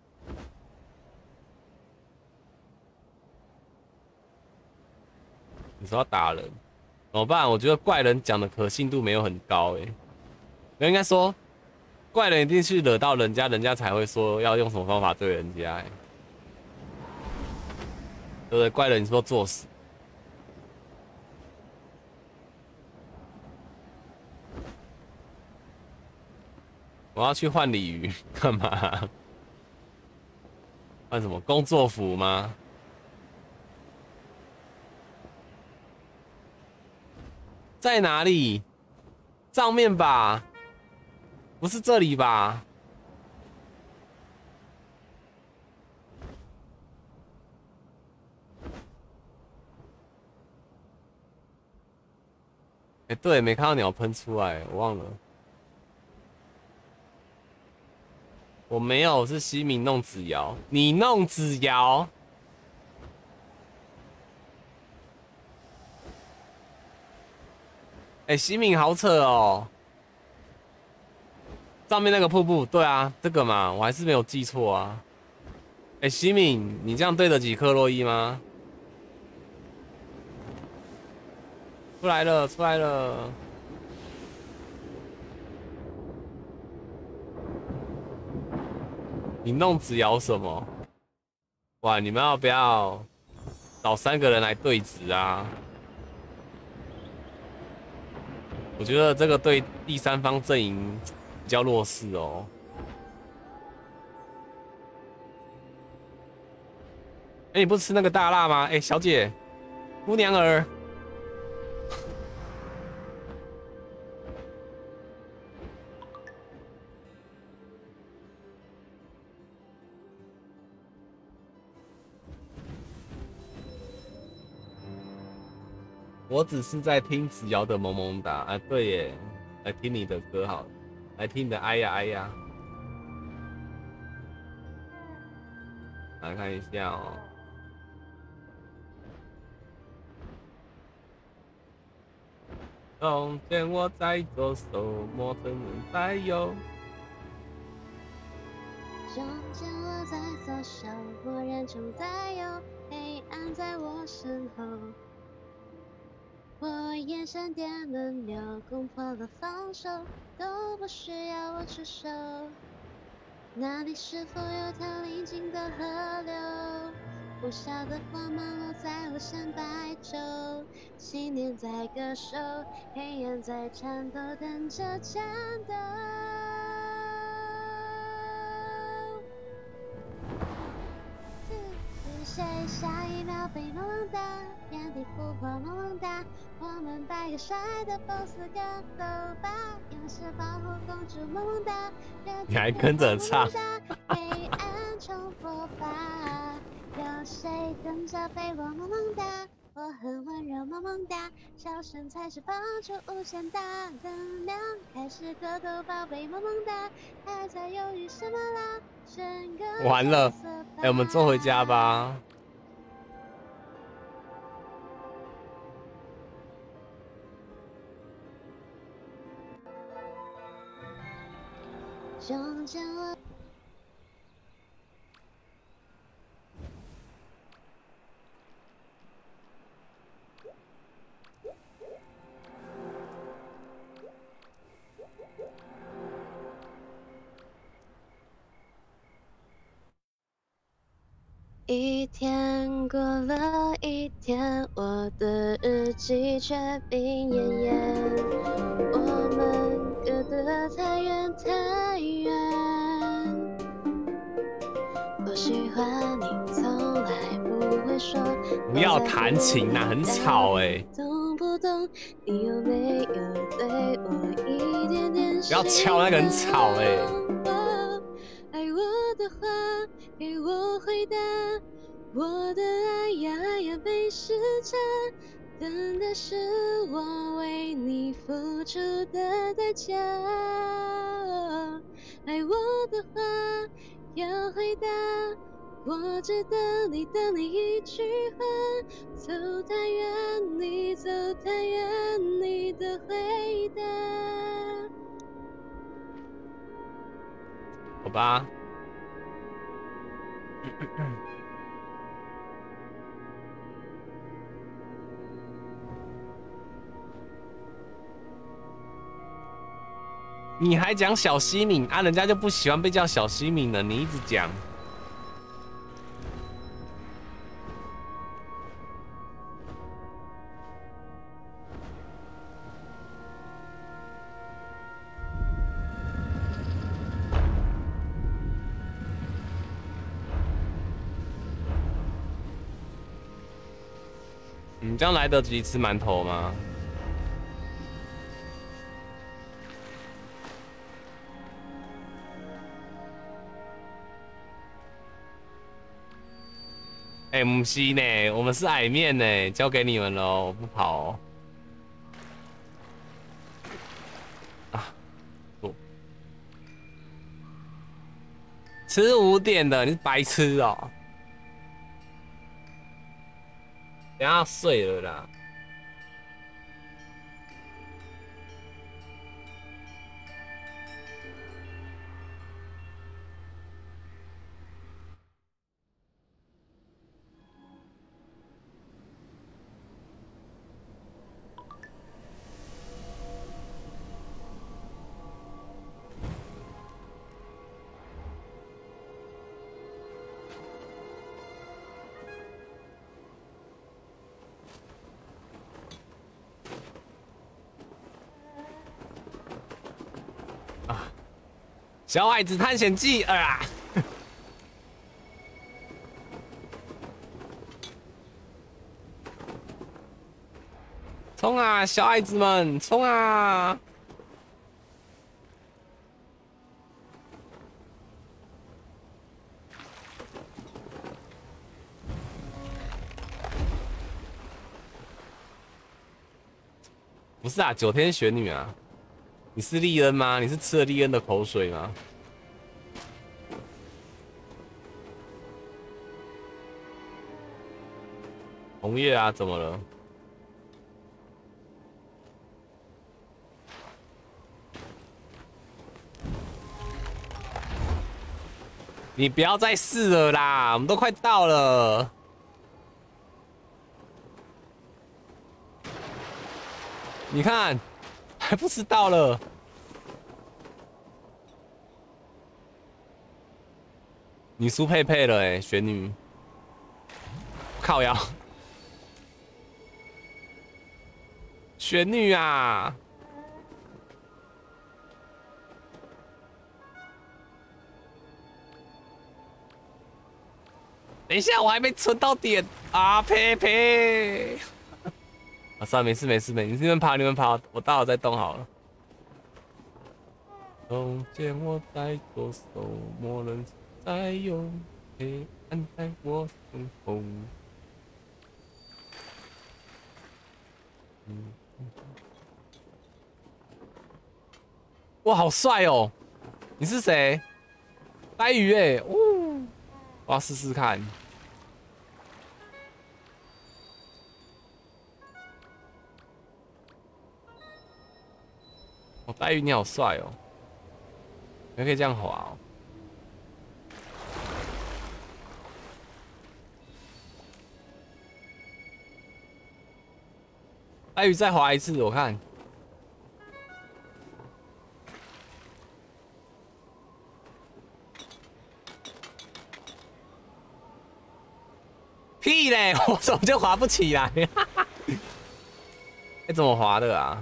你说要打人，怎么办？我觉得怪人讲的可信度没有很高诶、欸。应该说，怪人一定去惹到人家，人家才会说要用什么方法对人家、欸。对不对？怪人，你说作死。我要去换鲤鱼，干嘛？换什么工作服吗？在哪里？上面吧，不是这里吧？哎、欸，对，没看到鸟喷出来，我忘了。我没有，是西敏弄子瑶，你弄子瑶。哎、欸，西敏好扯哦。 上面那个瀑布，对啊，这个嘛，我还是没有记错啊。哎、欸，西敏，你这样对得起克洛伊吗？出来了，出来了。你弄纸摇什么？哇，你们要不要找三个人来对质啊？我觉得这个对第三方阵营比较弱势哦。哎、欸，你不吃那个大辣吗？哎、欸，小姐，姑娘儿。我只是在听子瑶的萌萌哒啊，对耶，来听你的歌好了，来听你的哎呀哎呀，来看一下哦。从前我在左手，陌生人在右。 从前我在左手，默然中在右，黑暗在我身后。我眼神点轮流，攻破了防守，都不需要我出手。那里是否有条临近的河流？无效的光芒落在我像白昼，信念在歌手，黑暗在颤抖，等着战斗。是谁下一秒被萌萌哒，原地复活萌萌哒，我们摆个帅的 pose 跟斗吧，勇士保护公主萌萌哒， 你还跟着唱， 黑暗冲破吧，有谁等着被我萌萌哒？我很温柔萌萌哒，笑声才是放出无限大能量，开始格斗宝贝萌萌哒，还在犹豫什么啦？选个完了，哎、欸，我们坐回家吧。 从前我。一天过了一天，我的日记却冰恹恹。我们隔得太远太远。我喜欢你，从来不会说。 不要弹琴呐、啊，很吵哎、欸。 懂不懂？你有没有对我一点点？ 不要敲那个很吵哎、欸。 爱我的话，给我回答。我的爱呀爱呀被时差，等的是我为你付出的代价。爱我的话要回答，我只等你等你一句话。走太远，你走太远，你的回答。 好吧。你还讲小西敏啊？人家就不喜欢被叫小西敏了，你一直讲。你这样来得及吃馒头吗？哎、欸，母西呢？我们是矮面呢，交给你们喽，我不跑哦。啊，不，吃五点的，你是白痴哦、喔。等下睡了啦。 小矮子探险记啊！冲啊，小矮子们，冲啊！不是啊，九天玄女啊，你是利恩吗？你是吃了利恩的口水吗？红叶啊，怎么了？你不要再试了啦，我们都快到了。你看，还不是到了？你输佩佩了哎、欸，玄女。靠腰。玄女啊！等一下，我还没存到点啊，佩佩。啊，算了，没事没事没事，你们跑你们跑，我待会再动好了。从前我在左手，默认在右，黑暗在我身后。嗯，哇，好帅哦！你是谁？呆鱼哎，哦，我要试试看。哦，呆鱼你好帅哦！你可以这样滑哦。呆鱼再滑一次，我看。屁嘞！我怎么就滑不起来？哎、欸，怎么滑的啊？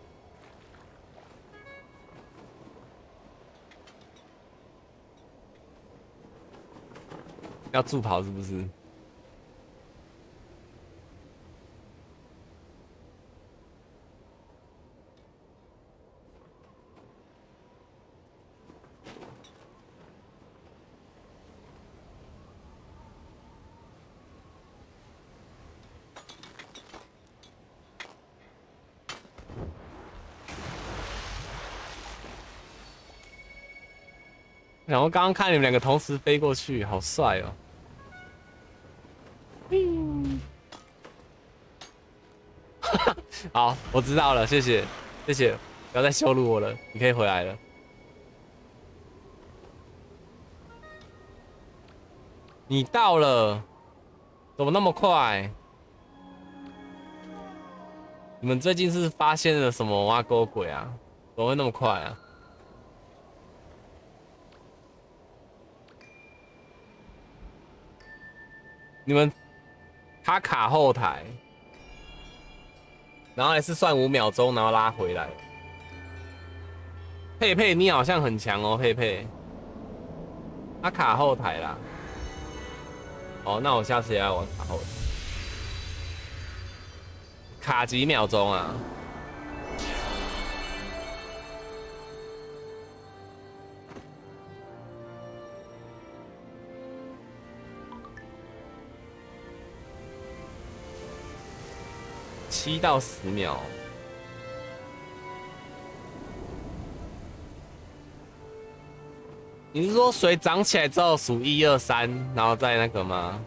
要助跑是不是？然后刚刚看你们两个同时飞过去，好帅哦！嗯，好，我知道了，谢谢，谢谢，不要再羞辱我了，你可以回来了。你到了，怎么那么快？你们最近是发现了什么挖沟鬼啊？怎么会那么快啊？你们他卡后台，然后还是算五秒钟，然后拉回来。佩佩，你好像很强哦，佩佩。他卡后台啦。哦，那我下次也要玩卡后台。卡几秒钟啊？七到十秒。你是说水涨起来之后数一二三，然后再那个吗？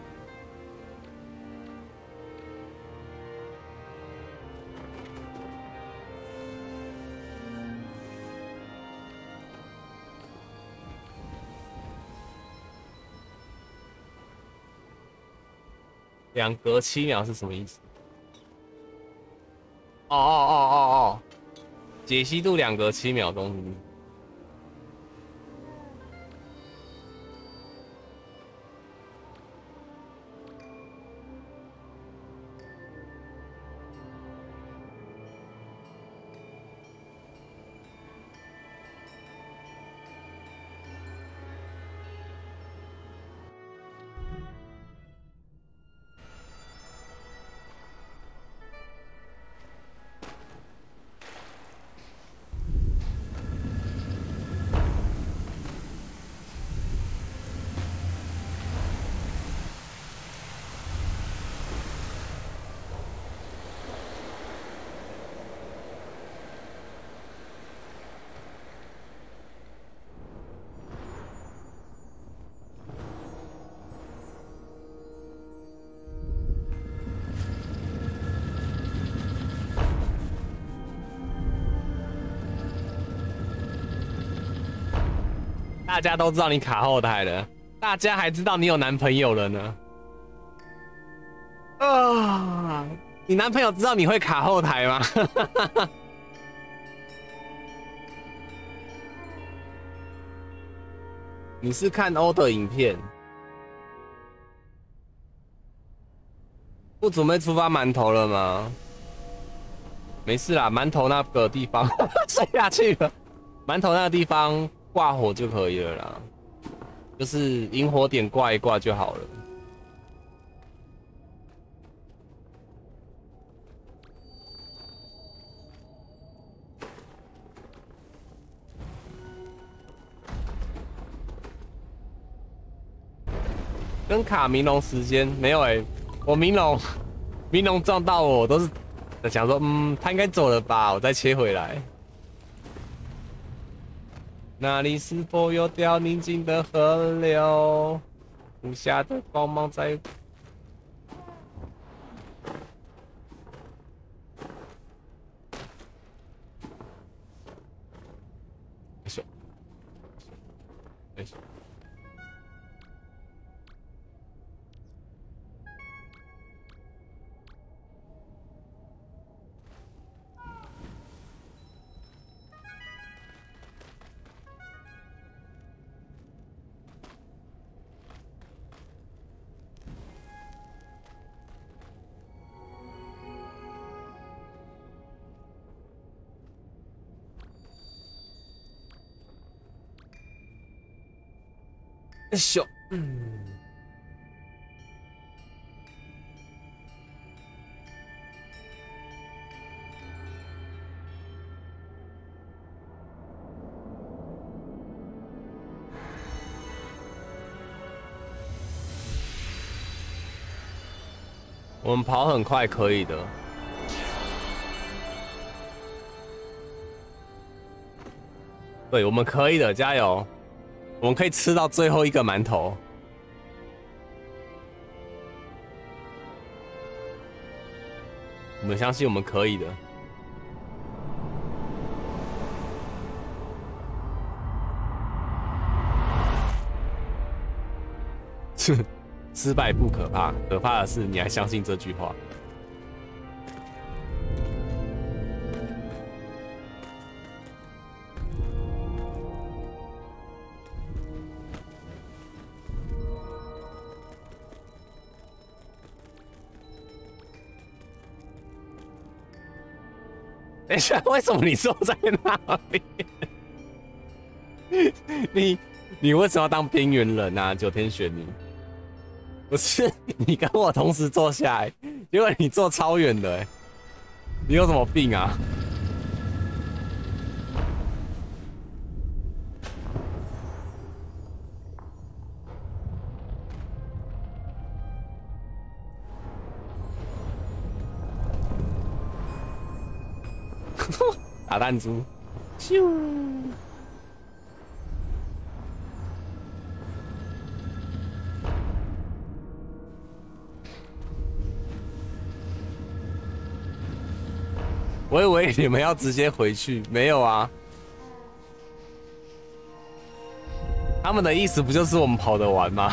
两格七秒是什么意思？哦哦哦哦哦，解析度两格七秒钟是不是？ 大家都知道你卡后台了，大家还知道你有男朋友了呢。啊，你男朋友知道你会卡后台吗？你是看欧的影片，不准备出发馒头了吗？没事啦，馒头那个地方睡下去了，馒头那个地方挂火就可以了啦，就是引火点挂一挂就好了。跟卡明龙时间没有哎、欸，我明龙明龙撞到我，我都是想说，嗯，他应该走了吧，我再切回来。那里是否有条宁静的河流？无暇的光芒在。哎咻，哎咻。哎咻，嗯，我们跑很快，可以的。对，我们可以的，加油！我们可以吃到最后一个馒头。我们相信我们可以的。失败不可怕，可怕的是你还相信这句话。等一下，为什么你坐在那边？你你为什么要当边缘人啊？九天玄女，不是你跟我同时坐下来，结果你坐超远的、欸，你有什么病啊？打弹珠，咻！我以为你们要直接回去，没有啊？他们的意思不就是我们跑得完吗？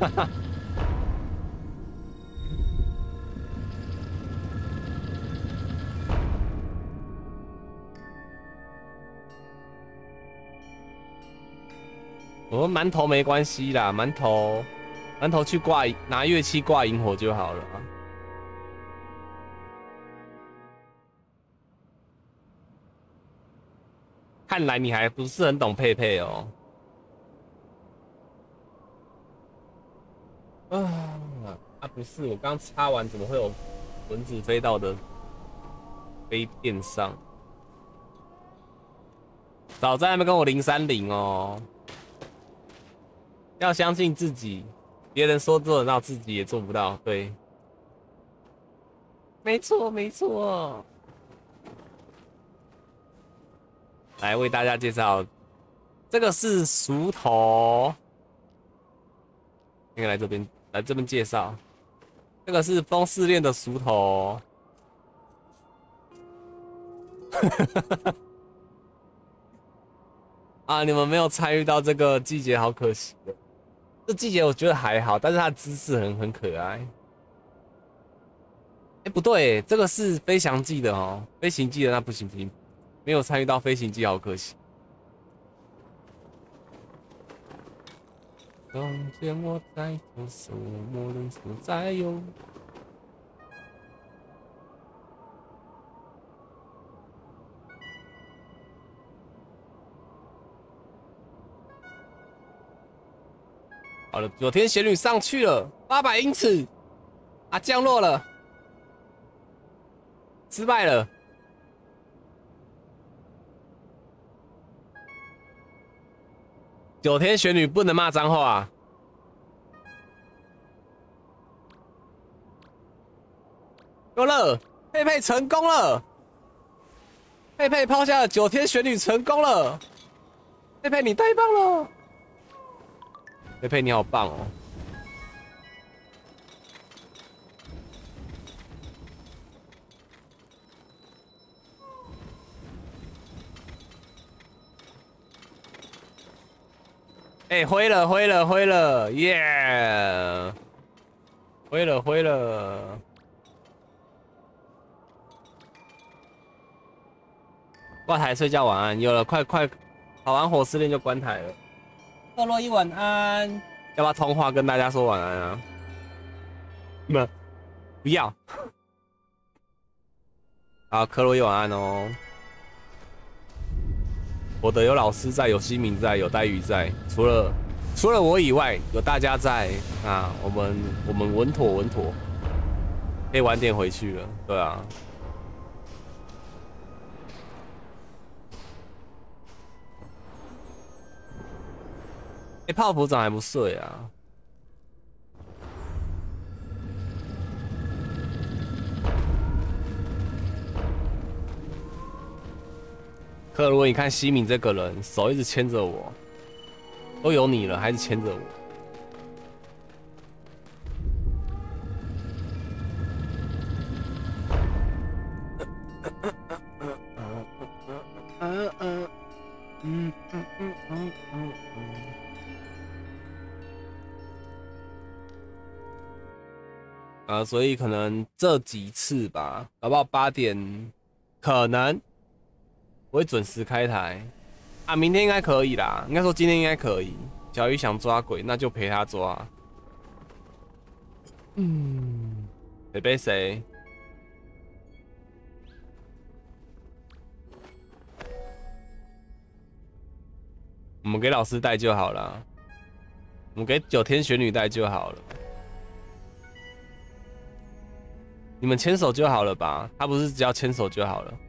我们馒头没关系啦，馒头，馒头去挂拿乐器挂萤火就好了。看来你还不是很懂佩佩哦。啊啊，不是，我刚擦完，怎么会有蚊子飞到的飞垫上？早在那边跟我零三零哦。要相信自己，别人说做得到，自己也做不到。对，没错，没错。来为大家介绍，这个是熟头。那个来这边，来这边介绍，这个是风试炼的熟头。 啊，你们没有参与到这个季节，好可惜。这季节我觉得还好，但是它的姿势很很可爱。哎、欸，不对，这个是飞翔季的哦，飞行季的那不行不行，没有参与到飞行季，好可惜。从前我在左手，莫人手在右。好了，九天玄女上去了，八百英尺，啊，降落了，失败了。九天玄女不能骂脏话。够了，佩佩成功了，佩佩抛下了九天玄女成功了，佩佩你太棒了。佩佩你好棒哦！哎、欸，挥了挥了挥了，耶、yeah ！挥了挥了。挂台睡觉晚安，有了，快快跑完火试炼就关台了。克洛伊晚安，要不要通话跟大家说晚安啊？不，不要。好，克洛伊晚安哦。我的有老师在，有西明在，有黛玉在，除了除了我以外，有大家在啊。我们我们稳妥稳妥，可以晚点回去了。对啊。哎、欸，泡芙长还不睡啊？克罗，你看西敏这个人，手一直牵着我，都有你了，还是牵着我。嗯嗯嗯嗯嗯嗯嗯嗯。啊，所以可能这几次吧，搞不好八点可能我会准时开台啊，明天应该可以啦，应该说今天应该可以。小鱼想抓鬼，那就陪他抓。嗯，得被谁？我们给老师带就好了，我们给九天玄女带就好了。你们牵手就好了吧？他不是只要牵手就好了。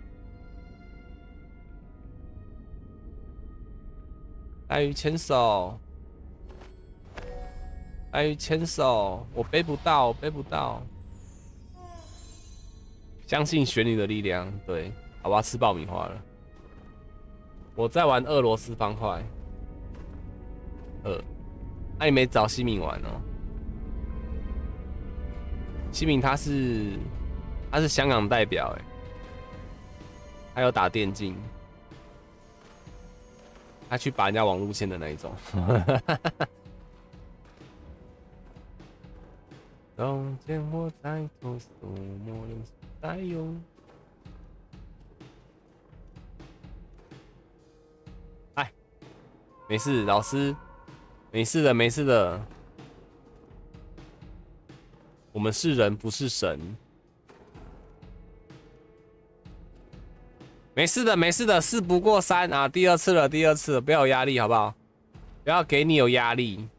黛玉牵手，黛玉牵手，我背不到，我背不到。相信玄女的力量，对，好吧，吃爆米花了。我在玩俄罗斯方块，呃，那、啊、你没找西敏玩哦？西敏他是他是香港代表哎，他有打电竞，他去拔人家网路线的那一种。从前我在左手，莫人在右。哎，没事，老师，没事的，没事的。我们是人，不是神。没事的，没事的，事不过三啊！第二次了，第二次了，不要有压力，好不好？不要给你有压力。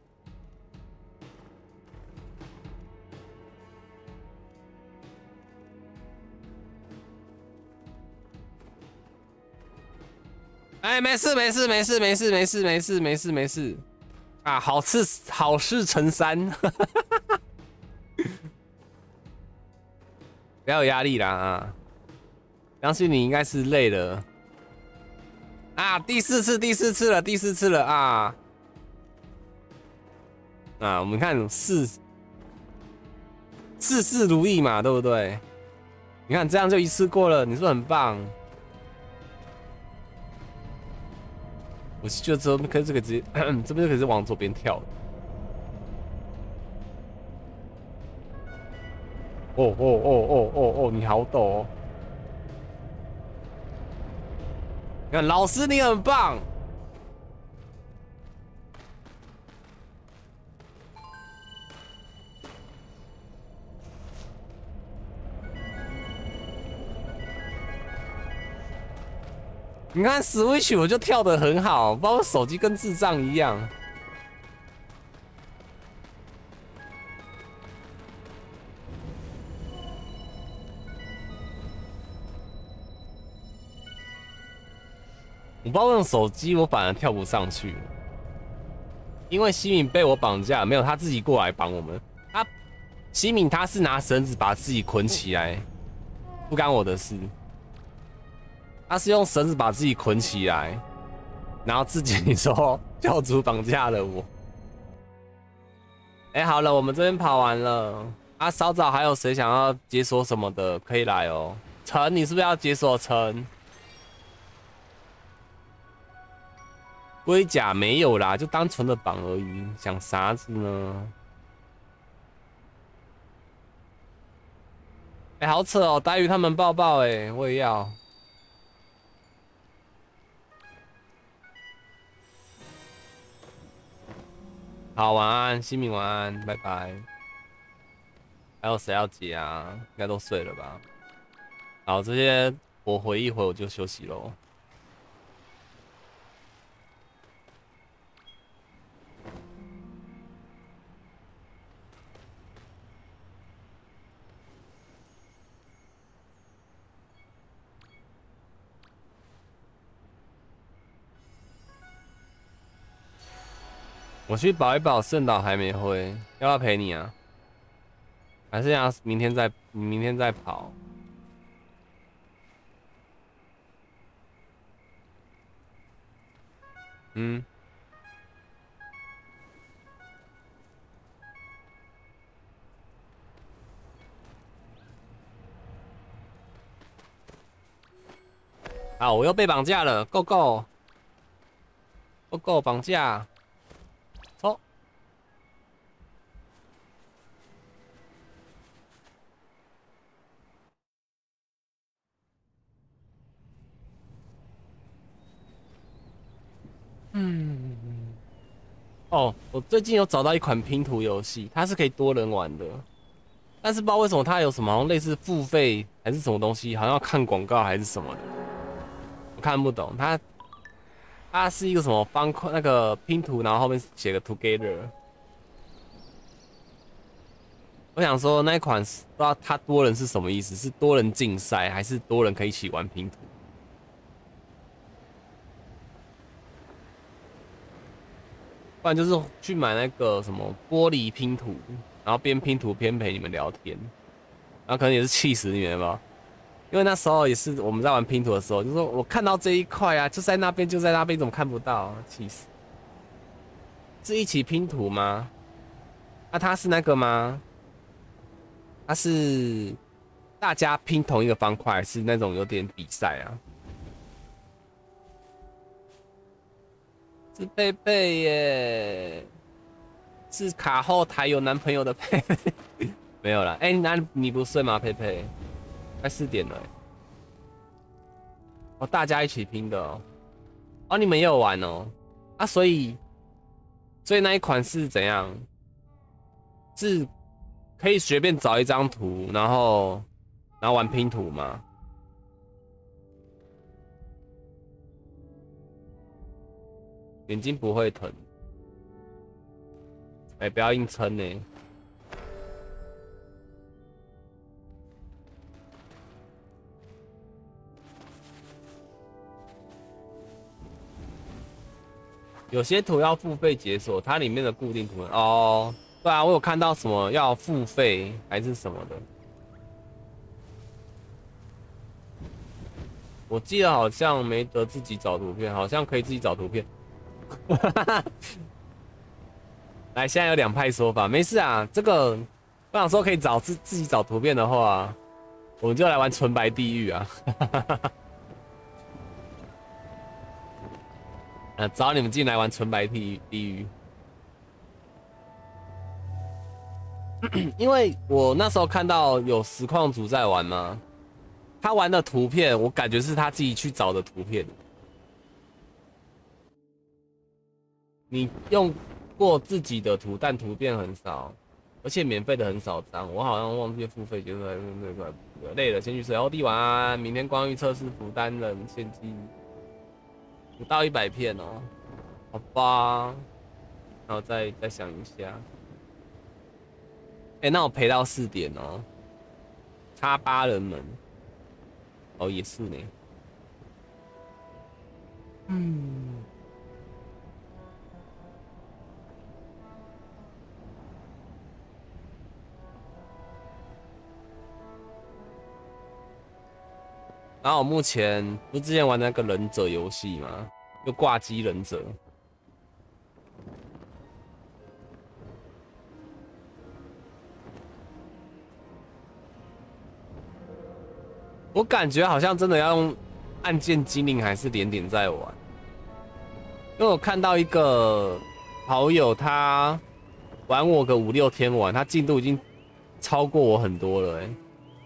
哎，没事，没事，没事，没事，没事，没事，没事，没事。啊，好事好事成三。不要有压力啦啊！相信你应该是累了啊！第四次，第四次了，第四次了啊！啊，我们看事事事如意嘛，对不对？你看这样就一次过了，你说很棒。 我是觉得这边可以这个直接这边就可以是往左边跳。哦哦哦哦哦哦，你好陡哦！你看，老师你很棒。你看 Switch 我就跳得很好，不知道我手机跟智障一样。我不知道用手机我反而跳不上去，因为西敏被我绑架，没有他自己过来绑我们。他西敏他是拿绳子把自己捆起来，不干我的事。他是用绳子把自己捆起来，然后自己说教主绑架了我。哎、欸，好了，我们这边跑完了。啊，稍早还有谁想要解锁什么的，可以来哦。陈，你是不是要解锁陈？龟甲没有啦，就单纯的绑而已，想啥子呢？哎、欸，好扯哦，呆鱼他们抱抱哎、欸，我也要。好，晚安，西敏晚安，拜拜。还有谁要解啊？应该都睡了吧？好，这些我回一回我就休息喽。我去保一保圣岛还没回，要不要陪你啊？还是要明天再明天再跑？嗯。好，我又被绑架了 ，Go Go，Go Go 绑架，走。嗯，哦，我最近有找到一款拼图游戏，它是可以多人玩的，但是不知道为什么它有什么好像类似付费还是什么东西，好像要看广告还是什么的，我看不懂。它它是一个什么方块那个拼图，然后后面写个 together。我想说那一款不知道它多人是什么意思，是多人竞赛还是多人可以一起玩拼图？不然就是去买那个什么玻璃拼图，然后边拼图边陪你们聊天，然后可能也是气死你们吧。因为那时候也是我们在玩拼图的时候，就说我看到这一块啊，就在那边，就在那边，怎么看不到？气死！是一起拼图吗？那、啊、他是那个吗？他是大家拼同一个方块，是那种有点比赛啊？是贝贝耶，是卡后台有男朋友的佩佩，没有啦。哎、欸，那你不睡吗，佩佩？快四点了、欸，哦，大家一起拼的哦，哦，你们也有玩哦，啊，所以，所以那一款是怎样？是可以随便找一张图，然后，然后玩拼图吗？眼睛不会疼，哎、欸，不要硬撑呢。有些图要付费解锁，它里面的固定图哦，对啊，我有看到什么要付费还是什么的，我记得好像没得自己找图片，好像可以自己找图片。来，现在有两派说法，没事啊，这个我想说可以找自自己找图片的话，我们就来玩纯白地狱啊。 呃，找你们进来玩纯白地地狱。因为我那时候看到有实况组在玩嘛，他玩的图片，我感觉是他自己去找的图片。你用过自己的图，但图片很少，而且免费的很少张。我好像忘记付费，就是那个累了，先去睡。欧弟晚安，明天光遇测试福单人献祭，不到一百片哦，好吧，然后再再想一下。哎、欸，那我陪到四点哦，差八人门，哦也是呢，嗯，然后我目前不是之前玩那个忍者游戏吗？就挂机忍者。我感觉好像真的要用按键精灵还是连点在玩，因为我看到一个好友他玩我个五六天玩，他进度已经超过我很多了哎、欸。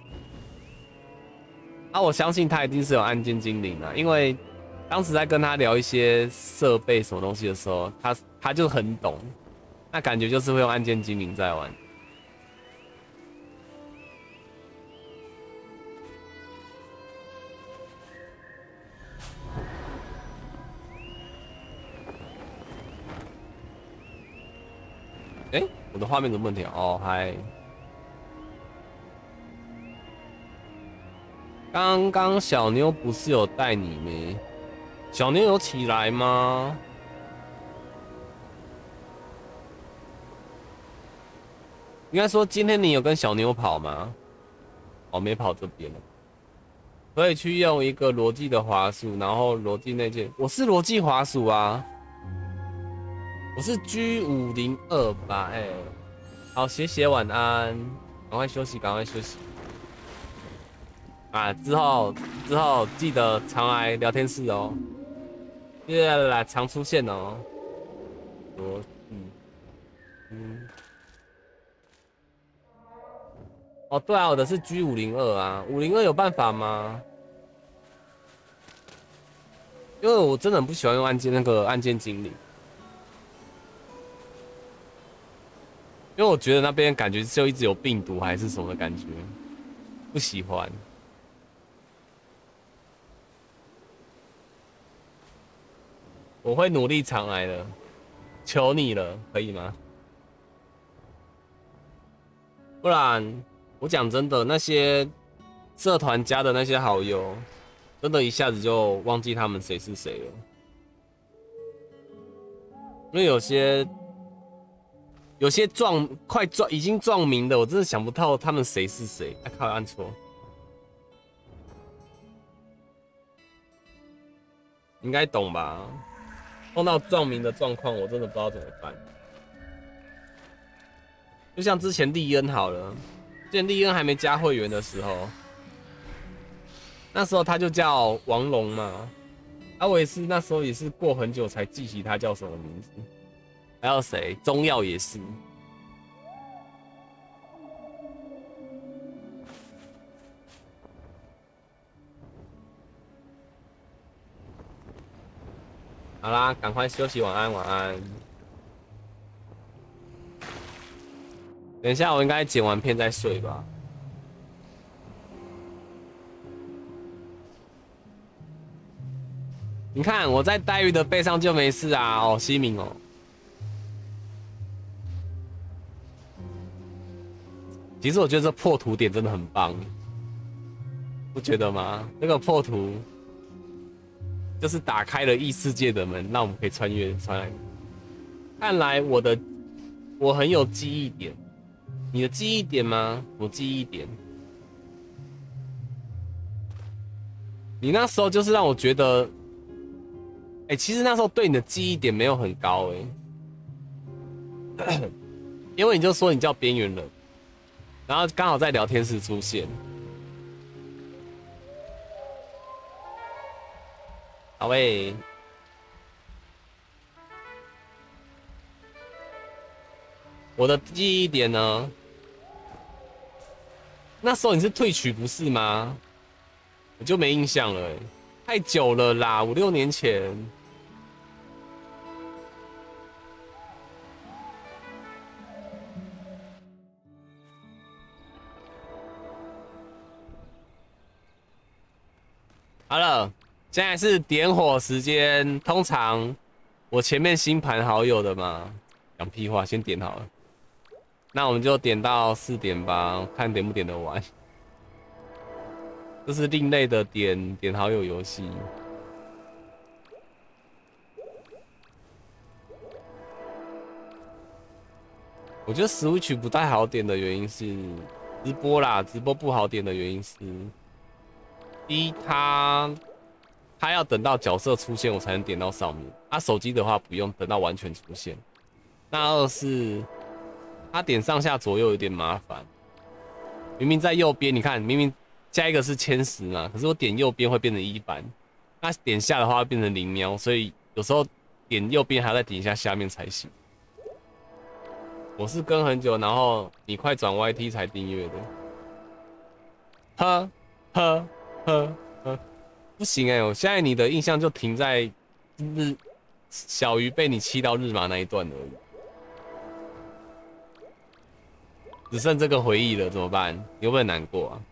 啊，我相信他一定是有按键精灵的，因为当时在跟他聊一些设备什么东西的时候，他他就很懂，那感觉就是会用按键精灵在玩。哎、欸，我的画面怎么问题？哦，嗨！刚刚小妞不是有带你没？小妞有起来吗？应该说今天你有跟小妞跑吗？哦，没跑这边了。可以去用一个逻辑的滑鼠，然后逻辑那件，我是逻辑滑鼠啊。我是 G 五零二吧，哎，好，谢谢，晚安，赶快休息，赶快休息。啊，之后之后记得常来聊天室哦，记得来常出现哦。我嗯嗯，哦对啊，我的是 G 五零二啊，五零二有办法吗？因为我真的很不喜欢用按键那个按键精灵。因为我觉得那边感觉就一直有病毒还是什么的感觉，不喜欢。我会努力常来的，求你了，可以吗？不然我讲真的，那些社团加的那些好友，真的一下子就忘记他们谁是谁了，因为有些。有些撞快撞已经撞名的，我真的想不到他们谁是谁。哎、啊，靠，按错，应该懂吧？碰到撞名的状况，我真的不知道怎么办。就像之前利恩好了，之前利恩还没加会员的时候，那时候他就叫王龙嘛，啊，我也是那时候也是过很久才记起他叫什么名字。还有谁？中药也是。好啦，赶快休息，晚安，晚安。等一下，我应该剪完片再睡吧。你看我在黛玉的背上就没事啊，哦，西敏哦。其实我觉得这破图点真的很棒，不觉得吗？这个破图就是打开了异世界的门，那我们可以穿越穿来。看来我的我很有记忆点，你的记忆点吗？我记忆点。你那时候就是让我觉得，哎、欸，其实那时候对你的记忆点没有很高哎、欸，因为你就说你叫边缘人。然后刚好在聊天室出现，好喂， 我的记忆点呢？那时候你是退曲不是吗？我就没印象了、欸，太久了啦，五六年前。好了，现在是点火时间。通常我前面星盘好友的嘛，讲屁话，先点好了。那我们就点到四点吧，看点不点得完。这是另类的点点好友游戏。我觉得 Switch 不太好点的原因是直播啦，直播不好点的原因是。第一，他他要等到角色出现我才能点到上面，他、啊、手机的话不用等到完全出现。那二是他点上下左右有点麻烦，明明在右边，你看明明加一个是千十嘛，可是我点右边会变成一番，那点下的话会变成零喵，所以有时候点右边还要再点一下下面才行。我是跟很久，然后你快转 Y T 才订阅的，呵呵。呵呵，不行哎、欸！我现在你的印象就停在日小鱼被你气到日麻那一段而已，只剩这个回忆了，怎么办？你会不会难过啊？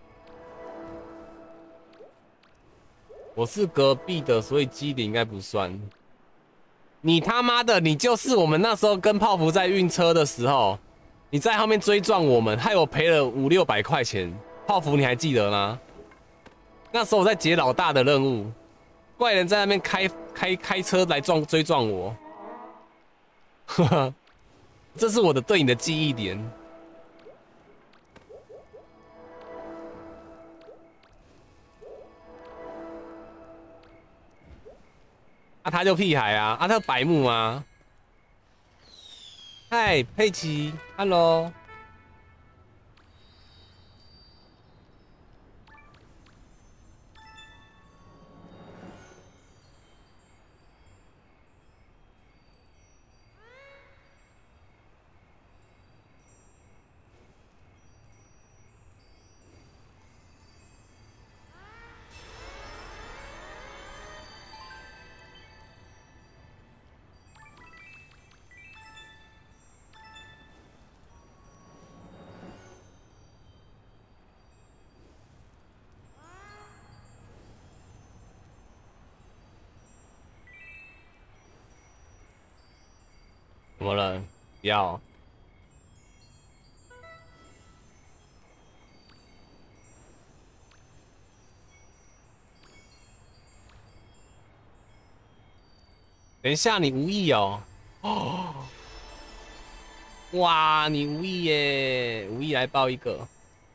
我是隔壁的，所以基点应该不算。你他妈的，你就是我们那时候跟泡芙在运车的时候，你在后面追撞我们，害我赔了五六百块钱。泡芙，你还记得吗？那时候我在解老大的任务，怪人在那边开开开车来撞追撞我，呵呵，这是我的对你的记忆点。啊，他就屁孩啊，啊，他白目啊。嗨，佩奇 ，Hello。怎么了？不要。等一下，你无意哦。哦。哇，你无意耶！无意来报一个。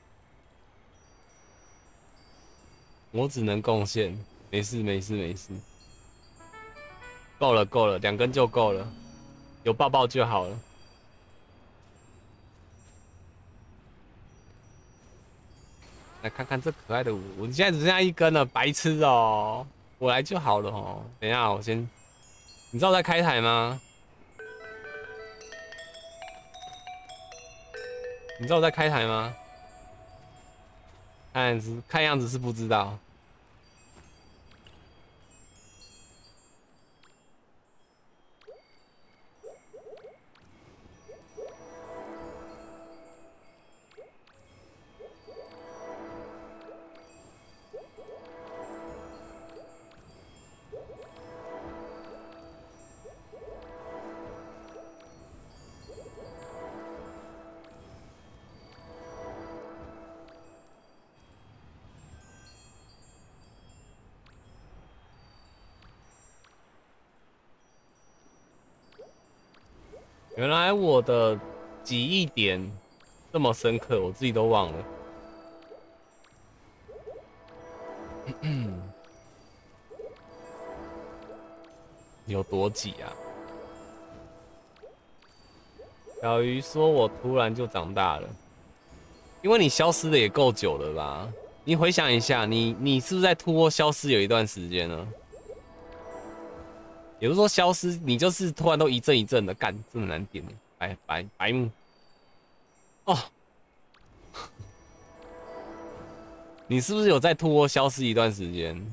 我只能贡献，没事没事没事。够了够了，两根就够了。有抱抱就好了。来看看这可爱的舞，我现在只剩下一根了，白痴哦！我来就好了哦。等一下，我先，你知道我在开台吗？你知道我在开台吗？看样子，看样子是不知道。原来我的记忆点这么深刻，我自己都忘了。有多挤啊？小鱼说：“我突然就长大了，因为你消失的也够久了吧？你回想一下，你你是不是在突破消失有一段时间呢？也就是说，消失你就是突然都一阵一阵的干，真的难点。 白白白目哦。你是不是有在兔窝消失一段时间？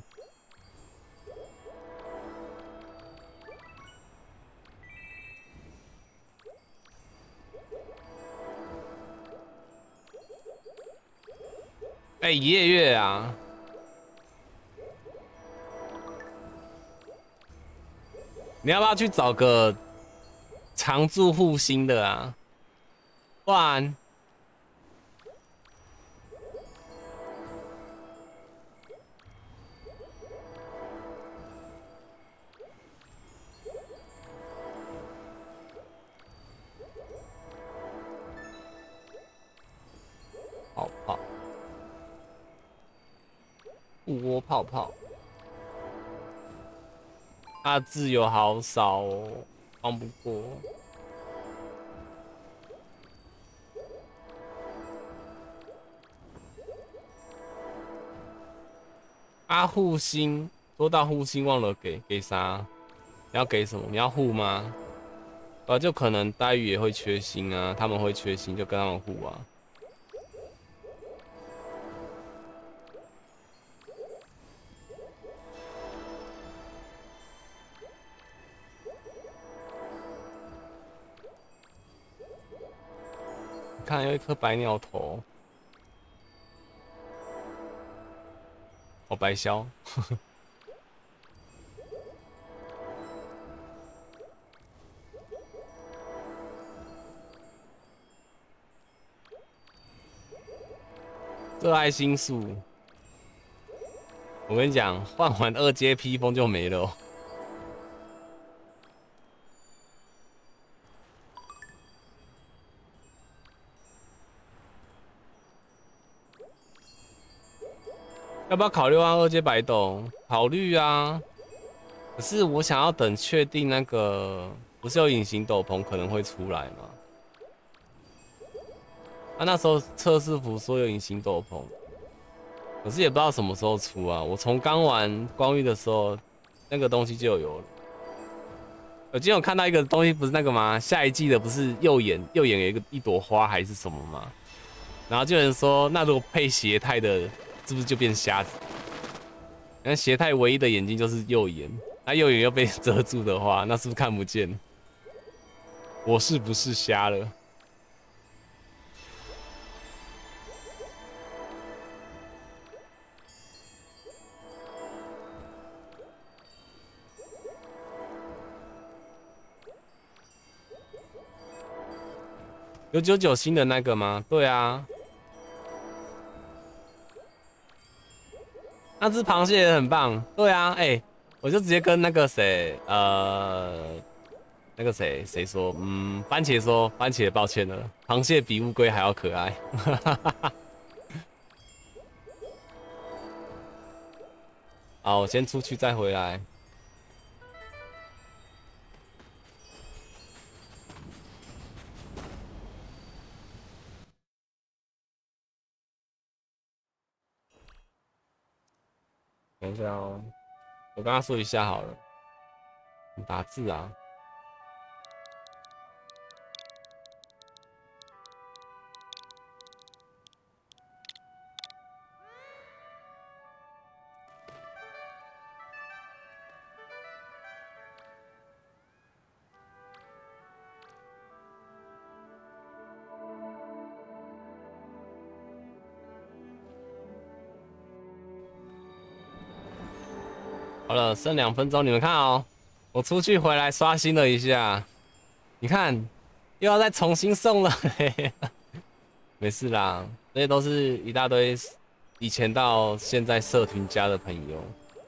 哎、欸，夜月啊！你要不要去找个常驻护星的啊？不然。泡泡，雾窝泡泡，他自由好少哦，放不过。啊，护星，说到护星忘了给给啥？你要给什么？你要护吗？啊，就可能黛玉也会缺星啊，他们会缺星，就跟他们护啊。看，有一颗白鸟头，哦，白鸮。热爱心术，我跟你讲，换完二阶披风就没了、哦。要不要考虑换二阶白斗？考虑啊。可是我想要等确定那个不是有隐形斗篷可能会出来吗？啊，那时候测试服说有隐形斗篷，可是也不知道什么时候出啊。我从刚玩光遇的时候，那个东西就有了。我今天有看到一个东西，不是那个吗？下一季的不是右眼右眼有一个一朵花还是什么吗？然后就有人说，那如果配邪太的，是不是就变瞎子？那邪太唯一的眼睛就是右眼，那右眼又被遮住的话，那是不是看不见？我是不是瞎了？有九九星的那个吗？对啊。那只螃蟹也很棒，对啊，哎、欸，我就直接跟那个谁，呃，那个谁谁说，嗯，番茄说，番茄抱歉了，螃蟹比乌龟还要可爱。好，我先出去再回来。等一下哦，我跟他说一下好了。你打字啊。好了，剩两分钟，你们看哦，我出去回来刷新了一下，你看又要再重新送了，嘿嘿，没事啦，这些都是一大堆以前到现在社群加的朋友。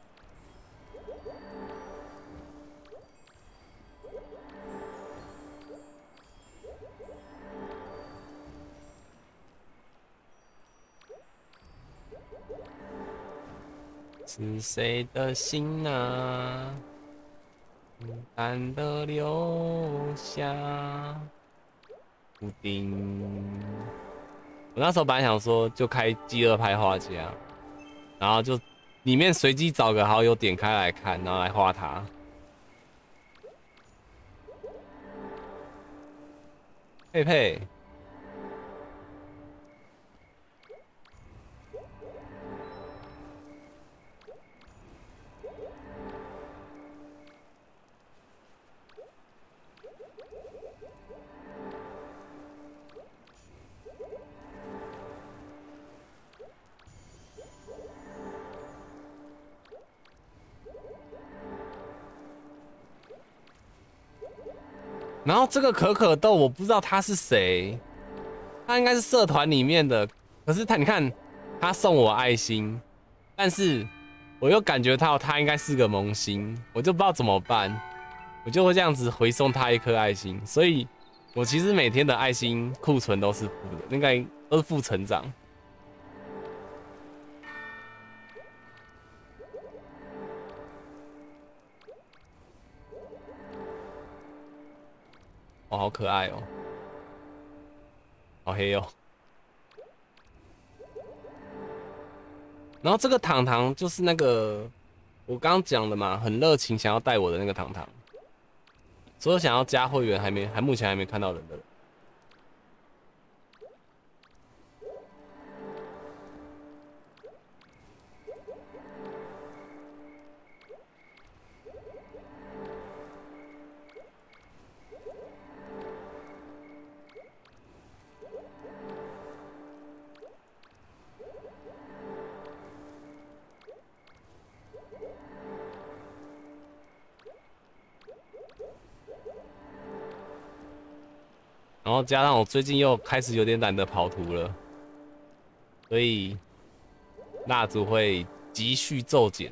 是谁的心啊，孤单的留下布丁。我那时候本来想说就开饥饿派画家，然后就里面随机找个好友点开来看，然后来画他。 佩佩。然后这个可可豆我不知道他是谁，他应该是社团里面的，可是他你看他送我爱心，但是我又感觉到他应该是个萌新，我就不知道怎么办，我就会这样子回送他一颗爱心，所以我其实每天的爱心库存都是负的，应该都是负成长。哦，好可爱哦，好黑哦。然后这个糖糖就是那个我刚刚讲的嘛，很热情想要带我的那个糖糖，所有想要加会员还没还目前还没看到人的人。然后加上我最近又开始有点懒得跑图了，所以蜡烛会急续骤减。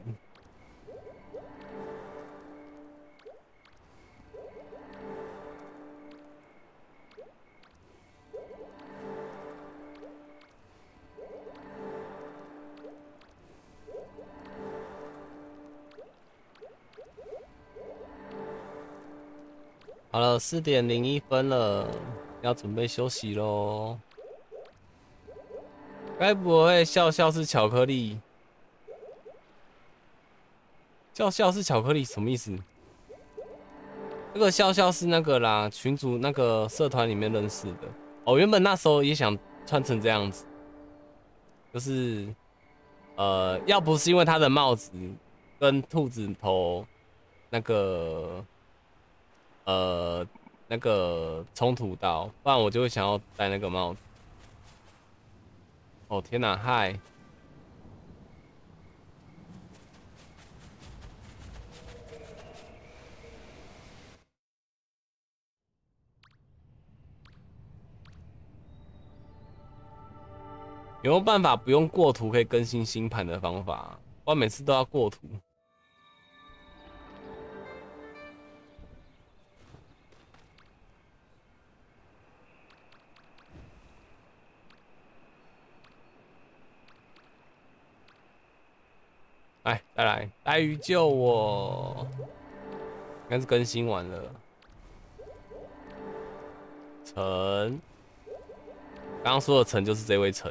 好了，四点零一分了，要准备休息喽。该不会笑笑是巧克力？笑笑是巧克力什么意思？这个笑笑是那个啦，群主那个社团里面认识的。哦，原本那时候也想穿成这样子，就是呃，要不是因为他的帽子跟兔子头那个。呃，那个冲突到，不然我就会想要戴那个帽子。哦天哪，嗨！有没有办法不用过图可以更新星盘的方法？不然每次都要过图。来，再来，呆鱼救我！应该是更新完了。陈，刚刚说的陈就是这位陈。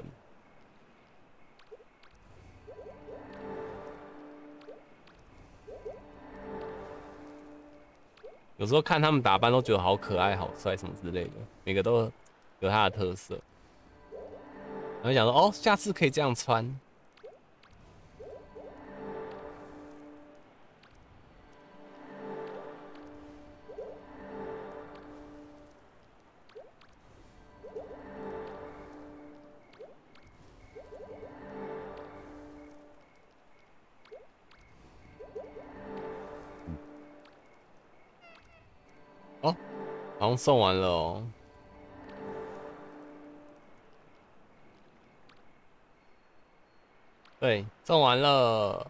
有时候看他们打扮都觉得好可爱、好帅什么之类的，每个都有他的特色。然后想说，哦，下次可以这样穿。哦，好像送完了哦。对，送完了。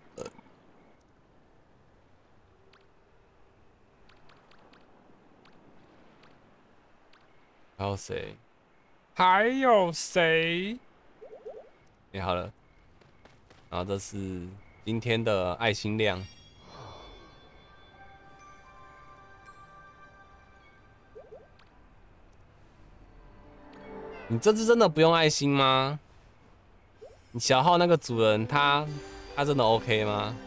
还有谁？还有谁？你好了。然后这是今天的爱心量。你这次真的不用爱心吗？你小号那个主人他他真的 OK 吗？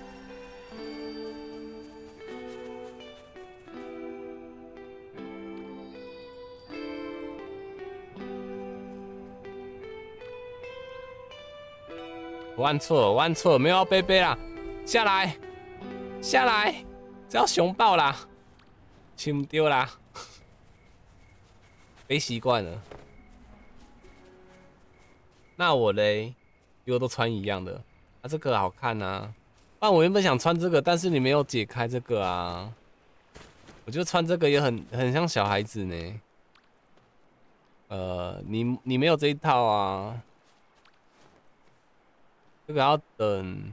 我按错了，我按错了，没有要背背啦，下来，下来，这要熊抱啦，亲丢啦，背习惯了。那我嘞，因为我都穿一样的，啊，这个好看啊。不然我原本想穿这个，但是你没有解开这个啊。我觉得穿这个也很很像小孩子呢。呃，你你没有这一套啊，这个要等。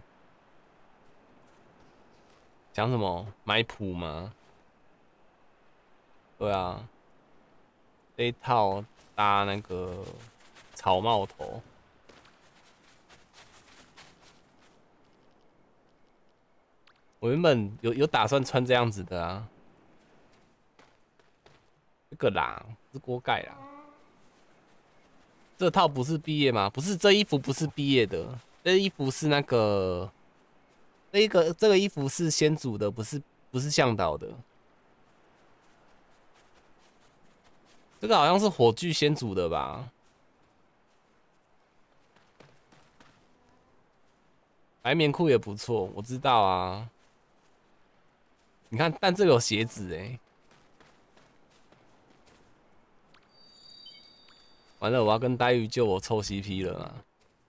讲什么？买谱吗？对啊，这一套搭那个草帽头。我原本有有打算穿这样子的啊，这个啦，是锅盖啦。这套不是毕业吗？不是，这衣服不是毕业的，这衣服是那个，这一个这个衣服是先祖的，不是不是向导的。这个好像是火炬先祖的吧？白棉裤也不错，我知道啊。你看，但这个有鞋子哎、欸。完了，我要跟呆鱼救我凑 C P 了啊！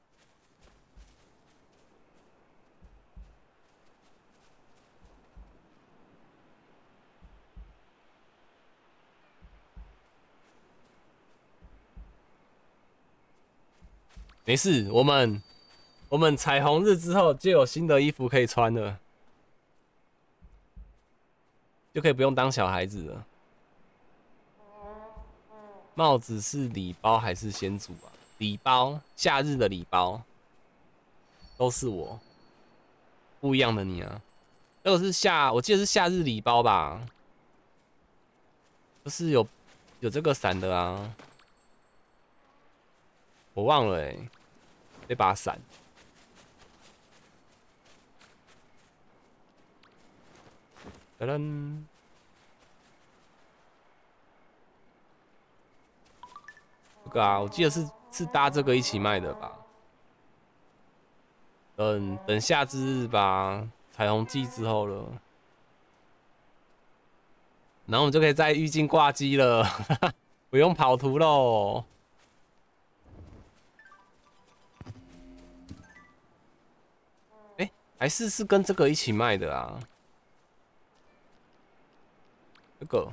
没事，我们我们彩虹日之后就有新的衣服可以穿了，就可以不用当小孩子了。帽子是礼包还是先祖啊？礼包，夏日的礼包，都是我，不一样的你啊。这个是夏，我记得是夏日礼包吧？就是有有这个伞的啊，我忘了哎、欸，这把伞。噔噔，这个啊，我记得是是搭这个一起卖的吧？等等夏之日吧，彩虹季之后了，然后我们就可以在浴巾挂机了，不用跑图喽。哎、欸，还是是跟这个一起卖的啊？这个。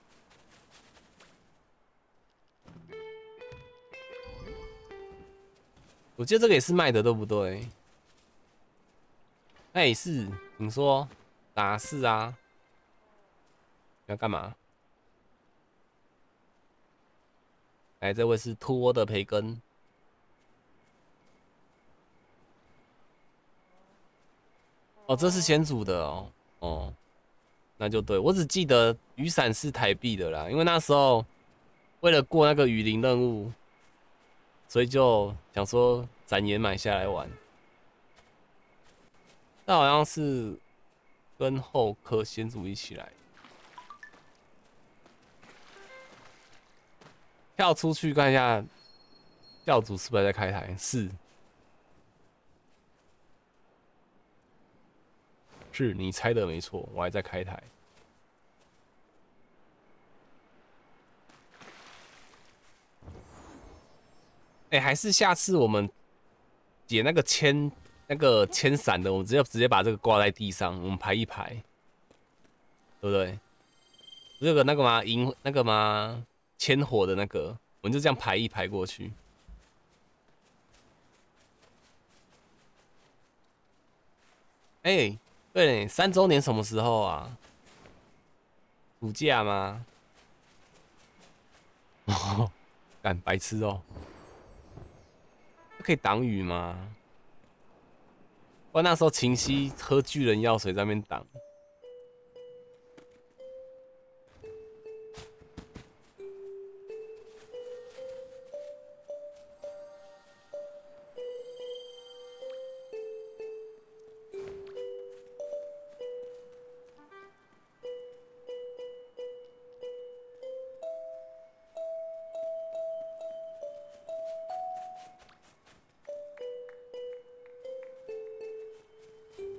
我记得这个也是卖的，对不对？哎、欸，是，你说哪是啊？你要干嘛？哎，这位是秃窝的培根。哦，这是先煮的哦。哦，那就对。我只记得雨伞是台币的啦，因为那时候为了过那个雨林任务，所以就想说展延买下来玩。但好像是跟后科先祖一起来。跳出去看一下，教主是不是还在开台？是，是你猜的没错，我还在开台。哎、欸，还是下次我们解那个牵那个牵伞的，我们直接直接把这个挂在地上，我们排一排，对不对？这个那个吗？引那个吗？牵火的那个，我们就这样排一排过去。哎、欸，对，三周年什么时候啊？暑假吗？哦，干白痴哦、喔！可以挡雨吗？不然那时候秦西喝巨人药水在那边挡。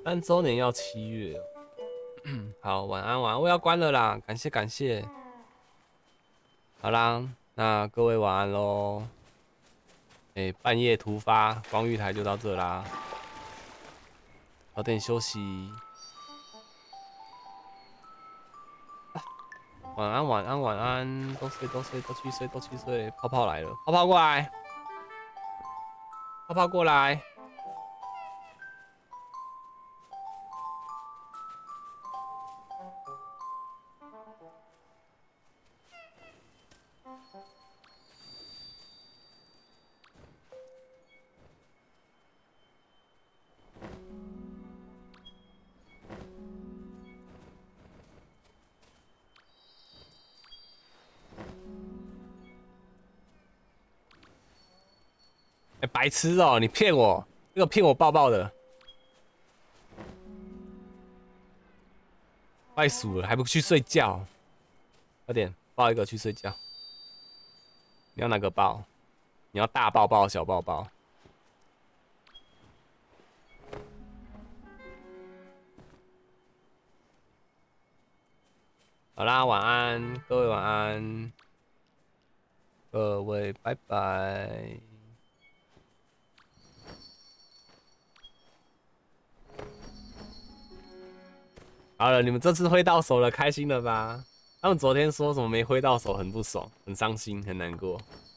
三周年要七月哦。好，晚安晚安，我要关了啦，感谢感谢。好啦，那各位晚安喽。哎、欸，半夜突发，光遇台就到这啦，早点休息。啊、晚安晚安晚安，都睡都睡都去睡都去睡。泡泡来了，泡泡过来，泡泡过来。哎、欸，白痴哦、喔！你骗我，这个骗我抱抱的，快数了还不去睡觉，快点抱一个去睡觉。你要哪个抱？你要大抱抱、小抱抱？好啦，晚安，各位晚安，各位拜拜。好了，你们这次挥到手了，开心了吧？他们昨天说什么没挥到手，很不爽，很伤心，很难过。